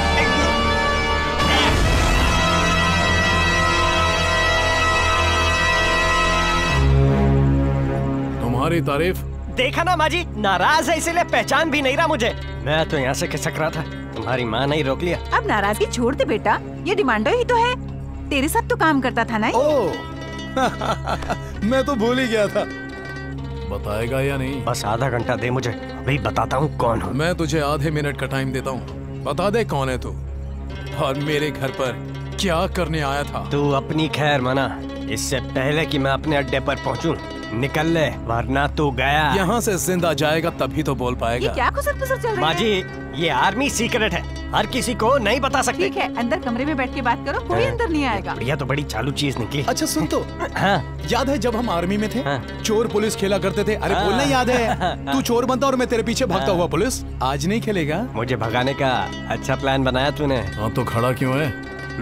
तुम्हारी तारीफ। देखा ना माँ जी, नाराज है इसीलिए पहचान भी नहीं रहा मुझे। मैं तो यहाँ से खिसक रहा था, तुम्हारी माँ ने ही रोक लिया। अब नाराजगी छोड़ दे बेटा, ये डिमांडो ही तो है। तेरे साथ तो काम करता था ना ये? ओह, मैं तो भूल ही गया था। बताएगा या नहीं? बस आधा घंटा दे मुझे, अभी बताता हूँ कौन हूँ। मैं तुझे आधे मिनट का टाइम देता हूँ, बता दे कौन है तू और मेरे घर पर क्या करने आया था। तू अपनी खैर मना, इससे पहले कि मैं अपने अड्डे पर पहुँचूं, निकल ले, वरना तू गया। यहाँ से जिंदा जाएगा तभी तो बोल पाएगा। ये क्या खुसर पुसर चल रही माँ है? जी, ये आर्मी सीक्रेट है, हर किसी को नहीं बता सकते। ठीक है, अंदर कमरे में बैठ के बात करो, कोई अंदर नहीं आएगा। बढ़िया, तो बड़ी चालू चीज निकली। अच्छा सुन तो, हाँ? याद है जब हम आर्मी में थे, हाँ? चोर पुलिस खेला करते थे? अरे हाँ? बोलना याद है? तू चोर बनता और मैं तेरे पीछे भागता हाँ? हुआ पुलिस। आज नहीं खेलेगा? मुझे भगाने का अच्छा प्लान बनाया तूने। हाँ तो खड़ा क्यों है?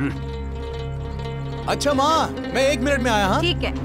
अच्छा माँ, मैं एक मिनट में आया। हाँ ठीक है।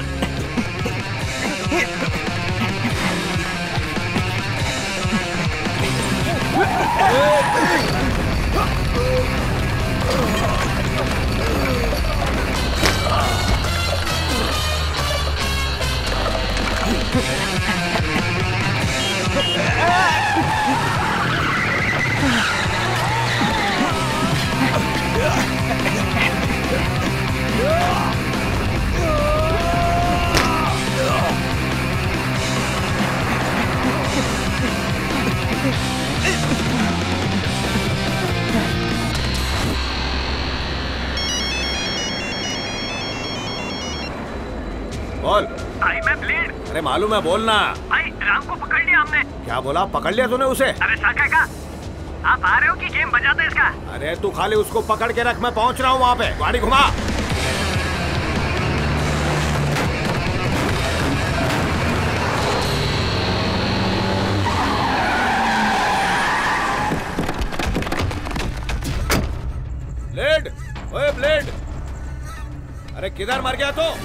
बोल। भाई मैं ब्लेड। अरे मालूम है, बोलना। भाई राम को पकड़ लिया हमने। क्या बोला? पकड़ लिया तूने उसे? अरे साका का, आप आ रहे हो कि गेम बजाते इसका? अरे तू खाली उसको पकड़ के रख, मैं पहुंच रहा हूँ वहाँ पे। गाड़ी घुमा। ब्लेड, ओए ब्लेड, अरे किधर मर गया तो?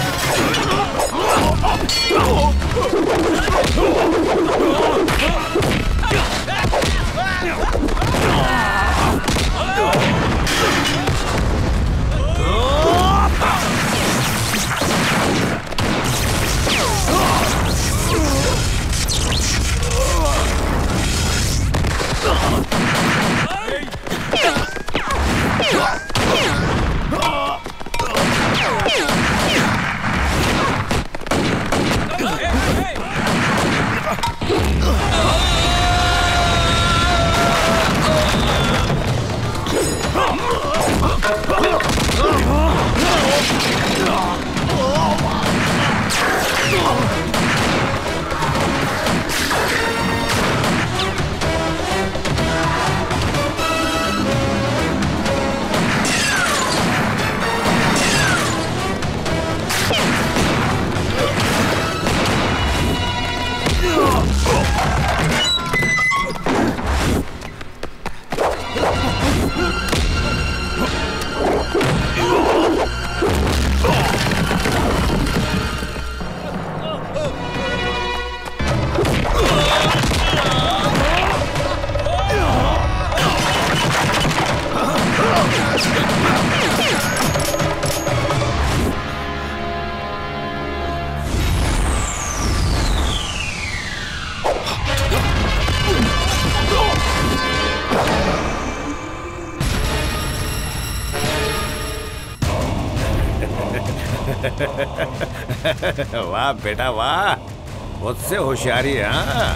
Oh! वाह बेटा वाह, मुझसे होशियारी है। हाँ?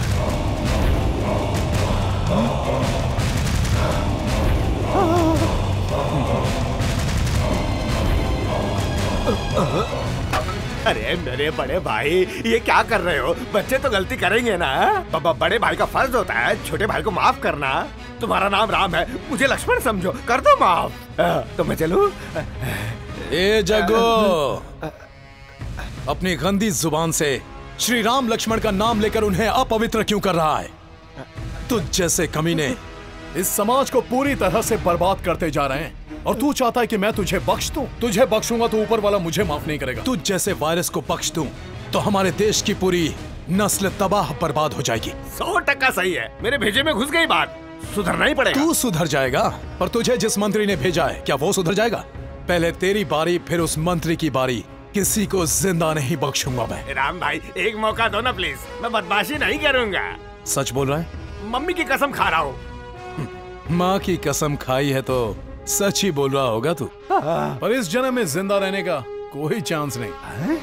अरे मेरे बड़े भाई, ये क्या कर रहे हो? बच्चे तो गलती करेंगे ना। बाबा, बड़े भाई का फर्ज होता है छोटे भाई को माफ करना। तुम्हारा नाम राम है, मुझे लक्ष्मण समझो, कर दो माफ। तो मैं चलूं? ए जग्गू, अपनी गंदी जुबान से श्री राम लक्ष्मण का नाम लेकर उन्हें अपवित्र क्यों कर रहा है? तुझ जैसे कमीने इस समाज को पूरी तरह से बर्बाद करते जा रहे हैं और तू चाहता है कि मैं तुझे बख्श दूं? तुझे बख्शूंगा तो ऊपर वाला मुझे माफ नहीं करेगा। तुझ जैसे वायरस को बख्श दूं तो हमारे देश की पूरी नस्ल तबाह बर्बाद हो जाएगी। सौ टक्का सही है, मेरे भेजे में घुस गई बात, सुधरना ही पड़ेगा। तू सुधर जाएगा, पर तुझे जिस मंत्री ने भेजा है क्या वो सुधर जाएगा? पहले तेरी बारी, फिर उस मंत्री की बारी। किसी को जिंदा नहीं बख्शूंगा मैं। राम भाई, एक मौका दो ना प्लीज, मैं बदमाशी नहीं करूंगा। सच बोल रहा है? मम्मी की कसम खा रहा हूँ। माँ की कसम खाई है तो सच ही बोल रहा होगा तू। पर इस जन्म में जिंदा रहने का कोई चांस नहीं।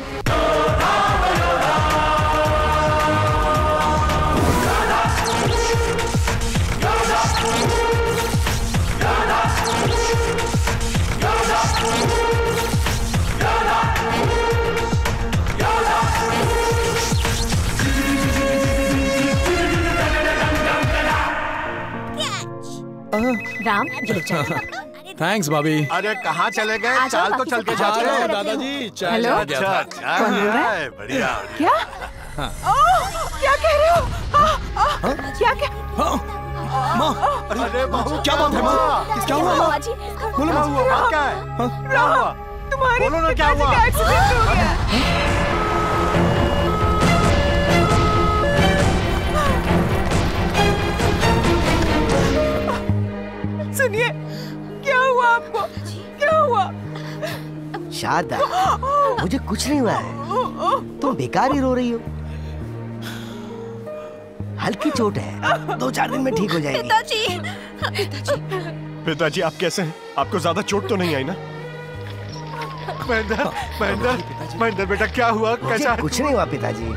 राम, थैंक्स भाभी। अरे कहाँ चले गए? चाल तो चलते जाते हैं। दादाजी, हेलो, अच्छा कौन बोल रहा है? बढ़िया। क्या? ओह, क्या कह रहे हो? आ, आ, क्या क्या? माँ, अरे बहू, क्या बात है माँ? क्या हुआ माँ? बोलो क्या हुआ? क्या है? क्या हुआ? तुम्हारे बोलो ना क्या हुआ? पिताजी का एक्सीडेंट हो गया। सुनिए, क्या हुआ आपको? क्या हुआ? शारदा, मुझे कुछ नहीं हुआ है, तुम बेकार ही रो रही हो। हल्की चोट है, दो चार दिन में ठीक हो जाएगी। पिताजी, पिताजी, पिताजी आप कैसे हैं? आपको ज्यादा चोट तो नहीं आई ना? महेंद्र, महेंद्र, महेंद्र बेटा क्या हुआ? कैसा? कुछ नहीं हुआ पिताजी।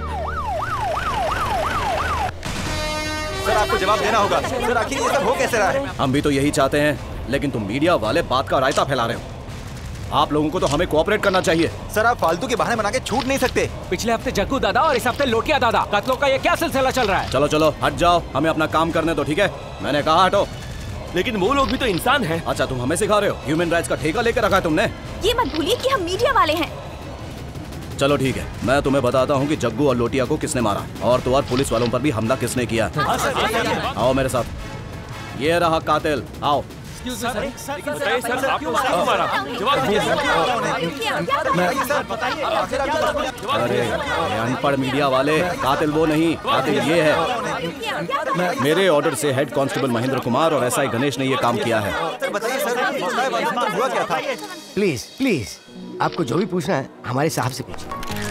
सर आपको जवाब देना होगा। सर आखिर ये सब हो कैसे रहा है? हम भी तो यही चाहते हैं, लेकिन तुम मीडिया वाले बात का रायता फैला रहे हो। आप लोगों को तो हमें कोऑपरेट करना चाहिए। सर आप फालतू के बहाने बना के छूट नहीं सकते। पिछले हफ्ते जग्गू दादा और इस हफ्ते लोटिया दादा, कत्लों का ये क्या सिलसिला चल रहा है? चलो चलो हट जाओ, हमें अपना काम करने दो, ठीक है? मैंने कहा हटो। लेकिन वो लोग भी तो इंसान हैं। अच्छा, तुम हमें सिखा रहे हो? ह्यूमन राइट्स का ठेका लेकर रखा है तुमने। ये मत भूलिए कि हम मीडिया वाले हैं। चलो ठीक है, मैं तुम्हें बताता हूँ कि जग्गू और लोटिया को किसने मारा और तो और पुलिस वालों पर भी हमला किसने किया। आओ मेरे साथ। ये रहा कातिल, आओ। अरे अनपढ़ मीडिया वाले, कातिल वो नहीं, कातिल ये है। मेरे ऑर्डर से हेड कांस्टेबल महेंद्र कुमार और एसआई गणेश ने ये काम किया है। हुआ क्या था? प्लीज प्लीज, आपको जो भी पूछना है हमारे साहब से पूछिए।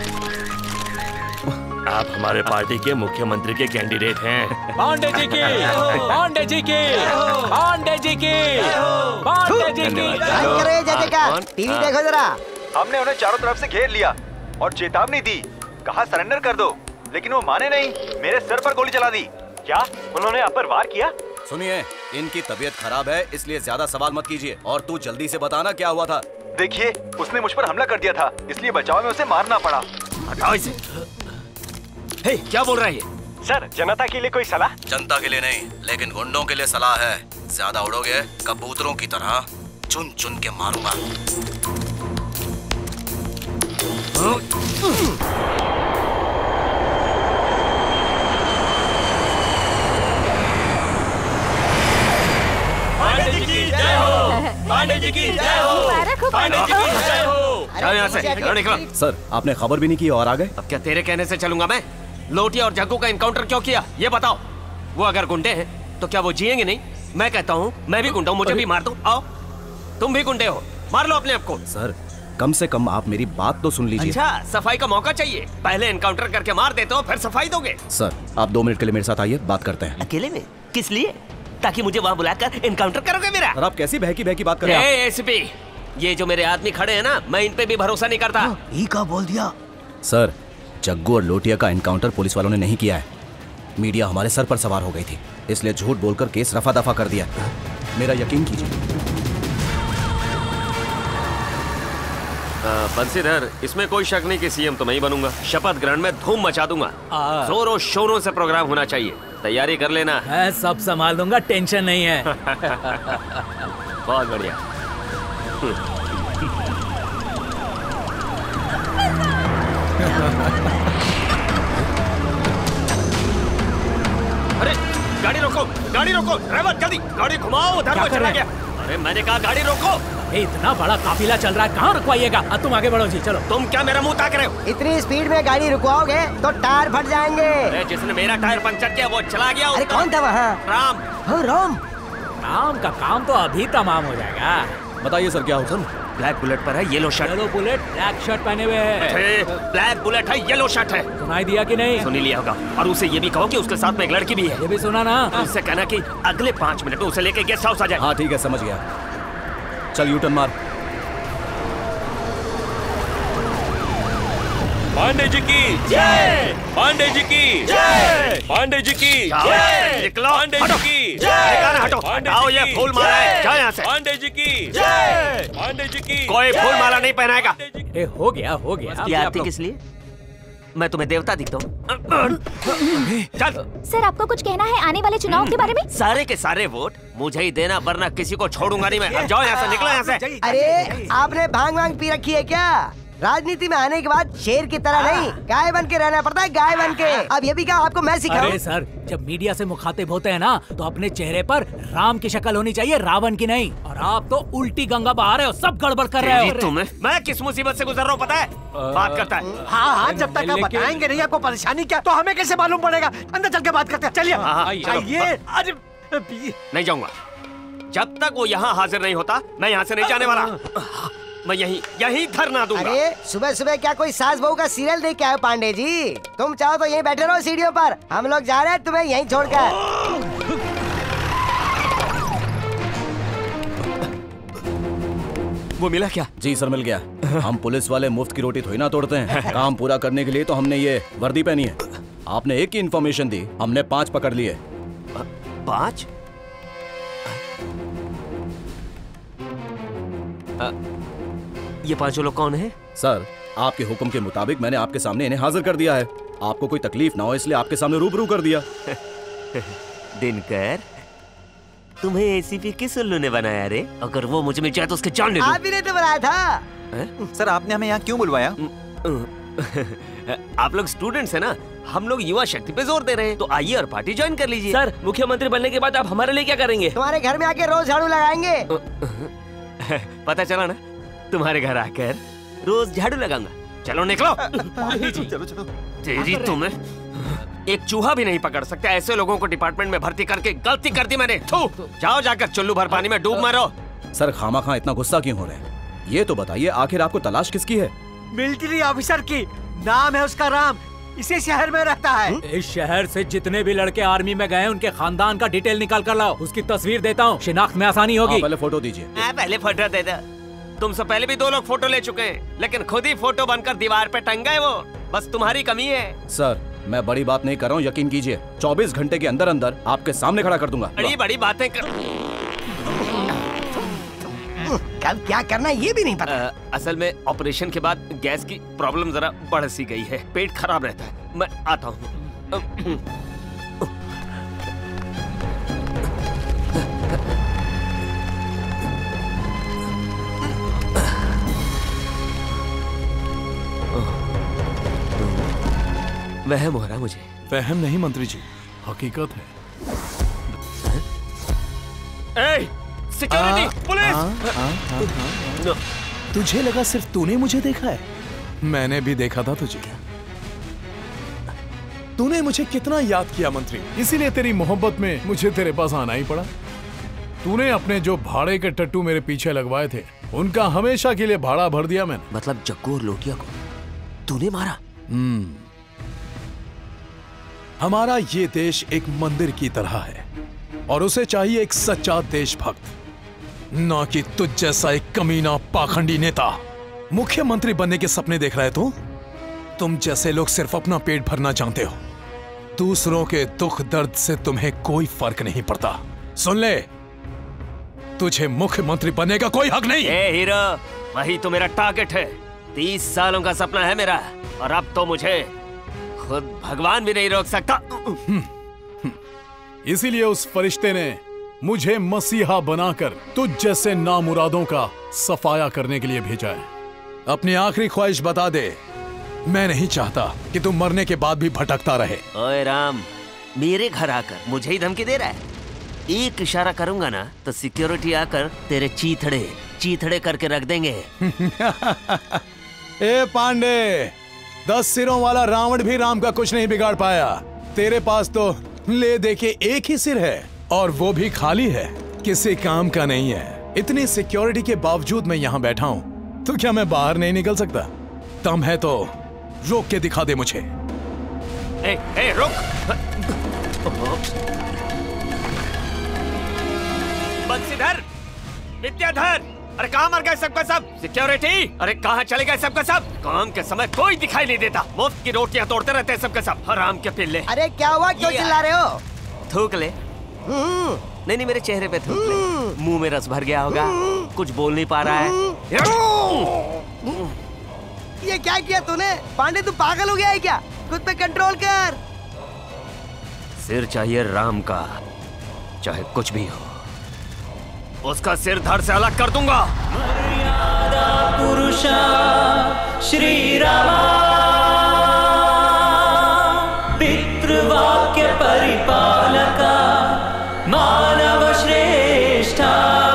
आप हमारे पार्टी के मुख्यमंत्री के कैंडिडेट हैं। पांडे जी की, पांडे जी की, पांडे जी की, पांडे जी की। करे जय का, टीवी देखो जरा। हमने उन्हें चारों तरफ से घेर लिया और चेतावनी दी, कहा सरेंडर कर दो, लेकिन वो माने नहीं, मेरे सर पर गोली चला दी। क्या उन्होंने आप पर वार किया? सुनिए, इनकी तबीयत खराब है, इसलिए ज्यादा सवाल मत कीजिए और तू जल्दी से बताना क्या हुआ था। देखिए, उसने मुझ पर हमला कर दिया था, इसलिए बचाव में उसे मारना पड़ा। हटाओ इसे। हे, क्या बोल रहा है ये? सर, जनता के लिए कोई सलाह? जनता के लिए नहीं, लेकिन गुंडों के लिए सलाह है। ज्यादा उड़ोगे कबूतरों की तरह चुन चुन के मारूंगा। पांडे जी की जय हो, पांडे जी की जय हो, पांडे जी की जय हो। चलो यहाँ से, चलो निकलो। सर, आपने खबर भी नहीं की और आ गए। अब क्या तेरे कहने से चलूंगा मैं? लोटिया और जग्गू का इनकाउंटर क्यों किया ये बताओ। वो अगर गुंडे हैं तो क्या वो जिएंगे नहीं? मैं कहता हूँ मैं भी गुंडा हूँ, मुझे भी मार दो। आओ, तुम भी गुंडे हो, मार लो अपने आप को। सर, कम से कम आप मेरी बात तो सुन लीजिए। अच्छा, सफाई का मौका चाहिए। पहले इनकाउंटर करके मार देते हो, फिर सफाई दोगे। सर, आप दो मिनट के लिए मेरे साथ आइए, बात करते हैं। अकेले में? किस लिए? ताकि मुझे वहाँ बुलाकर इनकाउंटर करोगे मेरा? सर, आप कैसी बहकी बहकी बात कर रहे हैं? एसीपी, ये जो मेरे आदमी खड़े हैं ना, मैं इन पे भी भरोसा नहीं करता। ये का बोल दिया? सर, जग्गू और लोटिया का एनकाउंटर पुलिस वालों ने नहीं किया है। मीडिया हमारे सर पर सवार हो गई थी, इसलिए झूठ बोलकर केस रफा दफा कर दिया। मेरा यकीन कीजिए। बंसीधर, इसमें कोई शक नहीं कि सीएम तो मैं ही बनूंगा। शपथ ग्रहण में धूम मचा दूंगा। जोरों शोरों से प्रोग्राम होना चाहिए। तैयारी कर लेना। मैं सब संभाल दूंगा, टेंशन नहीं है। बहुत बढ़िया। अरे गाड़ी रोको, गाड़ी रोको, ड्राइवर जल्दी गाड़ी घुमाओ, उधर को चला गया। अरे मैंने कहा गाड़ी रोको। इतना बड़ा काफिला चल रहा है, कहाँ रुकवाइएगा? अब तुम आगे बढ़ो जी, चलो। तुम क्या मेरा मुंह ताक रहे हो? इतनी स्पीड में गाड़ी रुकवाओगे तो टायर फट जाएंगे। अरे जिसने मेरा टायर पंचर किया वो चला गया। अरे कौन था वहाँ? राम। हाँ राम। राम का काम तो अभी तमाम हो जाएगा। बताइए सर, क्या हुआ? ब्लैक बुलेट पर है yellow shirt. Yellow bullet black shirt पहने हुए है। ब्लैक बुलेट है, येलो शर्ट है। सुनाई दिया कि नहीं? सुनी लिया होगा। और उसे ये भी कहो कि उसके साथ में एक लड़की भी है। ये भी सुना ना? उससे कहना कि अगले पाँच मिनट में उसे लेके गेस्ट हाउस आ जाए। हाँ ठीक है, समझ गया। चल यूटर्न मार। पांडे जी की जय, पांडे जी की जय, पांडे जी की जय, निकलो। पांडे जी की जय, हटो। आओ, ये फूल माला है, जाओ यहाँ से। पांडे जी की जय, पांडे जी की। कोई फूल माला नहीं पहनाएगा। ए, हो गया हो गया। ये आरती किस लिए? मैं तुम्हें देवता दिखता हूँ। चल। सर, आपको कुछ कहना है आने वाले चुनाव के बारे में? सारे के सारे वोट मुझे ही देना, वरना किसी को छोड़ूंगा नहीं मैं। अब जाओ यहाँ से, निकलो यहाँ से। अरे आपने भांग वांग पी रखी है क्या? राजनीति में आने के बाद शेर की तरह नहीं, गाय बन के रहना पड़ता है, गाय बन के। अब ये भी क्या आपको मैं सिखाऊं? अरे सर, जब मीडिया से मुखातिब होते हैं ना, तो अपने चेहरे पर राम की शक्ल होनी चाहिए, रावण की नहीं। और आप तो उल्टी गंगा बहा रहे हो, सब गड़बड़ कर रहे हो। तुम्हें मैं किस मुसीबत से गुजर रहा हूँ पता है? बात करता है। हाँ हाँ, जब तक आप बताएंगे नहीं आपको परेशानी क्या, तो हमें कैसे मालूम पड़ेगा? अंदर चल के बात करते हैं। चलिए। आइए। नहीं जाऊंगा जब तक वो यहाँ हाजिर नहीं होता। मैं यहाँ से नहीं जाने वाला। मैं यहीं यहीं धरना दूंगा। अरे सुबह सुबह क्या कोई सास बहू का सीरियल देख के आए पांडे जी? तुम चाहो तो यहीं बैठे रहो सीढ़ियों पर, हम लोग जा रहे हैं तुम्हें यहीं छोड़कर। वो मिला क्या? जी सर, मिल गया। हम पुलिस वाले मुफ्त की रोटी थोड़ी ना तोड़ते हैं। काम पूरा करने के लिए तो हमने ये वर्दी पहनी है। आपने एक की इन्फॉर्मेशन दी, हमने पांच पकड़ लिए। पांच? ये पांचों लोग कौन हैं? सर, आपके हुक्म के मुताबिक मैंने आपके सामने इन्हें हाजिर कर दिया है। आपको कोई तकलीफ ना हो इसलिए आपके सामने रूबरू कर दिया। दिनकर, तुम्हें एसीपी किस उल्लू ने बनाया रे? अगर वो मुझे मिल जाए तो उसके जान ले लूं। आप ही ने तो बनाया था। है? सर, आपने हमें यहाँ क्यों बुलवाया? आप लोग स्टूडेंट्स हैं ना, हम लोग युवा शक्ति पे जोर दे रहे हैं, तो आइए और पार्टी ज्वाइन कर लीजिए। सर, मुख्यमंत्री बनने के बाद आप हमारे लिए क्या करेंगे? तुम्हारे घर में आके रोज झाड़ू लगाएंगे। पता चला ना, तुम्हारे घर आकर रोज झाड़ू लगाऊंगा। चलो निकलो। चलो चलो। तेरी तुम्हें एक चूहा भी नहीं पकड़ सकते। ऐसे लोगों को डिपार्टमेंट में भर्ती करके गलती कर दी मैंने। थू, जाओ जाकर चुल्लू भर पानी में डूब मारो। सर, खामा-खा इतना गुस्सा क्यों हो रहे हैं? ये तो बताइए, आखिर आपको तलाश किसकी है? मिलिट्री ऑफिसर की, नाम है उसका राम, इसी शहर में रहता है। इस शहर से जितने भी लड़के आर्मी में गए उनके खानदान का डिटेल निकाल कर लाओ, उसकी तस्वीर देता हूँ, शिनाख्त में आसानी होगी। पहले फोटो दीजिए। पहले फोटो दे दो। तुमसे पहले भी दो लोग फोटो ले चुके हैं, लेकिन खुद ही फोटो बनकर दीवार पे टंग गए। वो बस तुम्हारी कमी है। सर, मैं बड़ी बात नहीं कर रहा हूँ, यकीन कीजिए। चौबीस घंटे के अंदर अंदर आपके सामने खड़ा कर दूंगा। बड़ी बड़ी बातें कर। कब क्या करना ये भी नहीं पता। आ, असल में ऑपरेशन के बाद गैस की प्रॉब्लम जरा बढ़ सी गई है, पेट खराब रहता है। मैं आता हूँ। वहम हो रहा मुझे। वहम नहीं मंत्री जी, हकीकत है। ए, सिक्योरिटी, पुलिस! तुझे लगा सिर्फ तूने मुझे देखा है? मैंने भी देखा था तुझे। तूने मुझे कितना याद किया मंत्री, इसीलिए तेरी मोहब्बत में मुझे तेरे पास आना ही पड़ा। तूने अपने जो भाड़े के टट्टू मेरे पीछे लगवाए थे, उनका हमेशा के लिए भाड़ा भर दिया मैंने। मतलब जग्गू और लोटिया को तूने मारा? हम्म। हमारा ये देश एक मंदिर की तरह है और उसे चाहिए एक सच्चा देशभक्त। ना कि तुझ जैसा एक कमीना पाखंडी नेता मुख्यमंत्री बनने के सपने देख रहा है तू। तुम जैसे लोग सिर्फ अपना पेट भरना जानते हो, दूसरों के दुख दर्द से तुम्हें कोई फर्क नहीं पड़ता। सुन ले, तुझे मुख्यमंत्री बनने का कोई हक नहीं। ए हीरो, वही तो मेरा टारगेट है। तीस सालों का सपना है मेरा, और अब तो मुझे खुद भगवान भी नहीं रोक सकता। इसीलिए उस फरिश्ते ने मुझे मसीहा बनाकर तुझ जैसे नामुरादों का सफाया करने के लिए भेजा है। अपनी आखिरी ख्वाहिश बता दे। मैं नहीं चाहता कि तुम मरने के बाद भी भटकता रहे। ओए राम, मेरे घर आकर मुझे ही धमकी दे रहा है। एक इशारा करूंगा ना तो सिक्योरिटी आकर तेरे चीथड़े चीथड़े करके रख देंगे। ए पांडे, दस सिरों वाला रावण भी राम का कुछ नहीं बिगाड़ पाया। तेरे पास तो ले देखे एक ही सिर है, और वो भी खाली है, किसी काम का नहीं है। इतनी सिक्योरिटी के बावजूद मैं यहाँ बैठा हूँ, तो क्या मैं बाहर नहीं निकल सकता? दम है तो रोक के दिखा दे मुझे। ए, ए, रुक। बंसीधर, विद्याधर, अरे कहाँ मर गए सबका सब? सिक्योरिटी, अरे कहाँ चले गए सबका सब? काम के समय कोई दिखाई नहीं देता, मुफ्त की रोटियां तोड़ते रहते हैं सबके सब। हराम के पिल्ले। अरे क्या हुआ, क्यों चिल्ला रहे हो? थूक ले। नहीं नहीं, मेरे चेहरे पे थूक ले। मुंह में रस भर गया होगा, कुछ बोल नहीं पा रहा है। ये क्या किया तूने? पांडे तू पागल हो गया है क्या? खुद पे कंट्रोल कर। सिर चाहिए राम का, चाहे कुछ भी हो, उसका सिर धड़ से अलग कर दूंगा। मर्यादा पुरुषा श्री रामा, पितृवाक्य परिपालका, मानव श्रेष्ठा,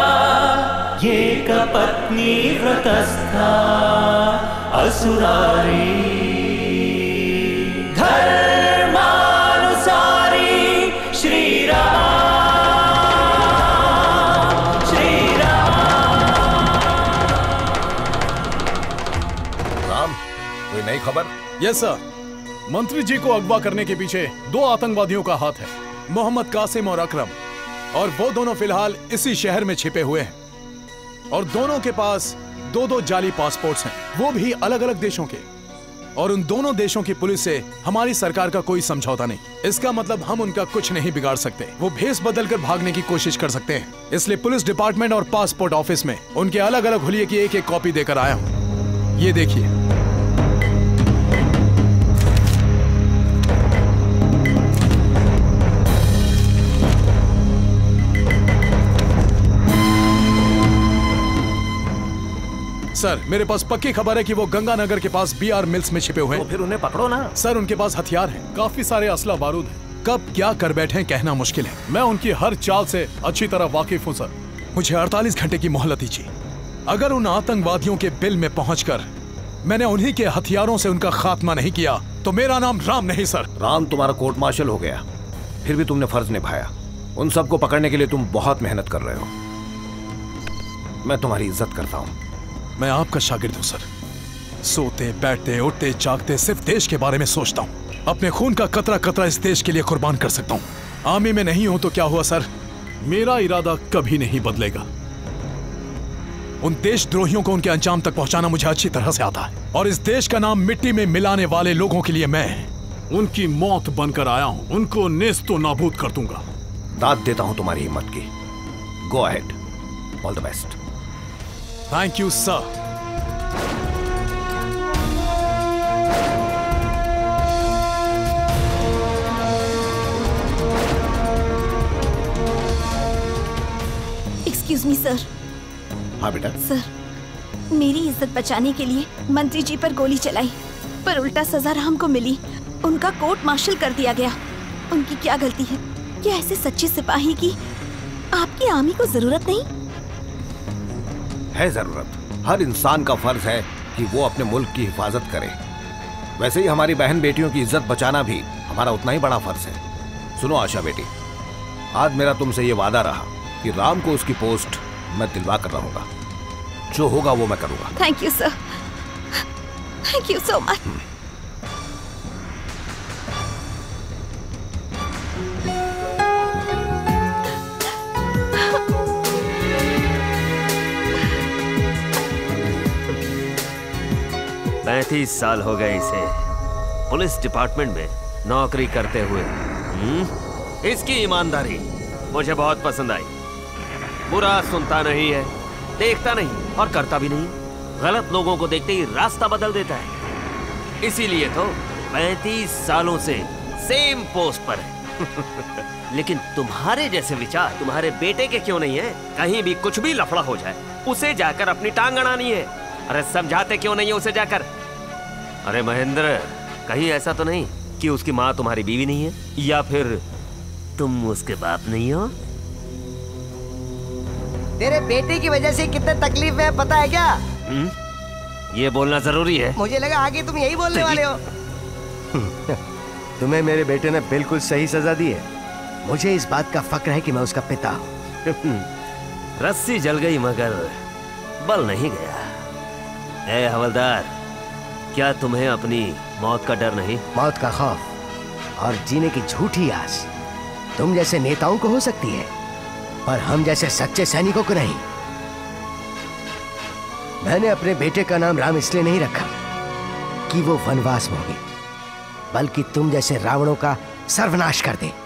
एक पत्नी व्रतस्था असुरारी, धर्मानुसारी श्री राम, श्री राम। राम, कोई नई खबर? यस सर, मंत्री जी को अगवा करने के पीछे दो आतंकवादियों का हाथ है, मोहम्मद कासिम और अकरम, और वो दोनों फिलहाल इसी शहर में छिपे हुए हैं, और दोनों के पास दो दो जाली पासपोर्ट्स हैं, वो भी अलग अलग देशों के। और उन दोनों देशों की पुलिस से हमारी सरकार का कोई समझौता नहीं। इसका मतलब हम उनका कुछ नहीं बिगाड़ सकते। वो भेस बदलकर भागने की कोशिश कर सकते हैं। इसलिए पुलिस डिपार्टमेंट और पासपोर्ट ऑफिस में उनके अलग अलग हुलिये की एक एक कॉपी देकर आया हूँ। ये देखिए। सर, मेरे पास पक्की खबर है कि वो गंगानगर के पास बीआर मिल्स में छिपे हुए हैं। तो फिर उन्हें पकड़ो ना। सर, उनके पास हथियार हैं, काफी सारे असला बारूद हैं। कब क्या कर बैठे हैं कहना मुश्किल है। मैं उनकी हर चाल से अच्छी तरह वाकिफ हूँ सर। मुझे अड़तालीस घंटे की मोहलत दीजिए। अगर उन आतंकवादियों के बिल में पहुंचकर मैंने उन्हीं के हथियारों से उनका खात्मा नहीं किया तो मेरा नाम राम नहीं सर। राम तुम्हारा कोर्ट मार्शल हो गया, फिर भी तुमने फर्ज निभाया। उन सबको पकड़ने के लिए तुम बहुत मेहनत कर रहे हो। मैं तुम्हारी इज्जत करता हूँ। मैं आपका शागिर्द हूँ सर। सोते बैठते उठते जागते सिर्फ देश के बारे में सोचता हूँ। अपने खून का कतरा कतरा इस देश के लिए कुर्बान कर सकता हूँ। आर्मी में नहीं हूं तो क्या हुआ सर, मेरा इरादा कभी नहीं बदलेगा। उन देशद्रोहियों को उनके अंजाम तक पहुंचाना मुझे अच्छी तरह से आता है, और इस देश का नाम मिट्टी में मिलाने वाले लोगों के लिए मैं उनकी मौत बनकर आया हूं। उनको नेस्तो नाबूद कर दूंगा। दाद देता हूं तुम्हारी हिम्मत की। Go ahead, all the best. Thank you sir. Excuse me sir. हाँ बेटा। सर, मेरी इज्जत बचाने के लिए मंत्री जी पर गोली चलाई, पर उल्टा सजा राम को मिली। उनका कोर्ट मार्शल कर दिया गया। उनकी क्या गलती है? क्या ऐसे सच्चे सिपाही की आपकी आर्मी को जरूरत नहीं है? जरूरत हर इंसान का फर्ज है कि वो अपने मुल्क की हिफाजत करे। वैसे ही हमारी बहन बेटियों की इज्जत बचाना भी हमारा उतना ही बड़ा फर्ज है। सुनो आशा बेटी, आज मेरा तुमसे ये वादा रहा कि राम को उसकी पोस्ट मैं दिलवा कर रहूंगा। जो होगा वो मैं करूंगा। Thank you sir, thank you so much. पैंतीस साल हो गए इसे पुलिस डिपार्टमेंट में नौकरी करते हुए। हम्म? इसकी ईमानदारी मुझे बहुत पसंद आई। बुरा सुनता नहीं है, देखता नहीं और करता भी नहीं। गलत लोगों को देखते ही रास्ता बदल देता है। इसीलिए तो पैंतीस सालों से सेम पोस्ट पर है। लेकिन तुम्हारे जैसे विचार तुम्हारे बेटे के क्यों नहीं है? कहीं भी कुछ भी लफड़ा हो जाए उसे जाकर अपनी टांग अड़ानी है। अरे समझाते क्यों नहीं है उसे जाकर? अरे महेंद्र, कहीं ऐसा तो नहीं कि उसकी माँ तुम्हारी बीवी नहीं है, या फिर तुम उसके बाप नहीं हो? तेरे बेटे की वजह से कितने तकलीफ में पता है क्या? हुँ? ये बोलना जरूरी है? मुझे लगा आगे तुम यही बोलने वाले हो। तुम्हें मेरे बेटे ने बिल्कुल सही सजा दी है। मुझे इस बात का फक्र है कि मैं उसका पिता हूँ। रस्सी जल गई मगर बल नहीं गया। ए हवलदार, क्या तुम्हें अपनी मौत का डर नहीं? मौत का खौफ और जीने की झूठी आस तुम जैसे नेताओं को हो सकती है, पर हम जैसे सच्चे सैनिकों को नहीं। मैंने अपने बेटे का नाम राम इसलिए नहीं रखा कि वो वनवास भोगे, बल्कि तुम जैसे रावणों का सर्वनाश कर दे।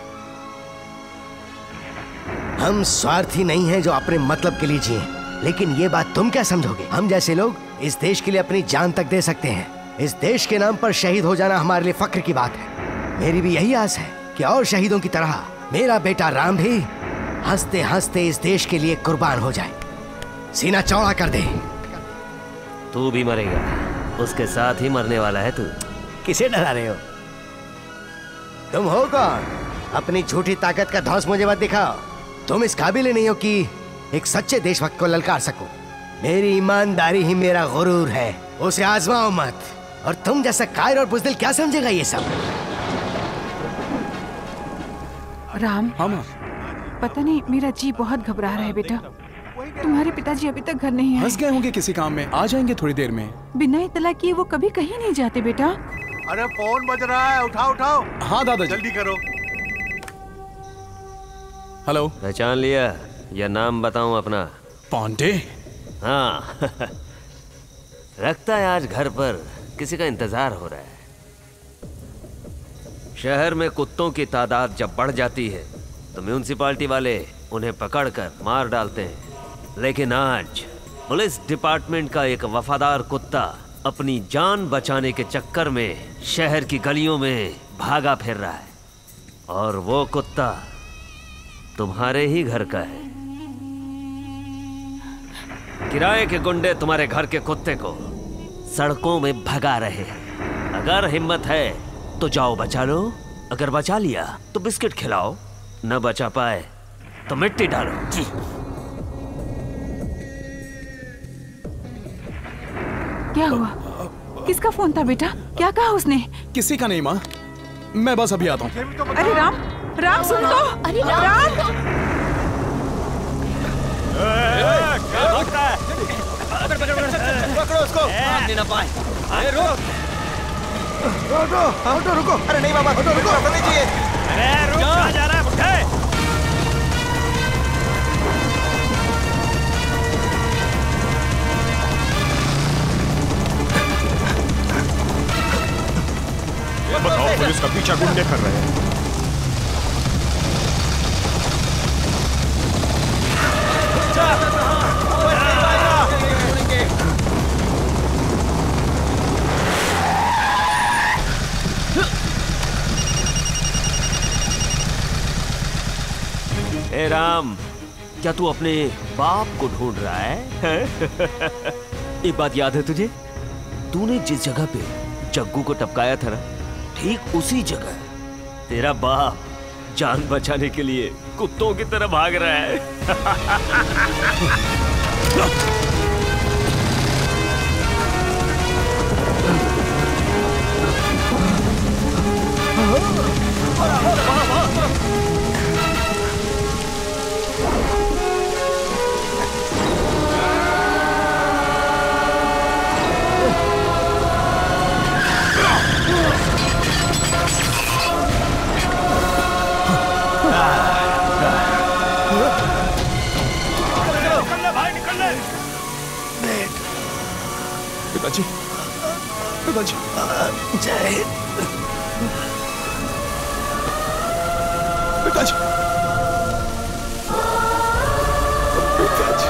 हम स्वार्थी नहीं हैं जो अपने मतलब के लिए जिए, लेकिन ये बात तुम क्या समझोगे? हम जैसे लोग इस देश के लिए अपनी जान तक दे सकते हैं। इस देश के नाम पर शहीद हो जाना हमारे लिए फक्र की बात है। मेरी भी यही आस है कि और शहीदों की तरह मेरा बेटा राम भी हंसते हंसते इस देश के लिए कुर्बान हो जाए, सीना चौड़ा कर दे। तू भी मरेगा, उसके साथ ही मरने वाला है तू। किसे डरा रहे हो? तुम हो कौन? अपनी झूठी ताकत का धौंस मुझे मत दिखाओ। तुम इस काबिल नहीं हो कि एक सच्चे देशभक्त को ललकार सको। मेरी ईमानदारी ही मेरा गुरूर है, उसे आजमाओ मत। और तुम जैसा कायर और बुज़दिल क्या समझेगा ये सब? राम, पता नहीं मेरा जी बहुत घबरा रहा है बेटा। तुम्हारे पिताजी अभी तक घर नहीं आए। फंस गए होंगे किसी काम में, आ जाएंगे थोड़ी देर में। बिना इतला किए वो कभी कहीं नहीं जाते बेटा। अरे फोन बज रहा है, उठाओ उठाओ। हाँ दादाजी, जल्दी करो। हेलो। पहचान लिया या नाम बताऊं अपना? पांडे। हाँ। लगता है आज घर पर किसी का इंतजार हो रहा है। शहर में कुत्तों की तादाद जब बढ़ जाती है तो म्यूनिसिपालिटी वाले उन्हें पकड़कर मार डालते हैं, लेकिन आज पुलिस डिपार्टमेंट का एक वफादार कुत्ता अपनी जान बचाने के चक्कर में शहर की गलियों में भागा फिर रहा है, और वो कुत्ता तुम्हारे ही घर का है। किराए के गुंडे तुम्हारे घर के कुत्ते को सड़कों में भगा रहे हैं। अगर हिम्मत है तो जाओ बचा लो, अगर बचा लिया तो बिस्किट खिलाओ, न बचा पाए तो मिट्टी डालो। क्या हुआ? किसका फोन था बेटा? क्या कहा उसने? किसी का नहीं माँ, मैं बस अभी आता हूँ। अरे राम, राम सुन तो। अरे राम, पकड़ो उसको, भागने ना पाए। अरे रुक, रुको, रुको, रुको। अरे नहीं बाबा, रुको, रुको, रुको दीजिए। अरे रुक, कहाँ जा रहा है? उठे। बताओ, पुलिस का पीछा गुंडे कर रहे हैं। ए राम, क्या तू अपने बाप को ढूंढ रहा है? एक बात याद है तुझे? तूने जिस जगह पे जग्गू को टपकाया था ना, ठीक उसी जगह तेरा बाप जान बचाने के लिए कुत्तों की तरह भाग रहा है। पिताजी, पिताजी जय पिताजी पिताजी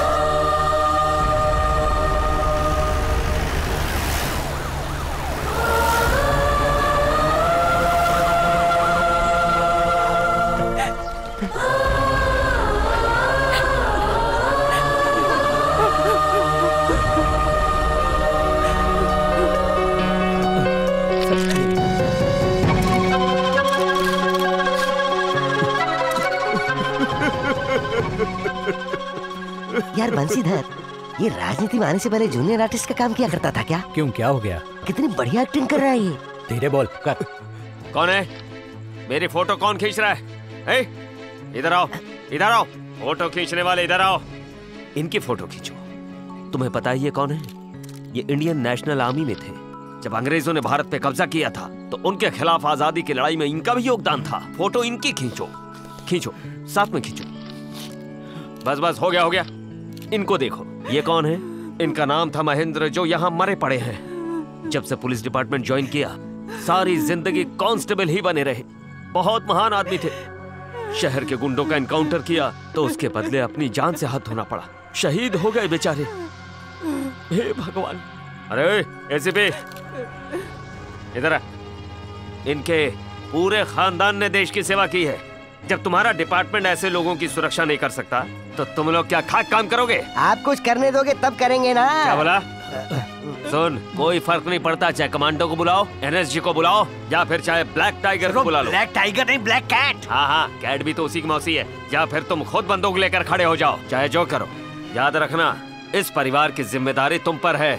यार बंसीधर, ये राजनीति में आने से पहले जूनियर आर्टिस्ट का काम किया करता था क्या? क्यों, क्या हो गया? कितनी बढ़िया एक्टिंग कर रहा है ये। धीरे बोल कर। कौन है? मेरी फोटो कौन खींच रहा है? ए, इधर आओ, इधर आओ, फोटो खींचने वाले इधर आओ। इनकी फोटो खींचो। तुम्हें पता है ये कौन है? ये इंडियन नेशनल आर्मी में थे। जब अंग्रेजों ने भारत पे कब्जा किया था तो उनके खिलाफ आजादी की लड़ाई में इनका भी योगदान था। फोटो इनकी खींचो, खींचो, साथ में खींचो। बस बस, हो गया हो गया। इनको देखो, ये कौन है? इनका नाम था महेंद्र, जो यहाँ मरे पड़े हैं। जब से पुलिस डिपार्टमेंट ज्वाइन किया, सारी जिंदगी कांस्टेबल ही बने रहे। बहुत महान आदमी थे। शहर के गुंडों का एनकाउंटर किया तो उसके बदले अपनी जान से हाथ धोना पड़ा। शहीद हो गए बेचारे। हे भगवान। अरे एसीपी, इधर आ। इनके पूरे खानदान ने देश की सेवा की है। जब तुम्हारा डिपार्टमेंट ऐसे लोगों की सुरक्षा नहीं कर सकता तो तुम लोग क्या खाक काम करोगे? आप कुछ करने दोगे तब करेंगे ना। क्या बोला? सुन, कोई फर्क नहीं पड़ता, चाहे कमांडो को बुलाओ, एनएसजी को बुलाओ, या फिर चाहे ब्लैक टाइगर को बुला लो। ब्लैक टाइगर नहीं, ब्लैक कैट। हाँ हाँ, कैट भी तो उसी की मौसी है। या फिर तुम खुद बंदूक लेकर खड़े हो जाओ, चाहे जो करो। याद रखना, इस परिवार की जिम्मेदारी तुम पर है।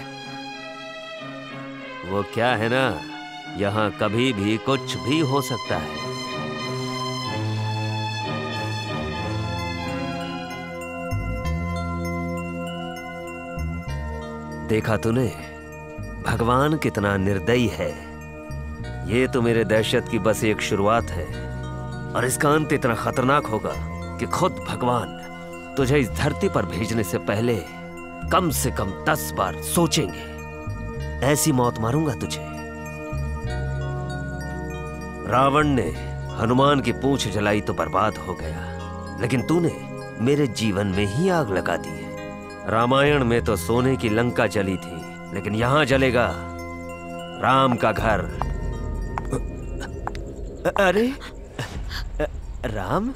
वो क्या है ना, यहाँ कभी भी कुछ भी हो सकता है। देखा तूने, भगवान कितना निर्दयी है। ये तो मेरे दहशत की बस एक शुरुआत है, और इसका अंत इतना खतरनाक होगा कि खुद भगवान तुझे इस धरती पर भेजने से पहले कम से कम दस बार सोचेंगे। ऐसी मौत मारूंगा तुझे। रावण ने हनुमान की पूंछ जलाई तो बर्बाद हो गया, लेकिन तूने मेरे जीवन में ही आग लगा दी है। रामायण में तो सोने की लंका जली थी, लेकिन यहां जलेगा राम का घर। अरे राम,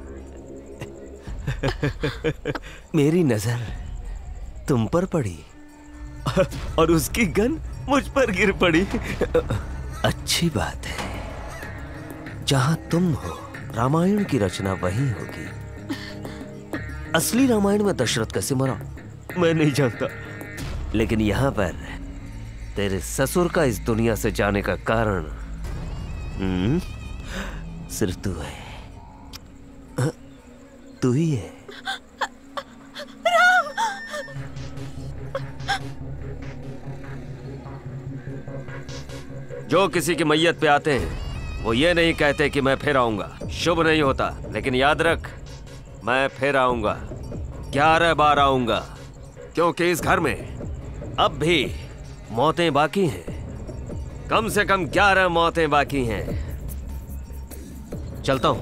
मेरी नजर तुम पर पड़ी और उसकी गन मुझ पर गिर पड़ी। अच्छी बात है, जहां तुम हो रामायण की रचना वही होगी। असली रामायण में दशरथ कैसे मरा मैं नहीं जानता, लेकिन यहाँ पर तेरे ससुर का इस दुनिया से जाने का कारण हम्म, सिर्फ तू है, तू ही है। जो किसी की मैयत पे आते हैं वो ये नहीं कहते कि मैं फिर आऊंगा। शुभ नहीं होता, लेकिन याद रख, मैं फिर आऊंगा, ग्यारह बार आऊंगा, क्योंकि इस घर में अब भी मौतें बाकी हैं। कम से कम ग्यारह मौतें बाकी हैं। चलता हूं।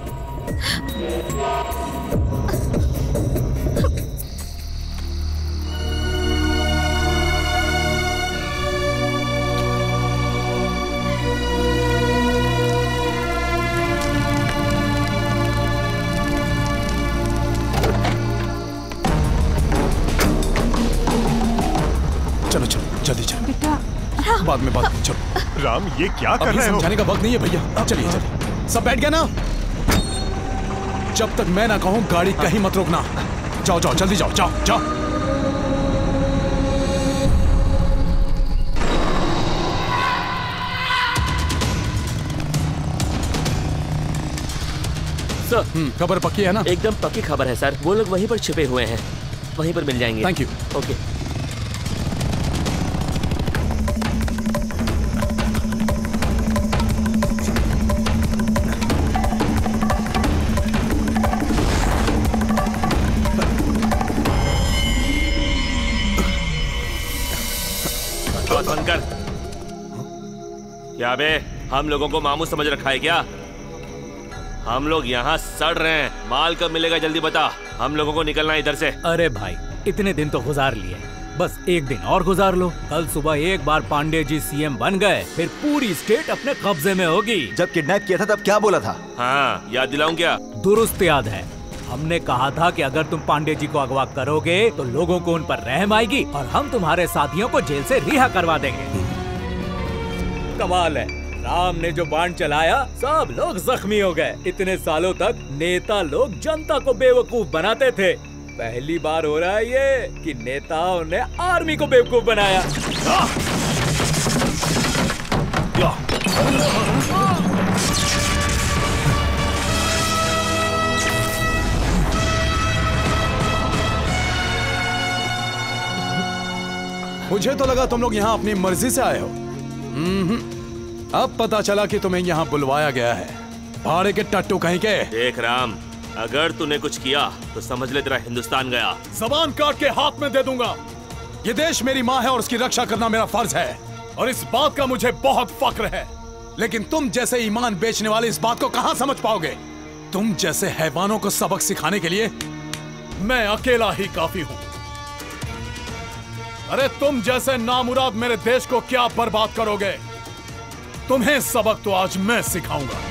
चलो चलो जल्दी चलो। बेटा बाद में बात। चलो राम, ये क्या कर रहे हो? समझाने का वक्त नहीं है भैया। चलिए चलिए, सब बैठ गया ना? जब तक मैं ना कहूं गाड़ी कहीं मत रोकना। जाओ जाओ जल्दी जाओ, जाओ जाओ। सर, खबर पक्की है ना? एकदम पक्की खबर है सर। वो लोग वहीं पर छिपे हुए हैं, वहीं पर मिल जाएंगे। Thank you. ओके। बंद कर। क्या बे, हम लोगों को मामू समझ रखा है क्या? हम लोग यहाँ सड़ रहे हैं। माल कब मिलेगा जल्दी बता, हम लोगों को निकलना है इधर से। अरे भाई, इतने दिन तो गुजार लिए, बस एक दिन और गुजार लो। कल सुबह एक बार पांडे जी सीएम बन गए, फिर पूरी स्टेट अपने कब्जे में होगी। जब किडनैप किया था तब क्या बोला था? हाँ, याद दिलाऊं क्या? दुरुस्त याद है। हमने कहा था कि अगर तुम पांडे जी को अगवा करोगे तो लोगों को उन पर रहम आएगी और हम तुम्हारे साथियों को जेल से रिहा करवा देंगे। कमाल है, राम ने जो बाण चलाया सब लोग जख्मी हो गए। इतने सालों तक नेता लोग जनता को बेवकूफ बनाते थे, पहली बार हो रहा है ये कि नेताओं ने आर्मी को बेवकूफ बनाया। मुझे तो लगा तुम लोग यहाँ अपनी मर्जी से आए हो। अब पता चला कि तुम्हें यहाँ बुलवाया गया है, भाड़े के टट्टू कहीं के। देख राम, अगर तूने कुछ किया तो समझ ले तेरा हिंदुस्तान गया। जबान काट के हाथ में दे दूंगा। ये देश मेरी माँ है और उसकी रक्षा करना मेरा फर्ज है, और इस बात का मुझे बहुत फक्र है। लेकिन तुम जैसे ईमान बेचने वाले इस बात को कहाँ समझ पाओगे? तुम जैसे हैवानों को सबक सिखाने के लिए मैं अकेला ही काफी हूँ। अरे तुम जैसे नामुराद मेरे देश को क्या बर्बाद करोगे? तुम्हें सबक तो आज मैं सिखाऊंगा।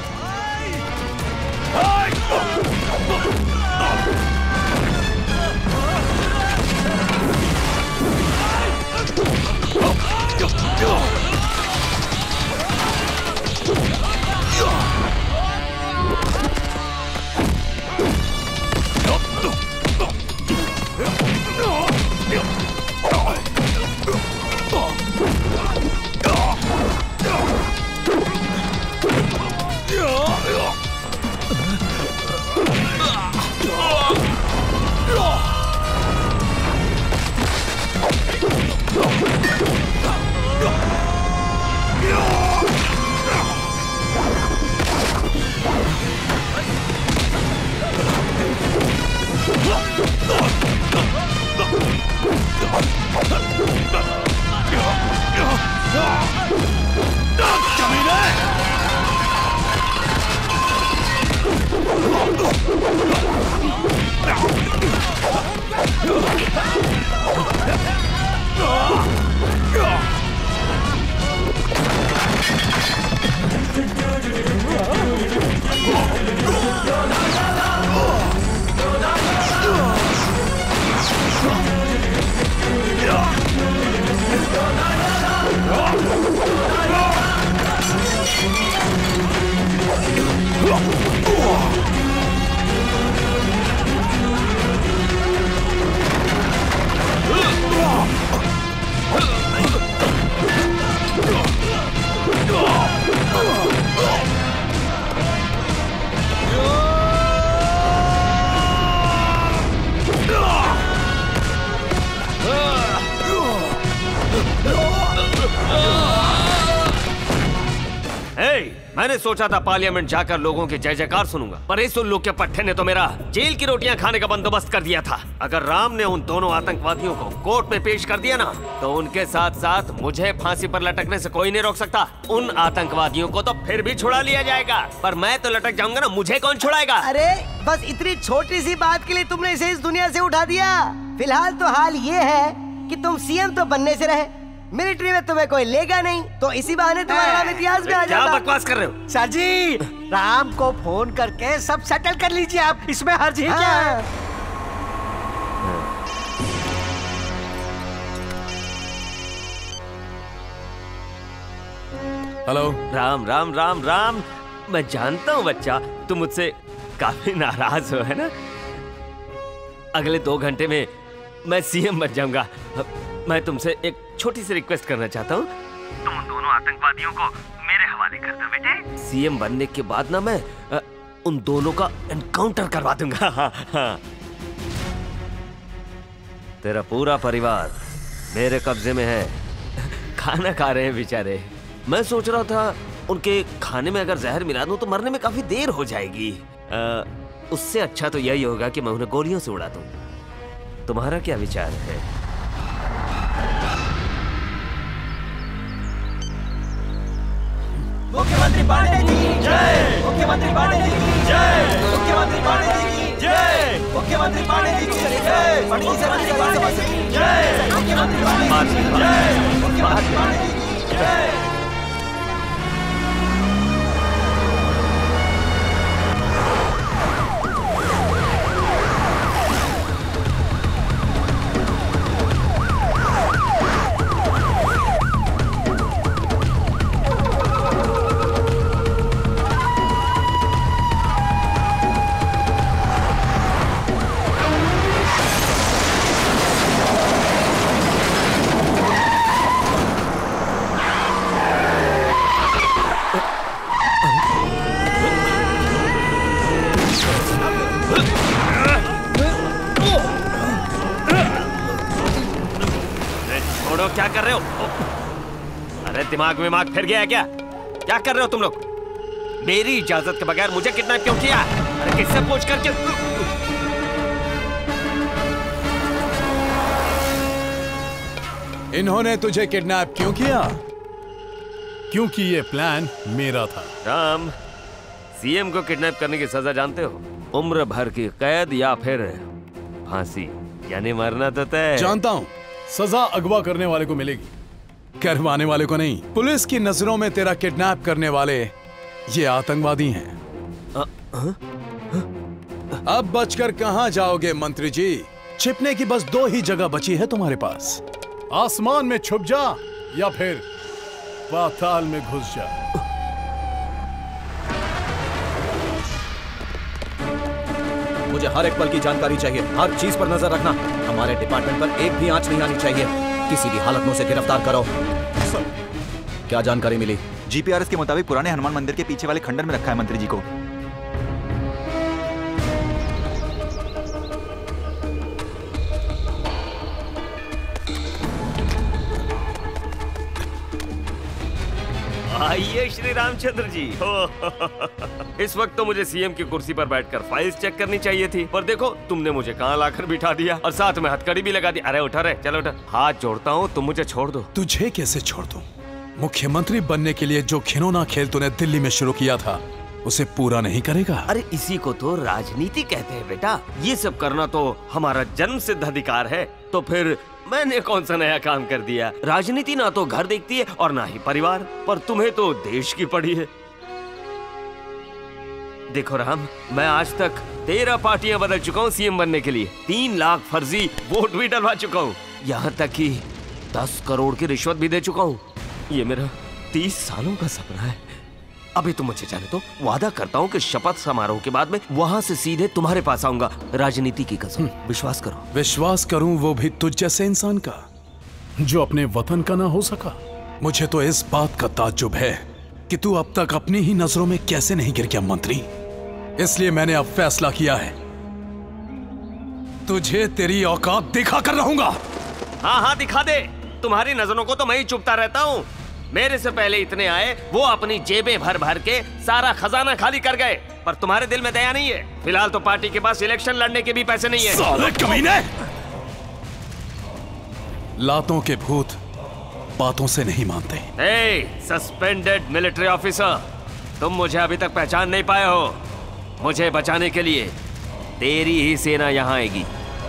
मैंने सोचा था पार्लियामेंट जाकर लोगों के जय जयकार सुनूंगा, पर इस उल्लू के पट्टे ने तो मेरा जेल की रोटियां खाने का बंदोबस्त कर दिया था। अगर राम ने उन दोनों आतंकवादियों को कोर्ट में पेश कर दिया ना, तो उनके साथ साथ मुझे फांसी पर लटकने से कोई नहीं रोक सकता। उन आतंकवादियों को तो फिर भी छुड़ा लिया जाएगा, पर मैं तो लटक जाऊंगा ना, मुझे कौन छुड़ाएगा? अरे बस इतनी छोटी सी बात के लिए तुमने इसे इस दुनिया से उठा दिया। फिलहाल तो हाल ये है कि तुम सीएम तो बनने से रहे, मिलिट्री में तुम्हें कोई लेगा नहीं, तो इसी बहाने तुम्हारा नाम इतिहास में आ जाएगा। क्या बकवास कर रहे हो? सर जी, राम को फोन करके सब सेटल कर लीजिए आप, इसमें हर्ज है क्या है? हेलो। राम राम राम राम, मैं जानता हूँ बच्चा, तुम मुझसे काफी नाराज हो, है ना? अगले दो घंटे में मैं सीएम बन जाऊंगा। मैं तुमसे एक छोटी सी रिक्वेस्ट करना चाहता हूँ। तुम उन दोनों आतंकवादियों को मेरे हवाले कर दो बेटे। सीएम बनने के बाद ना मैं आ, उन दोनों का एनकाउंटर करवा दूंगा। हाँ, हाँ। तेरा पूरा परिवार मेरे कब्जे में है, खाना खा रहे हैं बेचारे। मैं सोच रहा था उनके खाने में अगर जहर मिला दूं तो मरने में काफी देर हो जाएगी। आ, उससे अच्छा तो यही होगा कि मैं उन्हें गोलियों से उड़ा दूं। तुम्हारा क्या विचार है? मुख्यमंत्री पांडे जी की जय, मुख्यमंत्री पांडे जी की जय, मुख्यमंत्री पांडे जी की जय, मुख्यमंत्री पांडे जी की जय, मुख्यमंत्री पांडे जी की जय, मुख्यमंत्री पांडे जी की जय, मुख्यमंत्री पांडे जी की जय। क्या कर रहे हो? अरे दिमाग में दिमाग फिर गया है क्या? क्या कर रहे हो तुम लोग? मेरी इजाजत के बगैर मुझे किडनैप क्यों किया? अरे किससे पूछ करके? इन्होंने तुझे किडनैप क्यों किया? क्योंकि ये प्लान मेरा था। राम, सीएम को किडनैप करने की सजा जानते हो? उम्र भर की कैद या फिर फांसी, यानी मरना तो तय। जानता हूं, सजा अगवा करने वाले को मिलेगी, करवाने वाले को नहीं। पुलिस की नजरों में तेरा किडनैप करने वाले ये आतंकवादी हैं। आ, आ, आ, अब बचकर कहां जाओगे मंत्री जी? छिपने की बस दो ही जगह बची है तुम्हारे पास, आसमान में छुप जा या फिर पाताल में घुस जा। मुझे हर एक पल की जानकारी चाहिए, हर चीज पर नजर रखना। हमारे डिपार्टमेंट पर एक भी आंच नहीं आनी चाहिए। किसी भी हालत में उसे गिरफ्तार करो। क्या जानकारी मिली? जीपीआरएस के मुताबिक पुराने हनुमान मंदिर के पीछे वाले खंडर में रखा है मंत्री जी को। आइए श्री रामचंद्र जी। इस वक्त तो मुझे सीएम की कुर्सी पर बैठकर फाइल्स चेक करनी चाहिए थी, पर देखो तुमने मुझे कहां लाकर बिठा दिया और साथ में हथकड़ी भी लगा दी। अरे उठा रे, चलो उठा। हाथ जोड़ता हूँ, तुम मुझे छोड़ दो। तुझे कैसे छोड़ दूं? मुख्यमंत्री बनने के लिए जो खिलौना खेल तूने दिल्ली में शुरू किया था, उसे पूरा नहीं करेगा? अरे इसी को तो राजनीति कहते हैं बेटा। ये सब करना तो हमारा जन्म सिद्ध अधिकार है। तो फिर मैंने कौन सा नया काम कर दिया? राजनीति ना तो घर देखती है और ना ही परिवार, पर तुम्हें तो देश की पड़ी है। देखो राम, मैं आज तक तेरह पार्टियां बदल चुका हूँ सीएम बनने के लिए। तीन लाख फर्जी वोट भी डलवा चुका हूँ, यहाँ तक कि दस करोड़ की रिश्वत भी दे चुका हूँ। ये मेरा तीस सालों का सपना है। अभी तुम मुझे जाने तो वादा करता हूँ कि शपथ समारोह के बाद में वहाँ से सीधे तुम्हारे पास आऊंगा, राजनीति की कसम। विश्वास करो। विश्वास करूं, वो भी तुझ जैसे इंसान का जो अपने वतन का ना हो सका। मुझे तो इस बात का ताज्जुब है कि तू अब तक अपनी ही नजरों में कैसे नहीं गिर गया मंत्री। इसलिए मैंने अब फैसला किया है, तुझे तेरी औकात दिखा कर रहूंगा। हाँ हाँ दिखा दे। तुम्हारी नजरों को तो मैं ही चुपता रहता हूँ। मेरे से पहले इतने आए, वो अपनी जेबें भर भर के सारा खजाना खाली कर गए, पर तुम्हारे दिल में दया नहीं है। फिलहाल तो पार्टी के पास इलेक्शन लड़ने के भी पैसे नहीं है। साले कमीने! लातों के भूत बातों से नहीं मानते। ए, सस्पेंडेड मिलिट्री ऑफिसर, तुम मुझे अभी तक पहचान नहीं पाए हो। मुझे बचाने के लिए तेरी ही सेना यहाँ आएगी।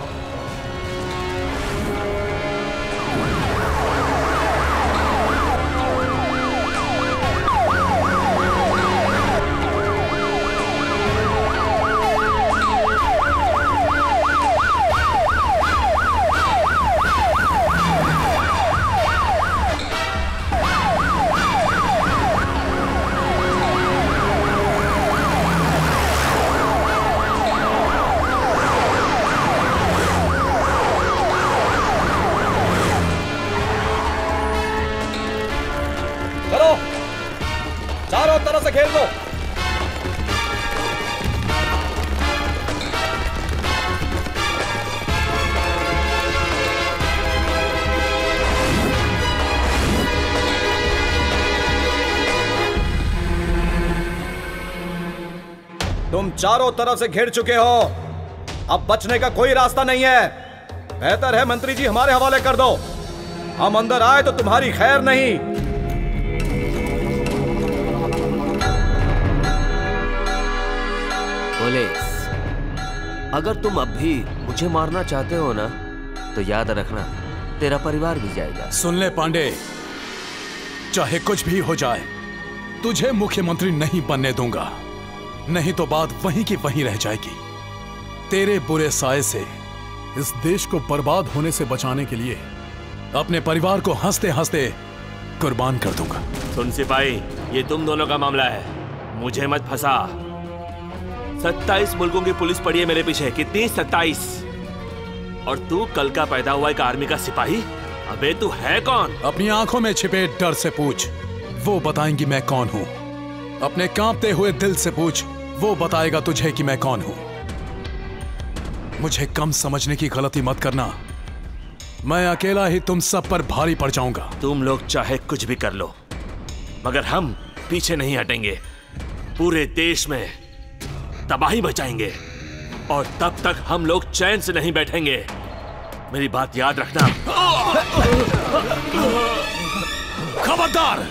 तुम चारों तरफ से घिर चुके हो, अब बचने का कोई रास्ता नहीं है। बेहतर है मंत्री जी हमारे हवाले कर दो। हम अंदर आए तो तुम्हारी खैर नहीं। अगर तुम अब भी मुझे मारना चाहते हो ना, तो याद रखना तेरा परिवार भी जाएगा। सुन ले पांडे, चाहे कुछ भी हो जाए, तुझे मुख्यमंत्री नहीं बनने दूंगा, नहीं तो बात वहीं की वहीं रह जाएगी। तेरे बुरे साए से इस देश को बर्बाद होने से बचाने के लिए अपने परिवार को हंसते हंसते कुर्बान कर दूंगा। सुन सिपाही, ये तुम दोनों का मामला है, मुझे मत फंसा। सत्ताईस मुल्कों की पुलिस पड़ी है मेरे पीछे। कितनी? सत्ताईस। और तू कल का पैदा हुआ एक आर्मी का सिपाही? अबे तू है कौन? अपनी आंखों में छिपे डर से पूछ, वो बताएंगी मैं कौन हूं। अपने कांपते हुए दिल से पूछ, वो बताएगा तुझे कि मैं कौन हूं। मुझे कम समझने की गलती मत करना, मैं अकेला ही तुम सब पर भारी पड़ जाऊंगा। तुम लोग चाहे कुछ भी कर लो, मगर हम पीछे नहीं हटेंगे। पूरे देश में तबाही मचाएंगे और तब तक हम लोग चैन से नहीं बैठेंगे। मेरी बात याद रखना। खबरदार!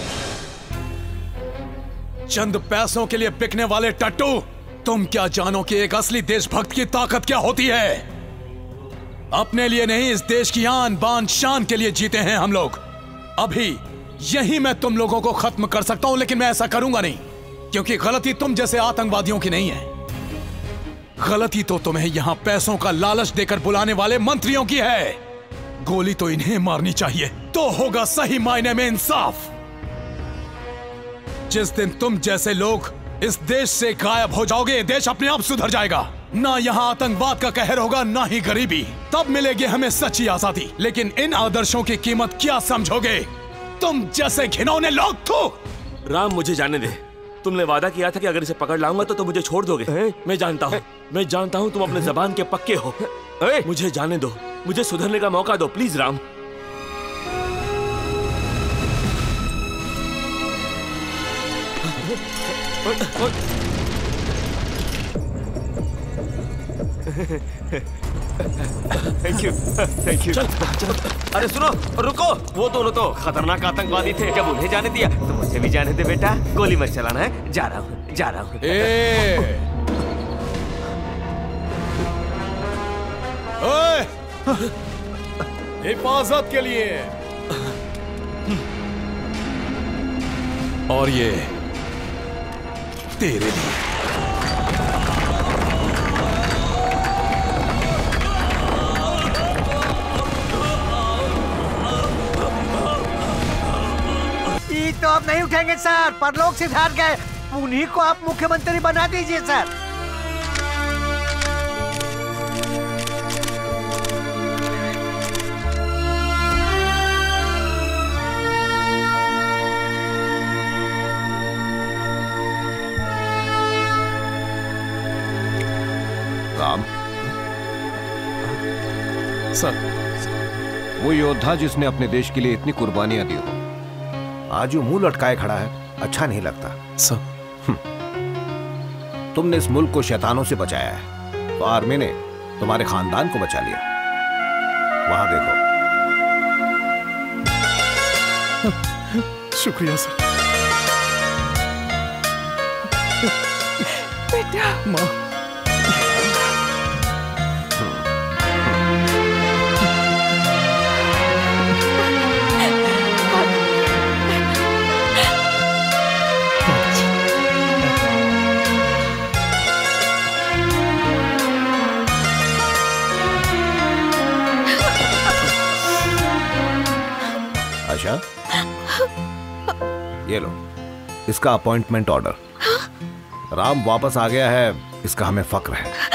चंद पैसों के लिए बिकने वाले टट्टू, तुम क्या जानो कि एक असली देशभक्त की ताकत क्या होती है? अपने लिए नहीं, इस देश की आन बान शान के लिए जीते हैं हम लोग। अभी यही मैं तुम लोगों को खत्म कर सकता हूं, लेकिन मैं ऐसा करूंगा नहीं, क्योंकि गलती तुम जैसे आतंकवादियों की नहीं है। गलती तो तुम्हें यहां पैसों का लालच देकर बुलाने वाले मंत्रियों की है। गोली तो इन्हें मारनी चाहिए, तो होगा सही मायने में इंसाफ। जिस दिन तुम जैसे लोग इस देश से गायब हो जाओगे, देश अपने आप सुधर जाएगा। ना यहाँ आतंकवाद का कहर होगा, ना ही गरीबी। तब मिलेगी हमें सच्ची आजादी। लेकिन इन आदर्शों की कीमत क्या समझोगे तुम जैसे घिनौने लोग? तो राम, मुझे जाने दे। तुमने वादा किया था कि अगर इसे पकड़ लाऊंगा तो तुम मुझे छोड़ दोगे। मैं जानता हूँ, मैं जानता हूँ तुम अपने जबान के पक्के हो। मुझे जाने दो, मुझे सुधरने का मौका दो please Ram. Thank you, thank you. अरे सुनो, रुको। वो दोनों तो खतरनाक आतंकवादी थे, जब उन्हें जाने दिया तो मुझे भी जाने दे बेटा। गोली मत चलाना है। जा रहा हूँ, जा रहा हूँ। हिफाजत के लिए। और ये तेरे लिए। तो आप नहीं उठेंगे सर, परलोक से हार गए। उन्हीं को आप मुख्यमंत्री बना दीजिए सर। राम सर, वो योद्धा जिसने अपने देश के लिए इतनी कुर्बानियां दी हो, आज वो मुंह लटकाए खड़ा है। अच्छा नहीं लगता सर। तुमने इस मुल्क को शैतानों से बचाया है, तो आर्मी ने तुम्हारे खानदान को बचा लिया। वहां देखो। शुक्रिया सर। बेटा। माँ। आशा, ये लो इसका अपॉइंटमेंट ऑर्डर। राम वापस आ गया है, इसका हमें फक्र है।